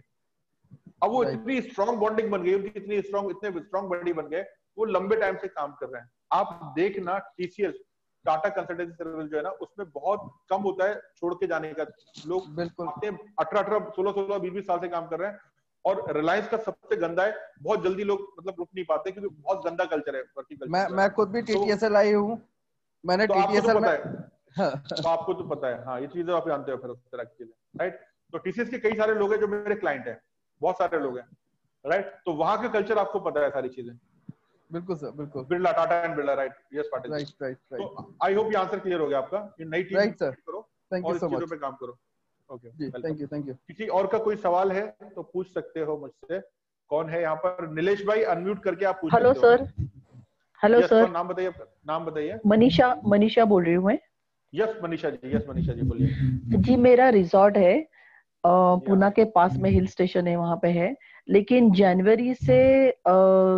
अब वो इतनी स्ट्रॉन्ग बॉन्डिंग बन गई उनकी, इतनी स्ट्रॉन्ग, इतने स्ट्रॉन्ग बॉडी बन गए, वो लंबे टाइम से काम कर रहे हैं। आप देखना टीसीएस, टाटा कंसल्टेंसी सर्विस जो है ना, उसमें बहुत कम होता है छोड़ के जाने का। लोग बिल्कुल अठारह अठारह सोलह सोलह बीस बीस साल से काम कर रहे हैं। और रिलायंस का सबसे गंदा है, बहुत जल्दी लोग मतलब रुक नहीं पाते क्योंकि बहुत गंदा कल्चर है, वर्किंग कल्चर। मैं मैं खुद भी टीटीएस से लाई हूँ, मैंने तो आपको तो पता है, हाँ। तो आपको तो पता है, हाँ ये चीजें आप जानते हो फिर उस तरह की चीजें, राइट। तो टीसीएस के कई सारे लोग हैं जो मेरे क्लाइंट हैं, बहुत सारे लोग हैं, राइट। तो वहां का कल्चर आपको पता है सारी चीजें। बिल्कुल सर, बिल्कुल। Birla, Tata and Birla, right, yes Patil, right right right. तो आई होप ये आंसर क्लियर हो गया आपका। ये नई टीम राइट सर, करो थैंक और यू इस सो चीजों मच। पे काम करो। ओके जी, थैंक यू थैंक यू। किसी और का कोई सवाल है तो पूछ सकते हो मुझसे। कौन है यहाँ पर? नीलेश भाई अनम्यूट करके आप पूछ हेलो सकते हो। सर। हेलो सर, नाम बताइए, नाम बताइए। मनीषा, मनीषा बोल रही हूँ मैं। यस मनीषा जी, यस मनीषा जी बोलिए। जी मेरा रिजॉर्ट है पुणे के पास में, हिल स्टेशन है वहां पे है, लेकिन जनवरी से आ,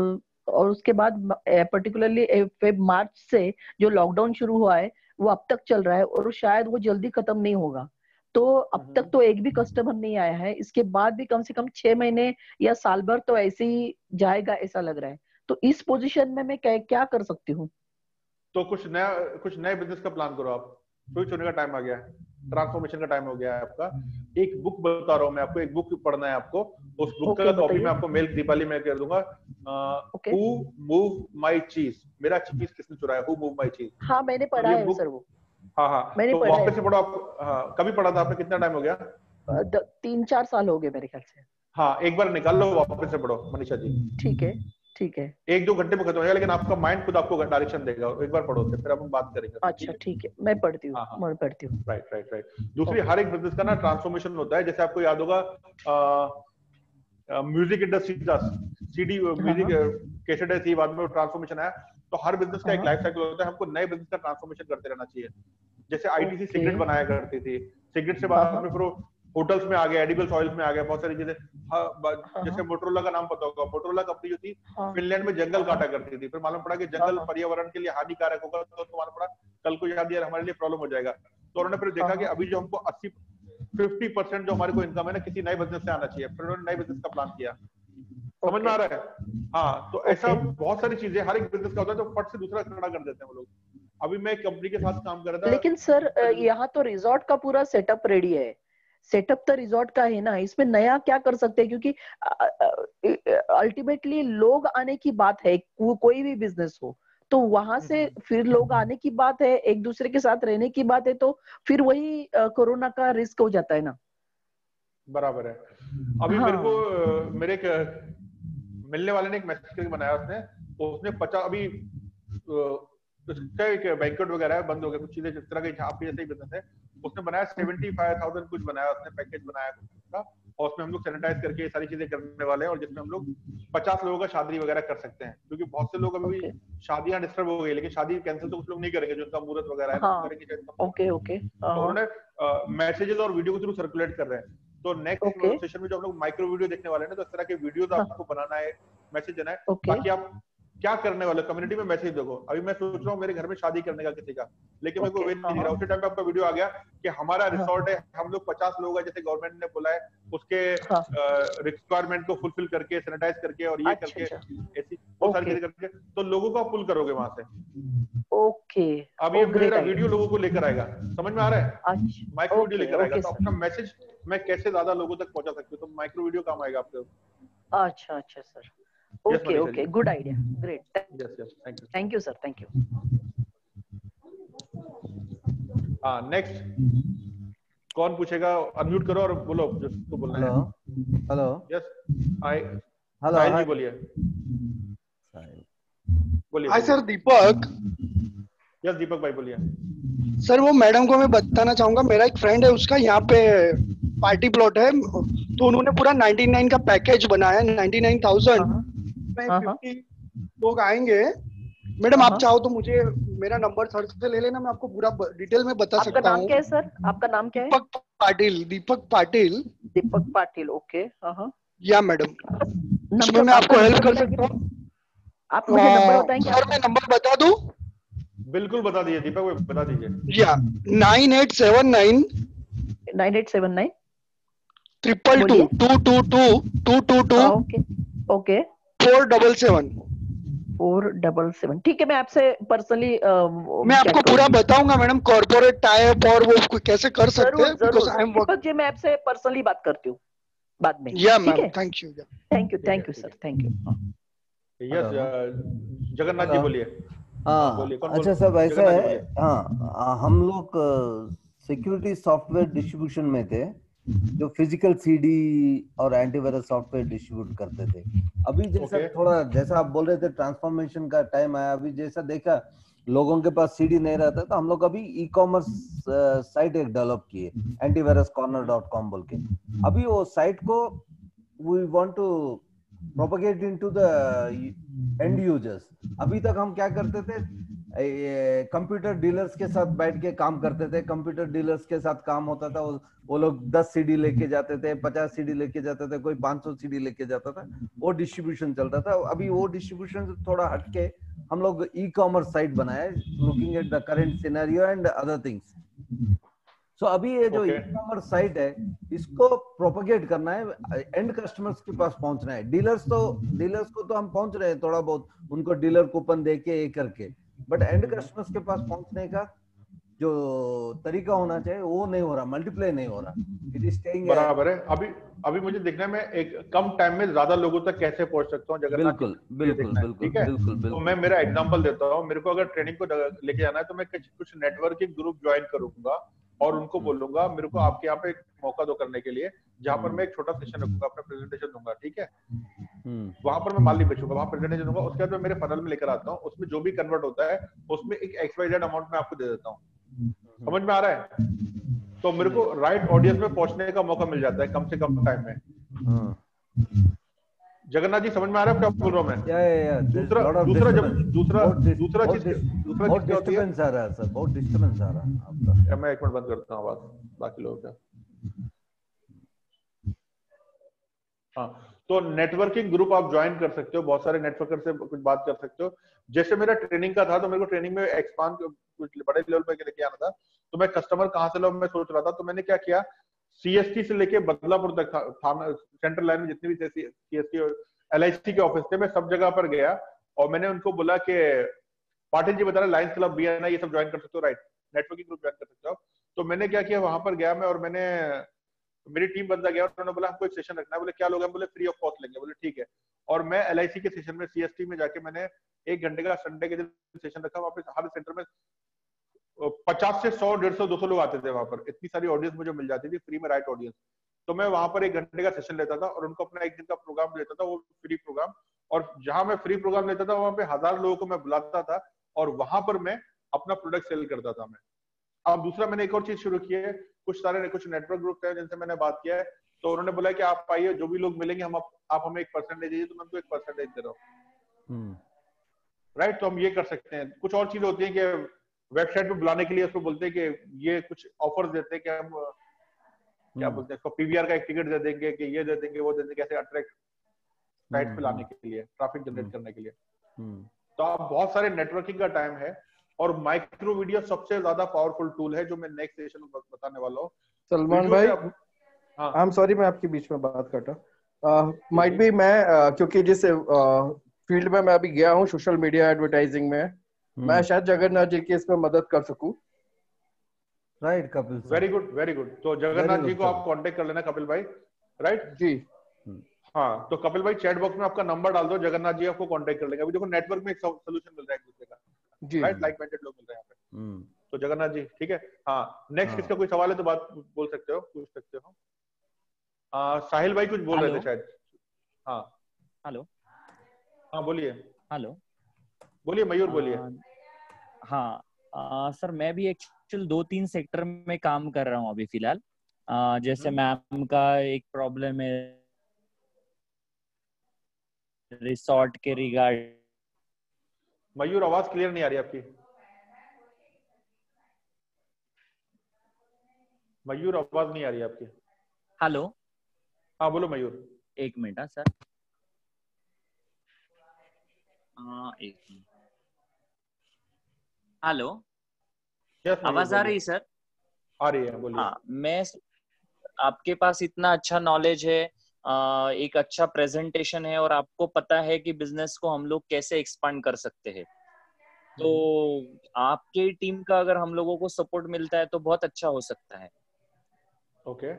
और उसके बाद पर्टिकुलरली फेब मार्च से जो लॉकडाउन शुरू हुआ है वो अब तक चल रहा है और शायद वो जल्दी खत्म नहीं होगा। तो अब तक तो एक भी कस्टमर नहीं आया है, इसके बाद भी कम से कम छह महीने या साल भर तो ऐसे ही जाएगा ऐसा लग रहा है। तो इस पोजीशन में मैं क्या, क्या कर सकती हूँ? तो कुछ नया, कुछ नए बिजनेस का प्लान करो आप। स्विच होने का टाइम आ गया है, ट्रांसफॉर्मेशन का टाइम हो गया है आपका। एक बुक बता रहा हूँ मैं आपको, एक बुक पढ़ना है आपको, उस बुक okay, का कॉपी मैं आपको मेल दीपाली में कर दूंगा। हु मूव माय चीज, मेरा चीज किसने चुराया, हु मूव माय चीज। हाँ मैंने पढ़ा है सर वो। हाँ हाँ मैंने तो पढ़ा वापस है। से पढ़ो आप। हाँ कभी पढ़ा था आपने, कितना टाइम हो गया? तीन चार साल हो गए मेरे ख्याल से। हाँ एक बार निकाल लो, वापस से पढ़ो मनीषा जी। ठीक है ठीक है। एक दो घंटे में खत्म हो जाएगा, लेकिन आपका माइंड खुद आपको डायरेक्शन देगा। एक बार पढ़ो फिर हम बात करेंगे। अच्छा ठीक है, मैं पढ़ती हूँ, मैं पढ़ती हूँ। Right right right. दूसरी, हर एक बिजनेस का ना ट्रांसफॉर्मेशन होता है। जैसे आपको याद होगा म्यूजिक इंडस्ट्री का सीडी म्यूजिक कैसेट है, बाद में ट्रांसफॉर्मेशन आया। तो हर बिजनेस का एक लाइफ साइकिल होता है, हमको नए बिजनेस का ट्रांसफॉर्मेशन करते रहना चाहिए। जैसे आईटीसी सिगरेट बनाया करती थी, सिगरेट से बाद में फिर होटल्स में आ गया, एडिबल्स ऑयल्स में आ गया, बहुत सारी चीजें। जैसे मोटरोला का नाम पता होगा, मोटरोला कंपनी जो थी फिनलैंड में जंगल काटा करती थी, फिर मालूम पड़ा कि जंगल पर्यावरण के लिए हानिकारक होगा, तो मालूम पड़ा कल को याद यार हमारे लिए प्रॉब्लम हो जाएगा। तो उन्होंने फिर देखा कि अभी जो हमको अस्सी फिफ्टी परसेंट जो हमारे को इनकम है ना, किसी नए बिजनेस से आना चाहिए। फिर उन्होंने नए बिजनेस का प्लान किया। समझ में आ रहा है? हाँ तो ऐसा बहुत सारी चीजें हर एक बिजनेस का होता है, तो फट से दूसरा खड़ा कर देते हैं वो लोग। अभी मैं एक कंपनी के साथ काम कर रहा था। लेकिन सर यहाँ तो रिजॉर्ट का पूरा सेटअप रेडी है, सेटअप तो रिजॉर्ट का है ना, इसमें नया क्या कर सकते हैं? क्योंकि अल्टीमेटली लोग आने की बात है, को, कोई भी बिजनेस हो तो वहां से फिर लोग आने की बात है, एक दूसरे के साथ रहने की बात है, तो फिर वही कोरोना का रिस्क हो जाता है ना। बराबर है। अभी हाँ। मेरे को मेरे एक मिलने वाले ने एक मैसेज करके बनाया, उसने उसने पचास अभी उसका एक बैंक्वेट वगैरह बंद हो गया, कुछ चीजें जिस तरह के आपके जैसे ही बिजनेस है, उसने बनाया सेवेंटी फाइव थाउजेंड कुछ बनाया, उसने पैकेज बनाया उसका, और उसमें हम लोग सैनिटाइज करके ये सारी चीजें करने वाले हैं, और जिसमें हम लोग पचास लोगों का शादी वगैरह कर सकते हैं। क्योंकि बहुत से लोग अभी okay. शादियां डिस्टर्ब हो गई, लेकिन शादी कैंसिल तो कुछ लोग नहीं करेंगे, जो उनका मुहूर्त वगैरह है हाँ. करेंगे। Okay okay. तो उन्होंने मैसेजेस और वीडियो के थ्रू सर्कुलेट कर रहे हैं। तो नेक्स्ट सेशन में जो हम लोग माइक्रो वीडियो देखने वाले हैं ना, तो इस तरह के वीडियोस आपको बनाना है, मैसेज देना है, ताकि आप क्या करने वाले, कम्युनिटी में मैसेज देखो। अभी मैं सोच रहा हूँ मेरे घर में शादी करने का किसी का, लेकिन मेरे को वे नहीं दिख रहा। उसी टाइम पे आपका वीडियो आ गया कि हमारा रिसोर्ट है, हम लोग पचास लोग हैं जैसे गवर्नमेंट ने बोला है, उसके रिक्वायरमेंट को फुलफिल करके, सैनिटाइज करके और ये करके, ऐसी बहुत सारी चीजें करके, तो लोगों को आप पुल करोगे वहां से। ओके, अब ये मेरा वीडियो लोगों को लेकर आएगा, समझ में आ रहा है? माइक्रो वीडियो लेकर आएगा, तो अपना मैसेज मैं कैसे ज्यादा लोगों तक पहुंचा सकती हूँ, तो माइक्रो वीडियो काम आएगा आपके। अच्छा अच्छा sir, okay okay, good idea, great, yes yes, thank you thank you sir, thank you. हाँ, नेक्स्ट कौन पूछेगा? अनम्यूट करो और बोलो जिसको बोलना है। Hello, yes, hi, hello, Sahil ji बोलिए। बोलिए। हाय सर, दीपक। यस दीपक भाई बोलिए। सर वो मैडम को मैं बताना चाहूंगा, मेरा एक फ्रेंड है, उसका यहाँ पे पार्टी प्लॉट है, तो उन्होंने पूरा निन्यानवे का पैकेज बनाया, निन्यानवे हज़ार में पचास लोग आएंगे। मैडम आप चाहो तो मुझे मेरा नंबर सर से ले लेना, मैं आपको पूरा डिटेल में बता सकता हूँ। आपका नाम क्या है सर? आपका नाम क्या है? दीपक पाटिल। दीपक पाटिल। दीपक पाटिल, ओके। हाँ या मैडम, उसमें मैं आपको हेल्प कर सकता हूँ। आप मुझे नंबर बताएंगे? सर मैं नंबर बता दूं? बिल्कुल बता दीजिए दीपक भाई, बता दीजिए। या nine eight seven nine nine eight seven nine triple two two two two two two two okay okay four double seven four double seven. ठीक है, मैं आपसे पर्सनली मैं आपको पूरा बताऊंगा मैडम, कॉर्पोरेट टाइप और वो कैसे कर सकते हैं, because I am Deepak ji, मैं आपसे पर्सनली बात करती हूँ बाद में। या ma'am, thank you thank you thank you sir, thank you. Yes, Jagannath ji बोलिए। हाँ, अच्छा सब ऐसा है। हाँ, हम लोग सिक्योरिटी सॉफ्टवेयर डिस्ट्रीब्यूशन में थे, जो फिजिकल सीडी और एंटीवायरस सॉफ्टवेयर डिस्ट्रीब्यूट करते थे। अभी जैसा okay. थोड़ा जैसा आप बोल रहे थे ट्रांसफॉर्मेशन का टाइम आया, अभी जैसा देखा लोगों के पास सीडी नहीं रहता, तो हम लोग अभी ई कॉमर्स साइट एक डेवलप किए, एंटीवायरस कॉर्नर डॉट कॉम बोल के। अभी वो साइट को we want to propagate into the end users. अभी तक हम क्या करते थे, कंप्यूटर डीलर्स के साथ बैठ के काम करते थे। कंप्यूटर डीलर्स के साथ काम होता था, वो, वो लोग दस सीडी लेके जाते थे, पचास सीडी लेके जाते थे, कोई पाँच सौ सीडी लेके जाता था, वो डिस्ट्रीब्यूशन चलता था। अभी वो डिस्ट्रीब्यूशन से थोड़ा हटके हम लोग ई कॉमर्स साइट बनाए, looking at the current scenario and other things. So अभी ये जो ई कॉमर्स साइट है, इसको प्रोपगेट करना है, एंड कस्टमर्स के पास पहुंचना है। डीलर्स तो डीलर्स को तो हम पहुंच रहे हैं थोड़ा बहुत, उनको डीलर कूपन दे के ये करके, बट एंड कस्टमर्स के पास पहुंचने का जो तरीका होना चाहिए वो नहीं हो रहा, मल्टीप्लाई नहीं हो रहा, इट इज स्टेइंग। बराबर है। अभी अभी मुझे देखना है मैं एक कम टाइम में ज्यादा लोगों तक कैसे पहुंच सकता हूँ। जगन्नाथ, बिल्कुल बिल्कुल बिल्कुल, ठीक है, बिल्कुल, बिल्कुल। तो मैं मेरा एग्जांपल देता हूँ। मेरे को अगर ट्रेनिंग को लेके जाना है तो मैं कुछ नेटवर्किंग ग्रुप ज्वाइन करूंगा और उनको बोलूंगा मेरे को आपके यहाँ पे एक मौका दो करने के लिए, जहाँ पर मैं एक छोटा सेशन रखूंगा, अपना प्रेजेंटेशन दूंगा, ठीक है। वहां पर मैं माल नहीं बेचूंगा, वहां प्रेजेंटेशन दूंगा। उसके बाद मैं मेरे फनल में लेकर आता हूँ, उसमें जो भी कन्वर्ट होता है उसमें एक एक्स वाई जेड अमाउंट में आपको दे देता हूँ। समझ में आ रहा है? तो मेरे को राइट ऑडियंस में पहुंचने का मौका मिल जाता है कम से कम टाइम में। जगन्नाथ जी समझ में आ रहा है क्या बोल रहा हूँ मैं? या, या, या, दूसरा दूसरा जब दूसरा दूसरा चीज दूसरा चीज क्या होती है? आ रहा है सर, बहुत डिस्टर्बेंस आ रहा है आपका। मैं एक मिनट बंद करता हूँ आवाज, बाकी लोगों का। हाँ, तो नेटवर्किंग ग्रुप आप ज्वाइन कर सकते हो, बहुत सारे नेटवर्कर से कुछ बात कर सकते हो। जैसे मेरा ट्रेनिंग का था, तो मेरे को ट्रेनिंग में एक्सपांड कुछ बड़े लेवल पे लेके आना था, तो मैं कस्टमर कहाँ से लाऊं मैं सोच रहा था। तो मैंने क्या किया, सीएसटी से लेके बदलापुर तक था, सेंट्रल लाइन में जितने भी सीएसटी और एलआईसी के ऑफिस थे, मैं सब जगह पर गया और मैंने उनको बोला कि पाटिल जी बता रहे लायंस क्लब, बीएनआई ये सब ज्वाइन कर सकते हो, राइट, नेटवर्किंग ग्रुप ज्वाइन कर सकते हो। तो मैंने क्या किया, वहां पर गया मैं और मैंने मेरी टीम बंदा गया और उन्होंने बोला हमको एक सेशन रखना है। बोले क्या लोग हैं? बोले फ्री ऑफ कॉस्ट लेंगे। बोले ठीक है। और मैं एलआईसी के सेशन में सीएसटी में जाके मैंने एक घंटे का संडे के दिन सेशन रखा। वहां पे हर सेंटर में पचास से सौ डेढ़ सौ दो सौ लोग आते थे। वहां पर इतनी सारी ऑडियंस मुझे मिल जाती थी फ्री में, राइट ऑडियंस। तो मैं वहां पर एक घंटे का सेशन लेता था और उनको अपना एक दिन का प्रोग्राम लेता था, वो फ्री प्रोग्राम। और जहां मैं फ्री प्रोग्राम लेता था वहां पे हजार लोगों को मैं बुलाता था और वहां पर मैं अपना प्रोडक्ट सेल करता था मैं। अब दूसरा मैंने एक और चीज शुरू की है, कुछ सारे कुछ नेटवर्क ग्रुप है जिनसे मैंने बात किया है, तो उन्होंने बोला कि आप आइए, जो भी लोग मिलेंगे हम आप, आप हमें एक परसेंटेज दीजिए, तो मैं उनको एक परसेंटेज दे रहा हूँ, राइट। तो हम ये कर सकते हैं। कुछ और चीजें होती है कि वेबसाइट पे बुलाने के लिए उसको बोलते हैं कि ये कुछ ऑफर्स देते हैं कि हम क्या बोलते हैं इसको, पीवीआर का एक टिकट दे देंगे कि ये दे देंगे वो दे देंगे, कैसे अट्रैक्ट साइट पे लाने के लिए, ट्रैफिक जनरेट करने के लिए। तो आप बहुत सारे नेटवर्किंग का टाइम है, और माइक्रो वीडियो सबसे ज्यादा पावरफुल टूल है जो मैं नेक्स्ट सेशन में बताने वाला हूँ। सलमान भाई, आई एम सॉरी मैं आपके बीच में बात काटा। माइट बी मैं uh, क्योंकि जिस फील्ड uh, में मैं अभी गया हूँ सोशल मीडिया एडवर्टाइजिंग में, मैं शायद जगन्नाथ जी की इसमें मदद कर सकूं। Right Kapil, very good very good. तो जगन्नाथ जी को आप कांटेक्ट कर लेना कपिल भाई, राइट जी। हाँ, तो कपिल भाई चैट बॉक्स में आपका नंबर डाल दो, जगन्नाथ जी आपको कांटेक्ट कर लेंगे। अभी देखो नेटवर्क में एक सोल्यूशन मिल रहा है एक दूसरे का, राइट, लाइक माइंडेड लोग मिल रहे हैं यहाँ पे। तो जगन्नाथ जी ठीक है। हाँ, नेक्स्ट किसका कोई सवाल है तो बात बोल सकते हो, पूछ सकते हो। आ, साहिल भाई कुछ बोल रहे थे शायद। हाँ हेलो, हाँ बोलिए। हेलो बोलिए मयूर बोलिए। हाँ आ, सर मैं भी एक्चुअल दो तीन सेक्टर में काम कर रहा हूँ अभी फिलहाल। आ, जैसे मैम का एक प्रॉब्लम है रिसोर्ट के रिगार्ड। मयूर आवाज क्लियर नहीं आ रही आपकी। मयूर आवाज नहीं आ रही आपकी। हेलो, हाँ बोलो मयूर। एक मिनट। हाँ सर, हाँ एक मिनट। हेलो, आवाज आ रही सर? आ रही है, बोलिए। हाँ, मैं आपके पास इतना अच्छा नॉलेज है, आ, एक अच्छा प्रेजेंटेशन है, और आपको पता है कि बिजनेस को हम लोग कैसे एक्सपांड कर सकते हैं। तो आपके टीम का अगर हम लोगों को सपोर्ट मिलता है तो बहुत अच्छा हो सकता है। ओके।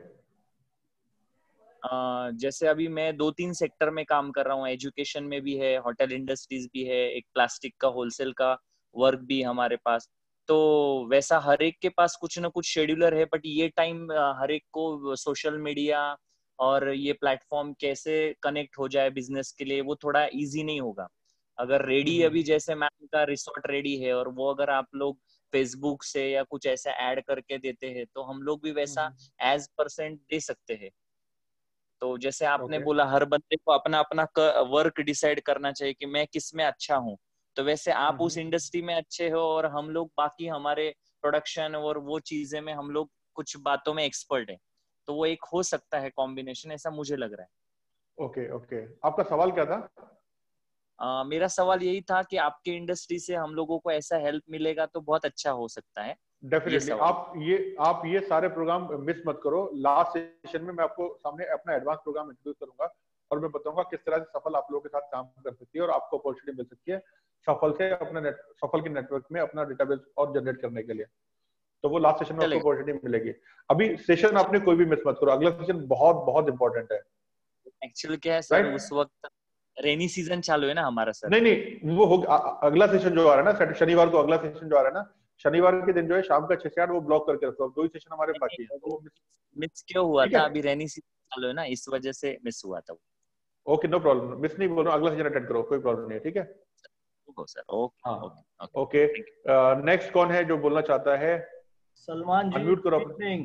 आ, जैसे अभी मैं दो तीन सेक्टर में काम कर रहा हूँ, एजुकेशन में भी है, होटल इंडस्ट्रीज भी है, एक प्लास्टिक का होलसेल का वर्क भी हमारे पास। तो वैसा हर एक के पास कुछ ना कुछ शेड्यूलर है, बट ये टाइम हर एक को सोशल मीडिया और ये प्लेटफॉर्म कैसे कनेक्ट हो जाए बिजनेस के लिए, वो थोड़ा इजी नहीं होगा। अगर रेडी अभी जैसे मैम का रिसोर्ट रेडी है, और वो अगर आप लोग फेसबुक से या कुछ ऐसा ऐड करके देते हैं तो हम लोग भी वैसा एज परसेंट दे सकते हैं। तो जैसे आपने okay. बोला हर बंदे को अपना अपना वर्क डिसाइड करना चाहिए कि मैं किस में अच्छा हूँ, तो वैसे आप उस इंडस्ट्री में अच्छे हो और हम लोग बाकी हमारे प्रोडक्शन और वो चीजें में हम लोग कुछ बातों में एक्सपर्ट है, तो वो एक हो सकता है कॉम्बिनेशन, ऐसा मुझे लग रहा है। Okay okay, okay okay. आपका सवाल क्या था? uh, मेरा सवाल यही था कि आपके इंडस्ट्री से हम लोगों को ऐसा हेल्प मिलेगा तो बहुत अच्छा हो सकता है। डेफिनेटली आप ये आप ये सारे प्रोग्राम मिस मत करो। लास्ट सेशन में मैं आपको सामने अपना एडवांस प्रोग्राम इंट्रोड्यूस करूंगा और मैं बताऊंगा किस तरह से सफल आप लोगों के साथ काम कर सकती है और आपको अपॉर्चुनिटी मिल सकती है सफल से अपने नेट, सफल के नेटवर्क में अपना डेटाबेस और जनरेट करने के लिए। तो वो लास्ट सेशन में आपको अपॉर्चुनिटी मिलेगी। अभी सेशन आपने कोई भी मिस मत करो, अगला सेशन बहुत बहुत इंपॉर्टेंट है। एक्चुअली क्या है सर, उस वक्त रेनी सीजन चालू है ना हमारा सर। नहीं नहीं वो हो अगला सेशन जो आ रहा है ना शनिवार को, अगला सेशन जो आ रहा है ना शनिवार के दिन जो है शाम का छह से आठ, वो ब्लॉक करके रखो। दो ही सेशन हमारे बाकी है। तो मिस क्यों हुआ था? अभी रेनी सीजन चालू है ना, इस वजह से मिस हुआ था। ओके नो प्रॉब्लम, मिस नहीं बोल रहा हूँ, अगला सेशन अटेंड करो, कोई प्रॉब्लम नहीं है। ठीक है सर। Okay okay. नेक्स्ट कौन है जो बोलना चाहता है? सलमान जी, अनम्यूट करो। Good evening.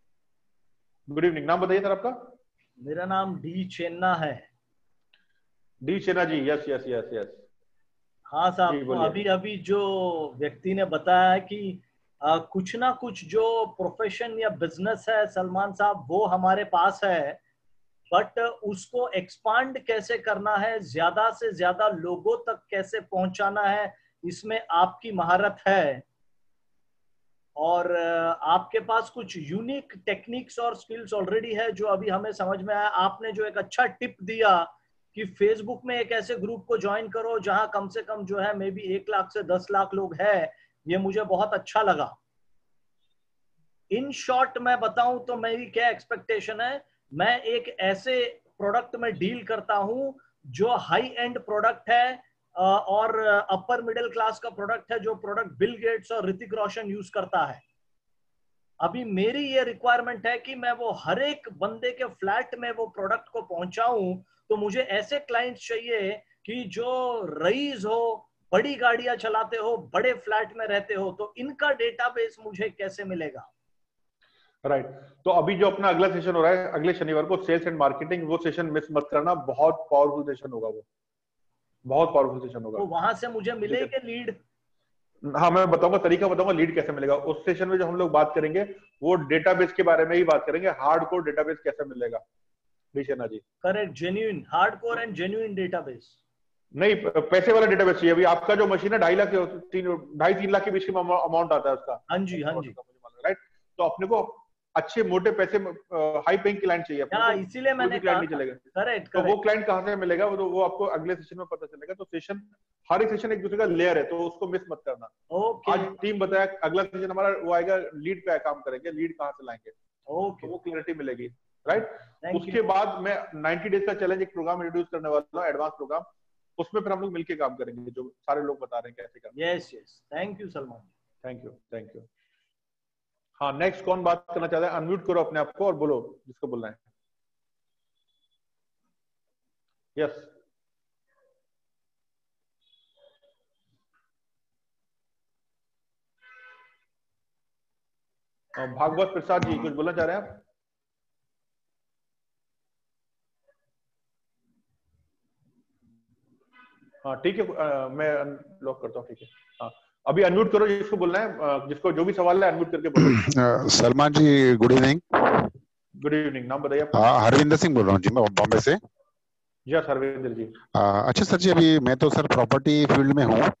Good evening. नाम बताइए सर आपका। मेरा नाम डी चेन्ना है। D Chenna ji, yes yes yes yes. हाँ साहब, अभी अभी जो व्यक्ति ने बताया कि आ, कुछ ना कुछ जो प्रोफेशन या बिजनेस है सलमान साहब वो हमारे पास है, बट उसको एक्सपांड कैसे करना है, ज्यादा से ज्यादा लोगों तक कैसे पहुंचाना है, इसमें आपकी महारत है। और आपके पास कुछ यूनिक टेक्निक्स और स्किल्स ऑलरेडी है जो अभी हमें समझ में आया। आपने जो एक अच्छा टिप दिया कि फेसबुक में एक ऐसे ग्रुप को ज्वाइन करो जहां कम से कम जो है मे बी एक लाख से दस लाख लोग हैं, ये मुझे बहुत अच्छा लगा। इन शॉर्ट मैं बताऊं तो मेरी क्या एक्सपेक्टेशन है, मैं एक ऐसे प्रोडक्ट में डील करता हूं जो हाई एंड प्रोडक्ट है और अपर मिडिल क्लास का प्रोडक्ट है, जो प्रोडक्ट बिल गेट्स और ऋतिक रोशन यूज करता है। अभी मेरी ये रिक्वायरमेंट है कि मैं वो हर एक बंदे के फ्लैट में वो प्रोडक्ट को पहुंचाऊं। तो मुझे ऐसे क्लाइंट्स चाहिए कि जो रईस हो, बड़ी गाड़ियां चलाते हो, बड़े फ्लैट में रहते हो, तो इनका डेटाबेस मुझे कैसे मिलेगा? Right right. तो अभी जो अपना अगला सेशन हो रहा है अगले शनिवार को, सेल्स एंड मार्केटिंग, वो सेशन मिस मत करना। बहुत पावरफुल सेशन होगा, वो बहुत पावरफुल सेशन होगा। तो वहां से मुझे मिलेगा लीड? हाँ मैं बताऊंगा, तरीका बताऊंगा लीड कैसे मिलेगा। उस सेशन में जो हम लोग बात करेंगे वो डेटाबेस के बारे में ही बात करेंगे, हार्डकोर डेटाबेस कैसे मिलेगा। जी correct, genuine hardcore and genuine database. नहीं, पैसे वाला डेटाबेस चाहिए। अभी आपका जो मशीन है ढाई लाख तीन ढाई तीन लाख के बीच में अमाउंट आता है उसका। हाँ जी, हाँ जी, राइट। तो अपने को अच्छे मोटे पैसे हाई पेइंग क्लाइंट चाहिए अपने को, इसीलिए मैंने क्लाइंट नहीं चलेगा। करेक्ट, तो वो क्लाइंट कहाँ से मिलेगा, वो तो वो आपको अगले सेशन में पता चलेगा। तो सेशन, हर एक सेशन एक दूसरे का लेयर है, तो उसको मिस मत करना। ओके। आज टीम बताया, अगला सेशन हमारा वो आएगा लीड पे काम करेंगे, लीड कहाँ से लाएंगे, ओके, तो वो क्लैरिटी मिलेगी। राइट। उसके बाद मैं नाइंटी डेज का चैलेंज एक प्रोग्राम इंट्रोड्यूस करने वाला हूँ, एडवांस प्रोग्राम, उसमें फिर हम लोग मिलके काम करेंगे, जो सारे लोग बता रहे हैं कैसे काम। Yes yes, thank you Salman. Thank you, thank you. हाँ, नेक्स्ट कौन बात करना चाहता है? अनम्यूट करो अपने आप को और बोलो जिसको बोलना है। यस, भागवत प्रसाद जी कुछ बोलना चाह रहे हैं आप? हाँ ठीक है, आ, मैं लॉक करता हूँ। ठीक है, हाँ अभी अनम्यूट करो जिसको बोलना है, जिसको जो भी सवाल है अनम्यूट करके बोलो। Salman ji good evening. Good evening, नाम बताइए आपका? हाँ, हरविंदर सिंह बोल रहा हूँ जी, मैं बॉम्बे से। यस हरविंदर जी। आ, अच्छा सर जी, अभी मैं तो सर प्रॉपर्टी फील्ड में हूँ,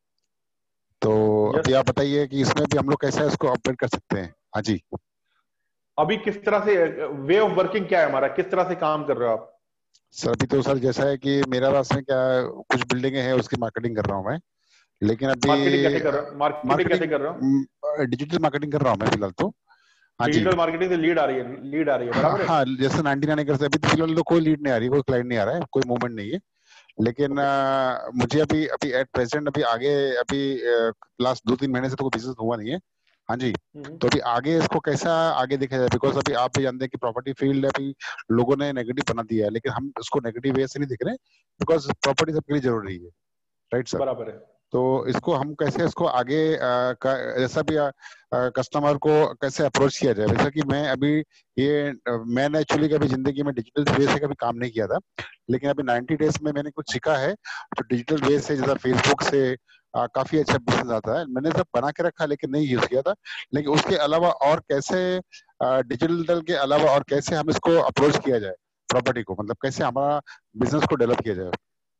तो yes. अभी आप बताइए कि इसमें भी हम लोग कैसे इसको अपडेट कर सकते हैं? हाँ जी। अभी किस तरह से वे ऑफ वर्किंग क्या है हमारा, किस तरह से काम कर रहे हो आप? सर अभी तो सर जैसा है कि मेरा पास में क्या कुछ बिल्डिंगें हैं, उसकी मार्केटिंग कर रहा हूँ मैं, लेकिन अभी मार्केटिंग कैसे कर रहे हो? मार्केटिंग कैसे कर रहे हो? डिजिटल मार्केटिंग कर रहा हूँ मैं फिलहाल तो। हाँ जी, डिजिटल मार्केटिंग से लीड आ रही है, लीड आ रही है, बराबर है? हाँ, जैसे नाइंटी नाइन एकड़ से अभी तो फिलहाल तो कोई लीड नहीं आ रही, कोई क्लाइंट नहीं आ रहा है, कोई मूवमेंट नहीं है, लेकिन आ, मुझे अभी अभी एट प्रेजेंट अभी आगे अभी लास्ट दो तीन महीने से तो कोई बिजनेस हुआ नहीं है। हाँ जी, तो अभी आगे इसको कैसा आगे देखा जाए, बिकॉज अभी आप भी जानते हैं कि प्रॉपर्टी फील्ड अभी लोगों ने नेगेटिव बना दिया है, लेकिन हम इसको नेगेटिव वे से नहीं दिख रहे, बिकॉज प्रॉपर्टी सबके लिए जरूरी है। राइट सर, बराबर है। तो इसको हम कैसे इसको आगे आ, का, जैसा भी कस्टमर को कैसे अप्रोच किया जाए, जैसा कि मैं अभी ये मैंने एक्चुअली कभी जिंदगी में डिजिटल वे से कभी काम नहीं किया था, लेकिन अभी नाइंटी डेज में मैंने कुछ सीखा है, तो डिजिटल वे से जैसा फेसबुक से आ, काफी अच्छा बिजनेस आता है, मैंने सब बना के रखा लेकिन नहीं यूज किया था, लेकिन उसके अलावा और कैसे डिजिटल के अलावा और कैसे हम इसको अप्रोच किया जाए प्रॉपर्टी को, मतलब कैसे हमारा बिजनेस को डेवलप किया जाए।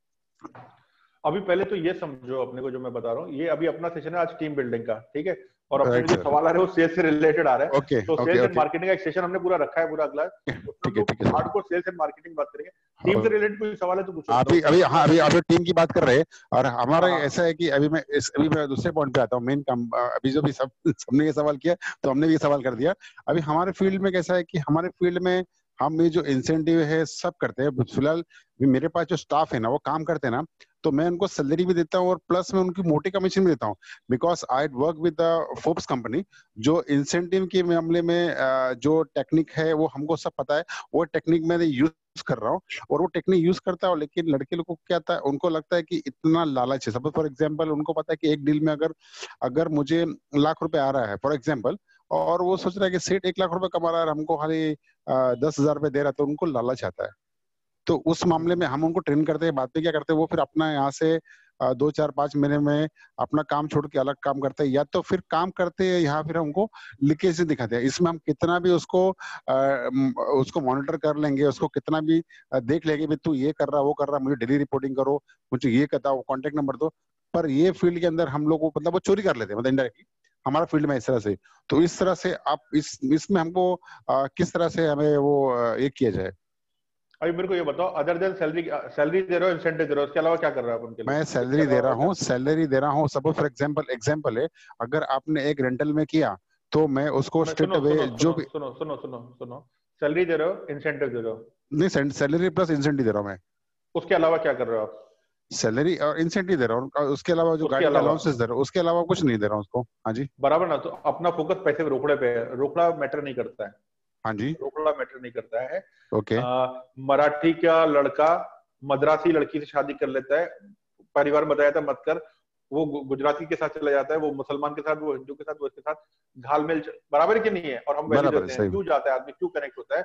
अभी पहले तो ये समझो अपने को जो मैं बता रहा हूँ, ये अभी अपना सेशन है आज टीम बिल्डिंग का, ठीक है, और अपने जो सवाल आ रहे हैं वो सेल्स से रिलेटेड आ रहा है। okay, तो okay, sales and okay. Marketing का एक सेशन हमने पूरा रखा है, पूरा अगला ठीक है, ठीक है, हार्डकोर सेल्स एंड मार्केटिंग बात करेंगे। टीम से रिलेटेड कोई सवाल है तो पूछो। अभी अभी हाँ अभी अभी टीम की बात कर रहे हैं, और हमारा ऐसा है कि अभी मैं इस अभी मैं दूसरे पॉइंट पे आता हूँ, मेन काम अभी जो भी सब सबने ये सवाल किया तो हमने भी ये सवाल कर दिया। अभी हमारे फील्ड में कैसा है कि हमारे फील्ड में हम ये जो इंसेंटिव है सब करते हैं, फिलहाल मेरे पास जो स्टाफ है ना वो काम करते हैं ना, तो मैं उनको सैलरी भी देता हूँ और प्लस मैं उनकी मोटी कमीशन भी देता हूँ, because I work with the Forbes company. जो इंसेंटिव के मामले में जो टेक्निक है वो हमको सब पता है, वो टेक्निक मैंने यूज कर रहा हूँ और वो टेक्निक यूज करता हूँ, लेकिन लड़के लोगों को क्या था, उनको लगता है कि इतना लालच है। सपोज फॉर एग्जाम्पल उनको पता है कि एक डील में अगर अगर मुझे लाख रुपए आ रहा है फॉर एग्जाम्पल, और वो सोच रहा है कि सेठ एक लाख रुपए कमा रहा है, हमको खाली दस हजार रुपए दे रहा है, तो उनको लालच आता है। तो उस मामले में हम उनको ट्रेन करते हैं, बाद में क्या करते हैं वो फिर अपना यहाँ से दो चार पांच महीने में अपना काम छोड़ के अलग काम करते हैं, या तो फिर काम करते हैं यहाँ फिर हमको लीकेज दिखाते हैं। इसमें हम कितना भी उसको आ, उसको मॉनिटर कर लेंगे, उसको कितना भी देख लेंगे भी तू ये कर रहा वो कर रहा, मुझे डेली रिपोर्टिंग करो, मुझे ये बताओ, कॉन्टेक्ट नंबर दो, पर ये फील्ड के अंदर हम लोग को मतलब वो चोरी कर लेते हैं, मतलब इनडायरेक्टली हमारा फील्ड में इस तरह से। तो इस तरह से आप इस इसमें हमको आ, किस तरह से हमें वो ये किया जाए? अभी मेरे को ये बताओ, अदर देन सैलरी सैलरी दे रहे हो, इंसेंटिव दे रहे हो, उसके अलावा क्या कर रहे हो आप उनके लिए? मैं सैलरी दे रहा हूँ, सैलरी दे रहा हूँ। सपोज फॉर एग्जांपल एग्जांपल है, अगर आपने एक रेंटल में किया तो मैं उसको स्ट्रेट अवे जो भी सुनो सुनो सुनो सुनो सैलरी दे रहे हो, इंसेंटिव दे रहे हो? नहीं, सैलरी प्लस इंसेंटिव दे रहा हूँ मैं। उसके अलावा क्या कर रहे हो आप? सैलरी और इंसेंटिव दे रहा हूँ, उसके अलावा जो गाड़ी का अलाउंसेस दे रहा हूँ उसके अलावा कुछ नहीं दे रहा हूँ उसको। हाँ जी, बराबर ना। तो अपना फोकस पैसे पे, रोकड़े पे है, रोकड़ा मैटर नहीं करता है। हाँ जी, रोकड़ा मैटर नहीं करता है। ओके। मराठी का लड़का मद्रासी लड़की से शादी कर लेता है, परिवार में बताया था मत कर, वो गुजराती के साथ चला जाता है, वो मुसलमान के साथ, वो हिंदू के साथ, वो इसके साथ घालमेल बराबर की नहीं है, और हम वैल्यू देते हैं। क्यों जाता है आदमी, क्यों कनेक्ट होता है?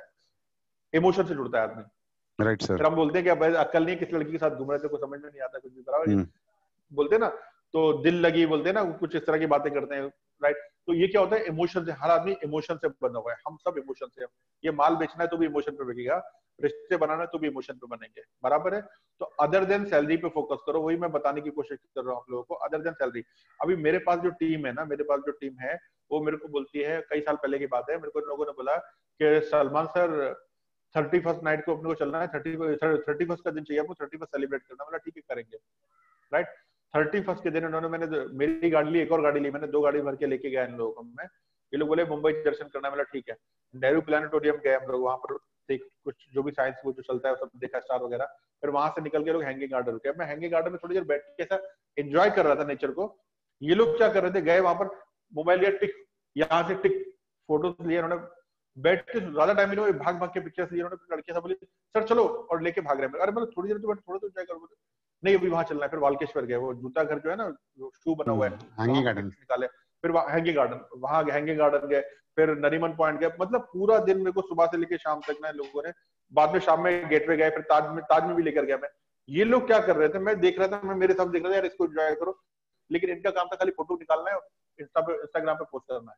इमोशन से जुड़ता है आदमी। Right sir. फिर हम बोलते हैं कि भाई अक्ल नहीं, किस लड़की के साथ घूम रहे थे, कुछ समझ में नहीं आता कुछ भी, बराबर बोलते ना, तो दिल लगी बोलते हैं ना, कुछ इस तरह की बातें करते हैं। राइट। तो ये क्या होता है? इमोशन से, हर आदमी इमोशन से बना हुआ है, हम सब इमोशन से। ये माल बेचना है तो भी इमोशन पे बिकेगा, रिश्ते बनाना है तो भी इमोशन पे बनेंगे, बराबर है। तो अदर देन सैलरी पे फोकस करो, वही मैं बताने की कोशिश कर रहा हूँ आप लोगों को, अदर देन सैलरी। अभी मेरे पास जो टीम है ना, मेरे पास जो टीम है वो मेरे को बोलती है, कई साल पहले की बात है, मेरे को इन लोगों ने बोला कि Salman sir thirty first night को अपने को चलना है, थर्टी थर्टी फर्स्ट का दिन चाहिए आपको, थर्टी फर्स्ट सेलिब्रेट करना। बोला ठीक है करेंगे, राइट। थर्टी फर्स्ट के दिन उन्होंने, मैंने मेरी गाड़ी ली, एक और गाड़ी ली, मैंने दो गाड़ी भर के लेके गया इन लोगों को मैं। ये लोग बोले मुंबई दर्शन करना, बोला ठीक है। नेहरू प्लानिटोरियम गए हम लोग, वहां पर देख कुछ जो भी साइंस वो जो चलता है सब देखा, स्टार वगैरह। फिर वहां से निकल के लोग हैंगिंग गार्डन रुके। मैं हैंगिंग गार्डन में थोड़ी देर बैठ के ऐसा एंजॉय कर रहा था नेचर को। ये लोग क्या कर रहे थे, गए वहां पर मोबाइल लिया, टिक यहाँ से टिक फोटो लिए उन्होंने, बैठ के ज्यादा टाइम नहीं, भाग भाग के पिक्चर्स लिए उन्होंने। लड़के सब बोले सर चलो, और लेके भाग रहे हैं। अरे मतलब थोड़ी देर तो बैठ, थोड़ा तो एंजॉय करो। नहीं अभी वहां चलना है। फिर वालकेश्वर गए, वो जूता घर जो है ना, शू बना हुआ है, हैंगिंग गार्डन निकाले। फिर हैंगिंग गार्डन, वहां हैंगिंग गार्डन गए, फिर नरीमन पॉइंट गए। मतलब पूरा दिन मेरे को सुबह से लेके शाम तक ना लोगों ने, बाद में शाम में गेटवे गए, फिर ताज में, ताज में भी लेकर गया मैं। ये लोग क्या कर रहे थे, मैं देख रहा था, मैं मेरे साथ देख रहा था यार इसको एंजॉय करो, लेकिन इनका काम था खाली फोटो निकालना है, इंस्टा पे, इंस्टाग्राम पे पोस्ट करना है।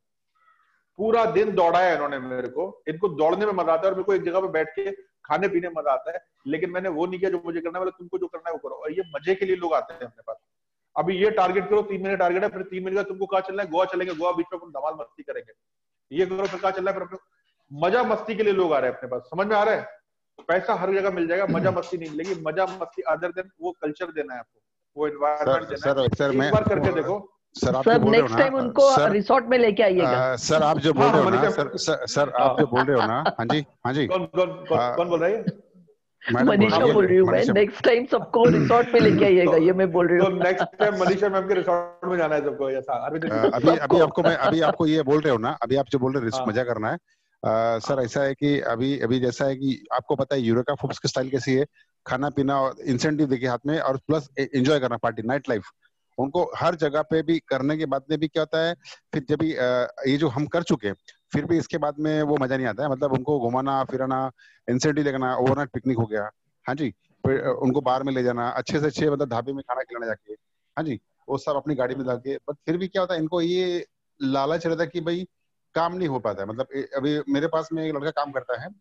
पूरा दिन दौड़ाया इन्होंने मेरे को। इनको दौड़ने में मजा आता है और मेरे को एक जगह पे बैठ के खाने पीने में मजा आता है, लेकिन मैंने वो नहीं किया जो मुझे करना है। मतलब तुमको जो करना है वो करो। और ये मजे के लिए लोग आते हैं अपने पास। अभी ये टारगेट करो, तीन महीने टारगेट है, फिर तीन महीने का तुमको कहाँ चलना है, गोवा चलेंगे, गोवा बीच में अपन धमाल मस्ती करेंगे। ये करो, फिर कहाँ चलना है, फिर अपने मजा मस्ती के लिए लोग आ रहे हैं अपने पास। समझ में आ रहा है? पैसा हर जगह मिल जाएगा, मजा मस्ती नहीं मिलेगी। मजा मस्ती अदर देन वो कल्चर देना है आपको, वो एनवायरनमेंट देना है। सर, सर, एक बार करके देखो सर, आप जो बोल रहे हो ना, नेक्स्ट टाइम उनको रिसोर्ट में लेके आइएगा। सर आप जो बोल रहे हो ना, सर सर, सर आप जो बोल रहे हो ना, हाँ जी हाँ जी, कौन कौन कौन बोल रहा है? मनीषा बोल रही हूँ मैं। नेक्स्ट टाइम सबको रिसोर्ट में लेके आइएगा, ये मैं बोल रही हूँ। तो नेक्स्ट टाइम मनीषा मैम के रिसोर्ट में जाना है सबको, ऐसा? अभी अभी आपको मैं अभी आपको ये बोल रहे हो ना, अभी आप जो बोल रहे हो रिस्क मजा करना है। आ, सर ऐसा है कि अभी अभी जैसा है कि आपको पता है यूरेका फूड्स की स्टाइल कैसी है, खाना पीना और इंसेंटिव देखिए हाथ में, और प्लस एंजॉय करना, पार्टी, नाइट लाइफ। उनको हर जगह पे भी करने के बाद में भी क्या होता है, फिर जब भी ये जो हम कर चुके हैं, फिर भी इसके बाद में वो मजा नहीं आता है। मतलब उनको घुमाना फिराना, इंसेंटिव लेना, ओवरनाइट पिकनिक हो गया, हाँ जी, फिर उनको बाहर में ले जाना, अच्छे से अच्छे मतलब ढाबे में खाना खिलाने जाके, हाँ जी, वो सब अपनी गाड़ी में जाके। बट फिर भी क्या होता है, इनको ये लालच रहता है कि भाई काम नहीं हो पाता है। मतलब अभी मेरे पास में एक लड़का काम करता है,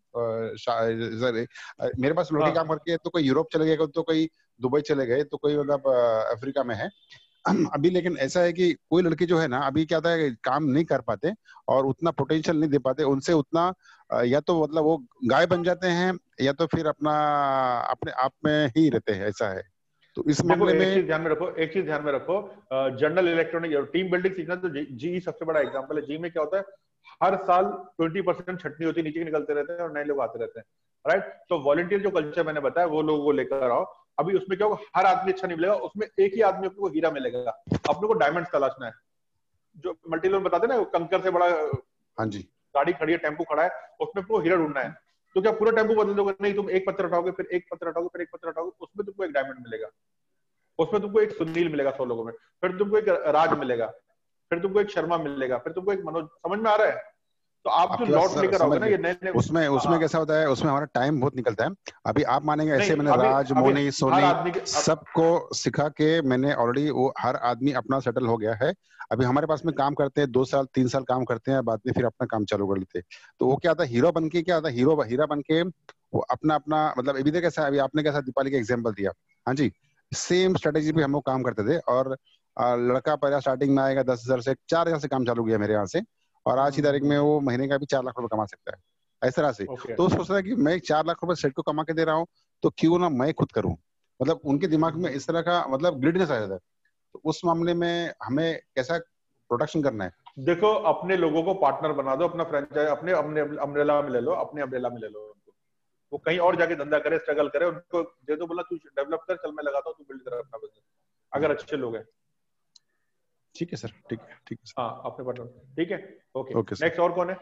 मेरे पास लड़के काम करके, तो कोई यूरोप चले गए, तो कोई दुबई चले गए, तो कोई मतलब अफ्रीका में है अभी। लेकिन ऐसा है कि कोई लड़के जो है ना, अभी क्या होता है, काम नहीं कर पाते और उतना पोटेंशियल नहीं दे पाते, उनसे उतना या तो मतलब वो गाय बन जाते हैं, या तो फिर अपना अपने आप में ही रहते हैं, ऐसा है। तो इस मामले में एक चीज ध्यान में रखो, एक चीज ध्यान में रखो, जनरल इलेक्ट्रॉनिक टीम बिल्डिंग सीखना, तो जी सबसे बड़ा एग्जांपल है। जी में क्या होता है, हर साल ट्वेंटी परसेंट छटनी होती है, नीचे निकलते रहते हैं और नए लोग आते रहते हैं, राइट। तो वॉलंटियर जो कल्चर मैंने बताया, वो लोगों को लेकर आओ। अभी उसमें क्या होगा, हर आदमी अच्छा नहीं मिलेगा, उसमें एक ही आदमी अपने को हीरा मिलेगा। अपने को डायमंड्स तलाशना है। जो मल्टी लोन बताते ना, कंकर से बड़ा, हाँ जी, गाड़ी खड़ी है, टेम्पो खड़ा है, उसमें आपको हीरा ढूंढना है। तो क्या पूरा टेम्पो बदल दोगे? नहीं, तुम एक पत्थर उठाओगे, फिर एक पत्थर उठाओगे, फिर एक पत्थर उठाओगे, उसमें तुमको एक डायमंड मिलेगा, उसमें तुमको एक सुनील मिलेगा सौ लोगों में, फिर तुमको एक राज मिलेगा, फिर तुमको एक शर्मा मिलेगा, फिर तुमको एक मनोज। समझ में आ रहा है? तो आप जो लॉट लेकर आओगे ना, ये नए नए, उसमें उसमें कैसा होता है, उसमें हमारा टाइम बहुत निकलता है। अभी आप मानेंगे, ऐसे मैंने राज, मोनी, सोनी सबको सिखा के मैंने ऑलरेडी, वो हर आदमी अपना सेटल हो गया है। अभी हमारे पास में काम करते हैं, दो साल तीन साल काम करते हैं, बाद में फिर अपना काम चालू कर लेते हैं। तो वो क्या आता है, हीरो बन के, क्या आता है, हीरो हीरा बन के वो अपना अपना मतलब अभी कैसा है, अभी आपने कैसा दीपावली का एग्जाम्पल दिया, हाँ जी, सेम स्ट्रेटेजी पे हम लोग काम करते थे। और लड़का पहला स्टार्टिंग में आएगा दस हजार से, चार हजार से काम चालू किया मेरे यहाँ से, और आज की तारीख में वो महीने का भी चार लाख रुपए कमा सकता है, इस तरह से। okay. तो सोच रहा है कि मैं चार लाख रुपए सेट को कमा के दे रहा हूँ, तो क्यों ना मैं खुद करूं। मतलब उनके दिमाग में इस तरह का मतलब ग्रिडनेस आ जाता है। तो उस मामले में हमें कैसा प्रोडक्शन करना है? देखो, अपने लोगों को पार्टनर बना दो, अपना फ्रेंचाइज अपने अपने अम्ब्रेला में ले लो, अपने अम्ब्रेला में ले लो उनको। वो कहीं और जाके धंधा करे, स्ट्रगल करे, उनको दे दो, बोला तू डेवलप कर, चल मैं लगाता हूँ, तू बिल्ड कर अपना बिजनेस, अगर अच्छे लोग हैं। ठीक है सर, ठीक है, ठीक है। हाँ, अपने पार्टनर, ठीक है, ओके। ओके, नेक्स्ट और कौन है?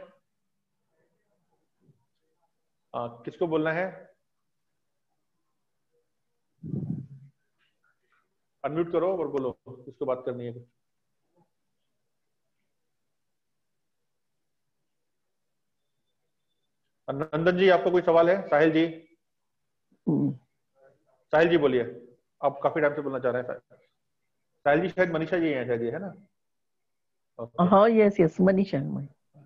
आ, किसको बोलना है? अनम्यूट करो और बोलो किसको बात करनी है। नंदन जी, आपका कोई सवाल है? साहिल जी, साहिल जी बोलिए, आप काफी टाइम से बोलना चाह रहे हैं। साहिल जी शायद मनीषा जी हैं, शायद ये है ना? हाँ, यस यस, मनीषा।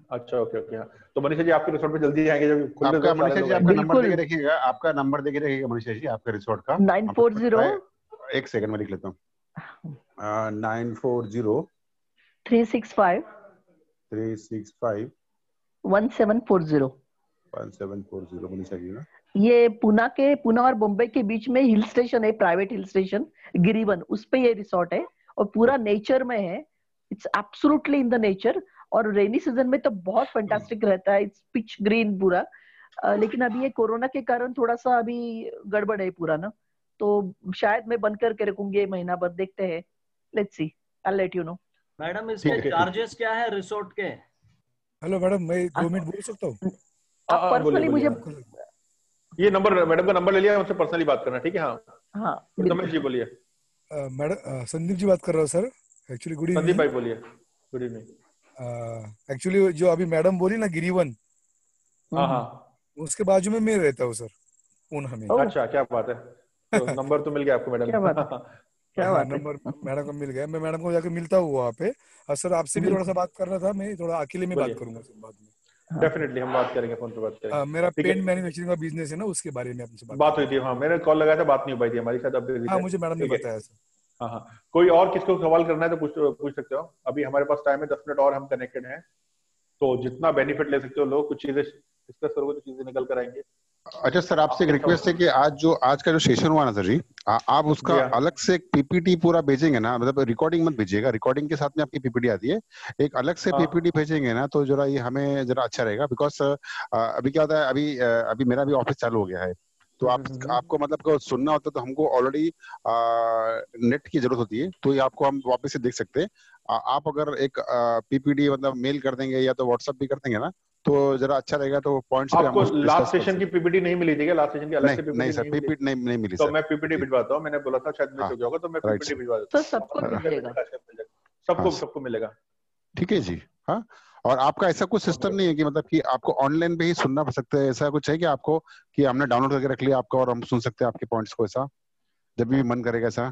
अच्छा ओके ओके हाँ तो मनीषा जी आपके रिसोर्ट पे जल्दी आएंगे जब खुल आपका मनीषा जी आपका नंबर देके रखिएगा, आपका नंबर देके रखिएगा मनीषा जी आपके रिसोर्ट का। नाइन फोर जीरो एक सेकंड में लिख लेता हूँ। Nine four zero three six five three six five one seven four zero one seven four zero Manisha ji ना। ये पुणे के पुणे और मुंबई के बीच में हिल स्टेशन है, प्राइवेट हिल स्टेशन गिरिवन, उस पे ये रिसोर्ट है और पूरा नेचर में है। It's absolutely in the nature और रेनी सीजन में तो बहुत फैंटास्टिक रहता है। इट्स पिच ग्रीन पूरा। uh, लेकिन अभी ये कोरोना के कारण थोड़ा सा अभी गड़बड़ है पूरा ना, तो शायद मैं बंद करके रखूंगी ये महीना भर, देखते हैं। Let's see, I will let you know. Madam इसके चार्जेस क्या है रिसोर्ट के? हेलो मैडम, मैं दो मिनट बोल सकता हूँ? आप पर्सनली मुझे ये नंबर मैडम का नंबर ले लिया, उनसे पर्सनली बात करना, ठीक है? हाँ हाँ संदीप जी बोलिए। मैडम संदीप जी बात कर रहा हूँ sir. Actually good evening. Sandeep भाई बोलिए। Good evening. एक्चुअली जो अभी मैडम बोली ना गिरिवन, हाँ हाँ उसके बाजू में मैं रहता हूँ सर, पुणे में। अच्छा क्या बात है, तो नंबर तो मिल गया आपको मैडम। क्या बात है, क्या बात है। नंबर मैडम को मिल गया, मैं मैडम को जाकर मिलता हूँ वहाँ पे। और सर आपसे भी थोड़ा सा बात करना था, मैं थोड़ा अकेले में बात करूंगा सर बाद में। डेफिनेटली हम बात करेंगे, फोन पे बात करेंगे। आ, मेरा पेंट मैन्युफैक्चरिंग का बिजनेस है ना, उसके बारे में आपसे बात बात हुई थी। हाँ मैंने कॉल लगाया था, बात नहीं हो पाई थी हमारी शायद। अब हाँ मुझे मैडम ने बताया सर। हाँ हाँ कोई और किसको सवाल करना है तो पूछ पूछ सकते हो। अभी हमारे पास टाइम है, दस मिनट और हम कनेक्टेड हैं, तो जितना बेनिफिट ले सकते हो लोग, कुछ चीजें डिस्कस करोगे तो चीजें निकल कर आएंगे। अच्छा सर, आपसे एक रिक्वेस्ट है कि आज जो आज का जो सेशन हुआ ना सर जी, आ, आप उसका अलग से एक पीपीटी पूरा भेजेंगे ना, मतलब रिकॉर्डिंग मत भेजिएगा, रिकॉर्डिंग के साथ में आपकी पीपीटी आती है, एक अलग से पीपीटी भेजेंगे ना तो जरा ये हमें जरा अच्छा रहेगा। बिकॉज अभी क्या होता है, अभी अभी मेरा भी ऑफिस चालू हो गया है, तो आप आपको मतलब को सुनना होता है तो हमको ऑलरेडी नेट की जरूरत होती है, तो ये आपको हम वापस से देख सकते हैं। आप अगर एक पीपीटी मतलब मेल कर देंगे या तो व्हाट्सएप भी कर देंगे ना तो जरा अच्छा रहेगा। तो पॉइंट्स पे आपको लास्ट सेशन की पीपीटी नहीं मिली थी क्या? लास्ट सेशन की अलग से पीपीटी नहीं सर, पीपीटी नहीं नहीं मिली तो मैं पीपीटी भिजवाता हूँ। मैंने बोला था शायद मिस हो गया होगा, तो मैं पीपीटी भिजवा देता हूँ। सबको मिलेगा, सबको सबको मिलेगा। ठीक है जी। हाँ, और आपका ऐसा कुछ सिस्टम नहीं है कि मतलब कि आपको ऑनलाइन पे ही सुनना पड़ सकता है, ऐसा कुछ है कि आपको कि हमने डाउनलोड करके रख लिया आपका और हम सुन सकते हैं आपके पॉइंट्स को, ऐसा जब भी मन करेगा ऐसा?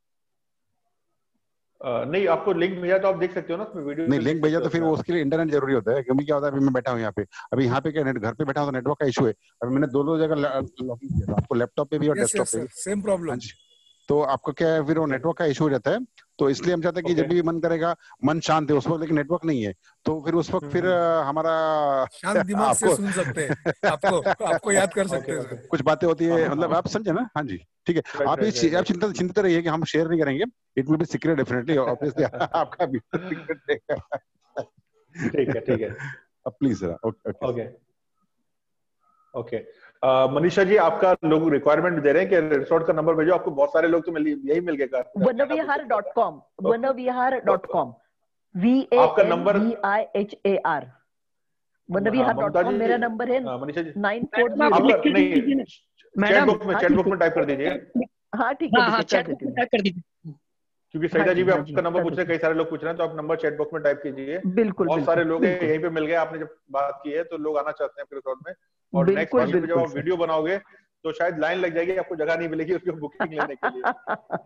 Uh, नहीं, आपको लिंक भेजा तो आप देख सकते हो ना उसमें वीडियो। नहीं लिंक भेजा तो फिर वो उसके लिए इंटरनेट जरूरी होता है, क्योंकि क्या होता है अभी मैं बैठा हूँ यहाँ पे, अभी यहाँ पे क्या नेट घर पे बैठा हूँ तो नेटवर्क का इशू है। अभी मैंने दो दो जगह लॉगिन किया था, आपको लैपटॉप पे भी और डेस्कटॉप पे भी सेम प्रॉब्लम। तो आपको क्या है फिर वो नेटवर्क का इशू हो जाता है, तो इसलिए हम चाहते हैं कि जब भी मन करेगा, मन शांत है उस वक्त, लेकिन नेटवर्क नहीं है तो फिर उस वक्त फिर हमारा शांत दिमाग से सुन सकते हैं, आपको आपको याद कर सकते हैं। कुछ बातें होती है, मतलब आप समझे ना? हाँ जी ठीक है। आप ये आप चिंता चिंतित रहिए कि हम शेयर नहीं करेंगे, it will be secret definitely, obviously आपका भी सीक्रेट रहेगा। ठीक है ठीक है, please sir. Okay okay okay. Manisha ji आपका लोग रिक्वायरमेंट दे रहे हैं कि रिसोर्ट का नंबर भेजो, आपको बहुत सारे लोग तो मिल यही मिल गए। Vanvihar dot com Vanvihar dot com V A N V I H A R Vanvihar dot com मेरा नंबर है nine four zero. Chat box में चैट बॉक्स में टाइप कर दीजिए। हाँ ठीक है, चैट बॉक्स में टाइप कर दीजिए, क्योंकि सईदा जी भी आपका नंबर पूछ रहे हैं, कई सारे लोग पूछ रहे हैं, तो आप नंबर चैट बॉक्स में टाइप कीजिए। बिल्कुल, बहुत सारे लोग हैं यहीं पे मिल गए, आपने जब बात की है तो लोग आना चाहते हैं आपके रिसोर्ट में। और नेक्स्ट टाइम पे जब आप वीडियो बनाओगे तो शायद लाइन लग जाएगी, आपको जगह नहीं मिलेगी उसकी बुकिंग लेने के लिए।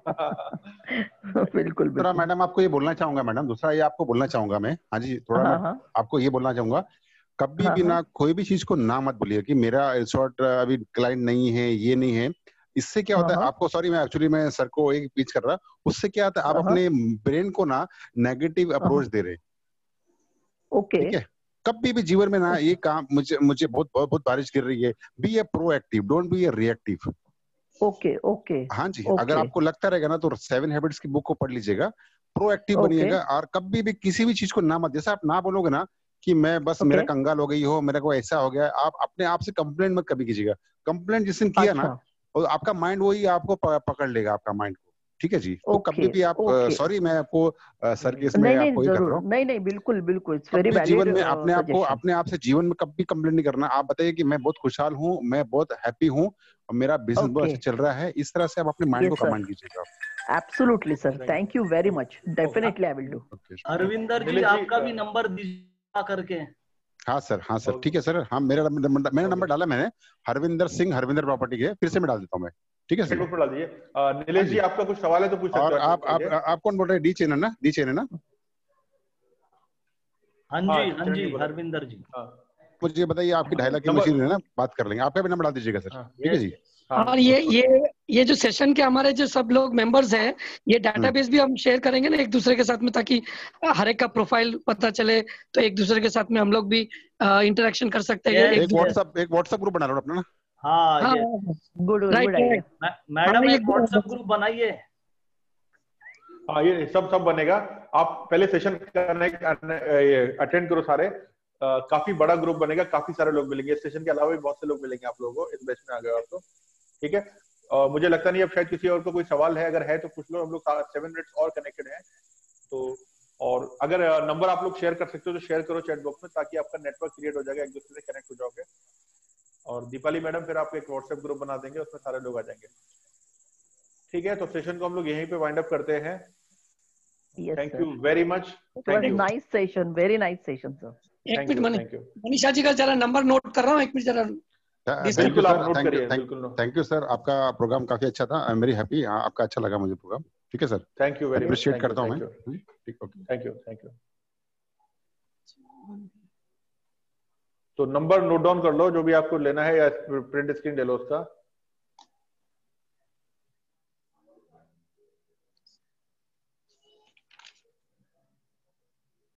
बिल्कुल थोड़ा मैडम आपको ये बोलना चाहूंगा, मैडम दूसरा ये आपको बोलना चाहूंगा मैं, हाँ जी थोड़ा हाँ, मैं हाँ, आपको ये बोलना चाहूंगा, कभी हाँ, भी ना हाँ, कोई भी चीज को ना मत बोलिए कि मेरा रिसोर्ट अभी क्लाइंट नहीं है, ये नहीं है। इससे क्या होता है आपको, सॉरी मैं एक्चुअली मैं सर को एक बीच कर रहा, उससे क्या होता है आप अपने ब्रेन को ना नेगेटिव अप्रोच दे रहे। ओके ठीक है, कभी भी जीवन में ना ये काम मुझे मुझे बहुत बहुत बहुत बारिश गिर रही है, be a proactive, don't be a reactive. Okay okay हाँ जी, अगर आपको लगता रहेगा ना तो सेवन हैबिट्स की बुक को पढ़ लीजिएगा, प्रोएक्टिव बनिएगा। और कभी भी किसी भी चीज को ना मत, जैसे आप ना बोलोगे ना कि मैं बस मेरा कंगाल हो गई हो, मेरे को ऐसा हो गया, आप अपने आप से कंप्लेंट मत कभी कीजिएगा। कंप्लेंट जिस दिन किया ना, और आपका माइंड वही आपको पकड़ लेगा, आपका माइंड को। ठीक है जी, तो कभी भी आप, सॉरी मैं आपको सर के इसमें आपको ही कर रहा हूँ। नहीं नहीं बिल्कुल बिल्कुल, इट्स वेरी वैलिड। जीवन में अपने आप को अपने आप से जीवन में कभी कंप्लेंट नहीं करना। आप बताइए कि मैं बहुत खुशहाल हूँ, मैं बहुत हैप्पी हूँ और मेरा बिजनेस बहुत अच्छा चल रहा है। इस तरह से आप अपने माइंड को कमांड कीजिएगा। Absolutely sir, thank you very much, definitely I will do. Arvinder ji आपका भी नंबर दीजिए करके। हाँ सर, हाँ सर, ठीक है सर। हाँ मेरा नंबर मेरा नंबर डाला मैंने, हरविंदर सिंह, हरविंदर प्रॉपर्टी के, फिर से मैं डाल देता हूँ मैं। ठीक है सर, डाल दीजिए। नीलेश जी आपका कुछ सवाल है तो पूछ सकते हैं। और आप आप आप कौन बोल रहे हैं? डी चेन है ना? डी चेन है ना? हाँ जी, हाँ जी, हरविंदर जी। मुझे बताइए, आपकी ढाई लाख की मशीन है ना, बात कर लेंगे। आपका भी नंबर डाल दीजिएगा सर, ठीक है जी। और ये ये ये जो सेशन के हमारे जो सब लोग मेंबर्स हैं, ये डाटाबेस भी हम शेयर करेंगे ना एक दूसरे के साथ में, ताकि हर एक का प्रोफाइल पता चले, तो एक दूसरे के साथ में हम लोग भी इंटरेक्शन कर सकते हैं। एक व्हाट्सएप एक व्हाट्सएप ग्रुप बना लो अपना ना। हाँ, ये गुड गुड आइडिया। मैडम एक व्हाट्सएप ग्रुप बनाइए। हाँ, ये सब सब बनेगा। आप पहले सेशन करने अटेंड करो सारे। Uh, काफी बड़ा ग्रुप बनेगा, काफी सारे लोग मिलेंगे। इस सेशन के अलावा भी बहुत से लोग मिलेंगे आप लोगों को, इस बैच में आ गए आप तो, ठीक है। uh, मुझे लगता नहीं अब शायद किसी और को कोई सवाल है, अगर है तो पूछ लो। हम लोग सेवन मिनट्स और कनेक्टेड हैं तो, और अगर नंबर आप लोग शेयर कर सकते हो तो शेयर करो चैट बॉक्स में, ताकि आपका नेटवर्क क्रिएट हो जाएगा, एक दूसरे से कनेक्ट हो जाओगे। और दीपाली मैडम फिर आपको एक व्हाट्सएप ग्रुप बना देंगे, उसमें सारे लोग आ जाएंगे, ठीक है। तो सेशन को हम लोग यहीं पे वाइंड अप करते हैं। Thank you very much. Nice session, very nice session sir. एक मिनट मनी मनीषा जी का जरा नंबर नोट कर रहा हूँ, एक मिनट जरा। बिल्कुल आप नोट करिए। थैंक यू सर, आपका प्रोग्राम काफी अच्छा था। आई एम वेरी हैप्पी, आपका अच्छा लगा मुझे प्रोग्राम, ठीक है sir. Thank you very much, appreciate करता हूँ मैं। ठीक, okay, thank you thank you. तो नंबर नोट डाउन कर लो, जो भी आपको लेना है, या प्रिंट स्क्रीन ले लो उसका।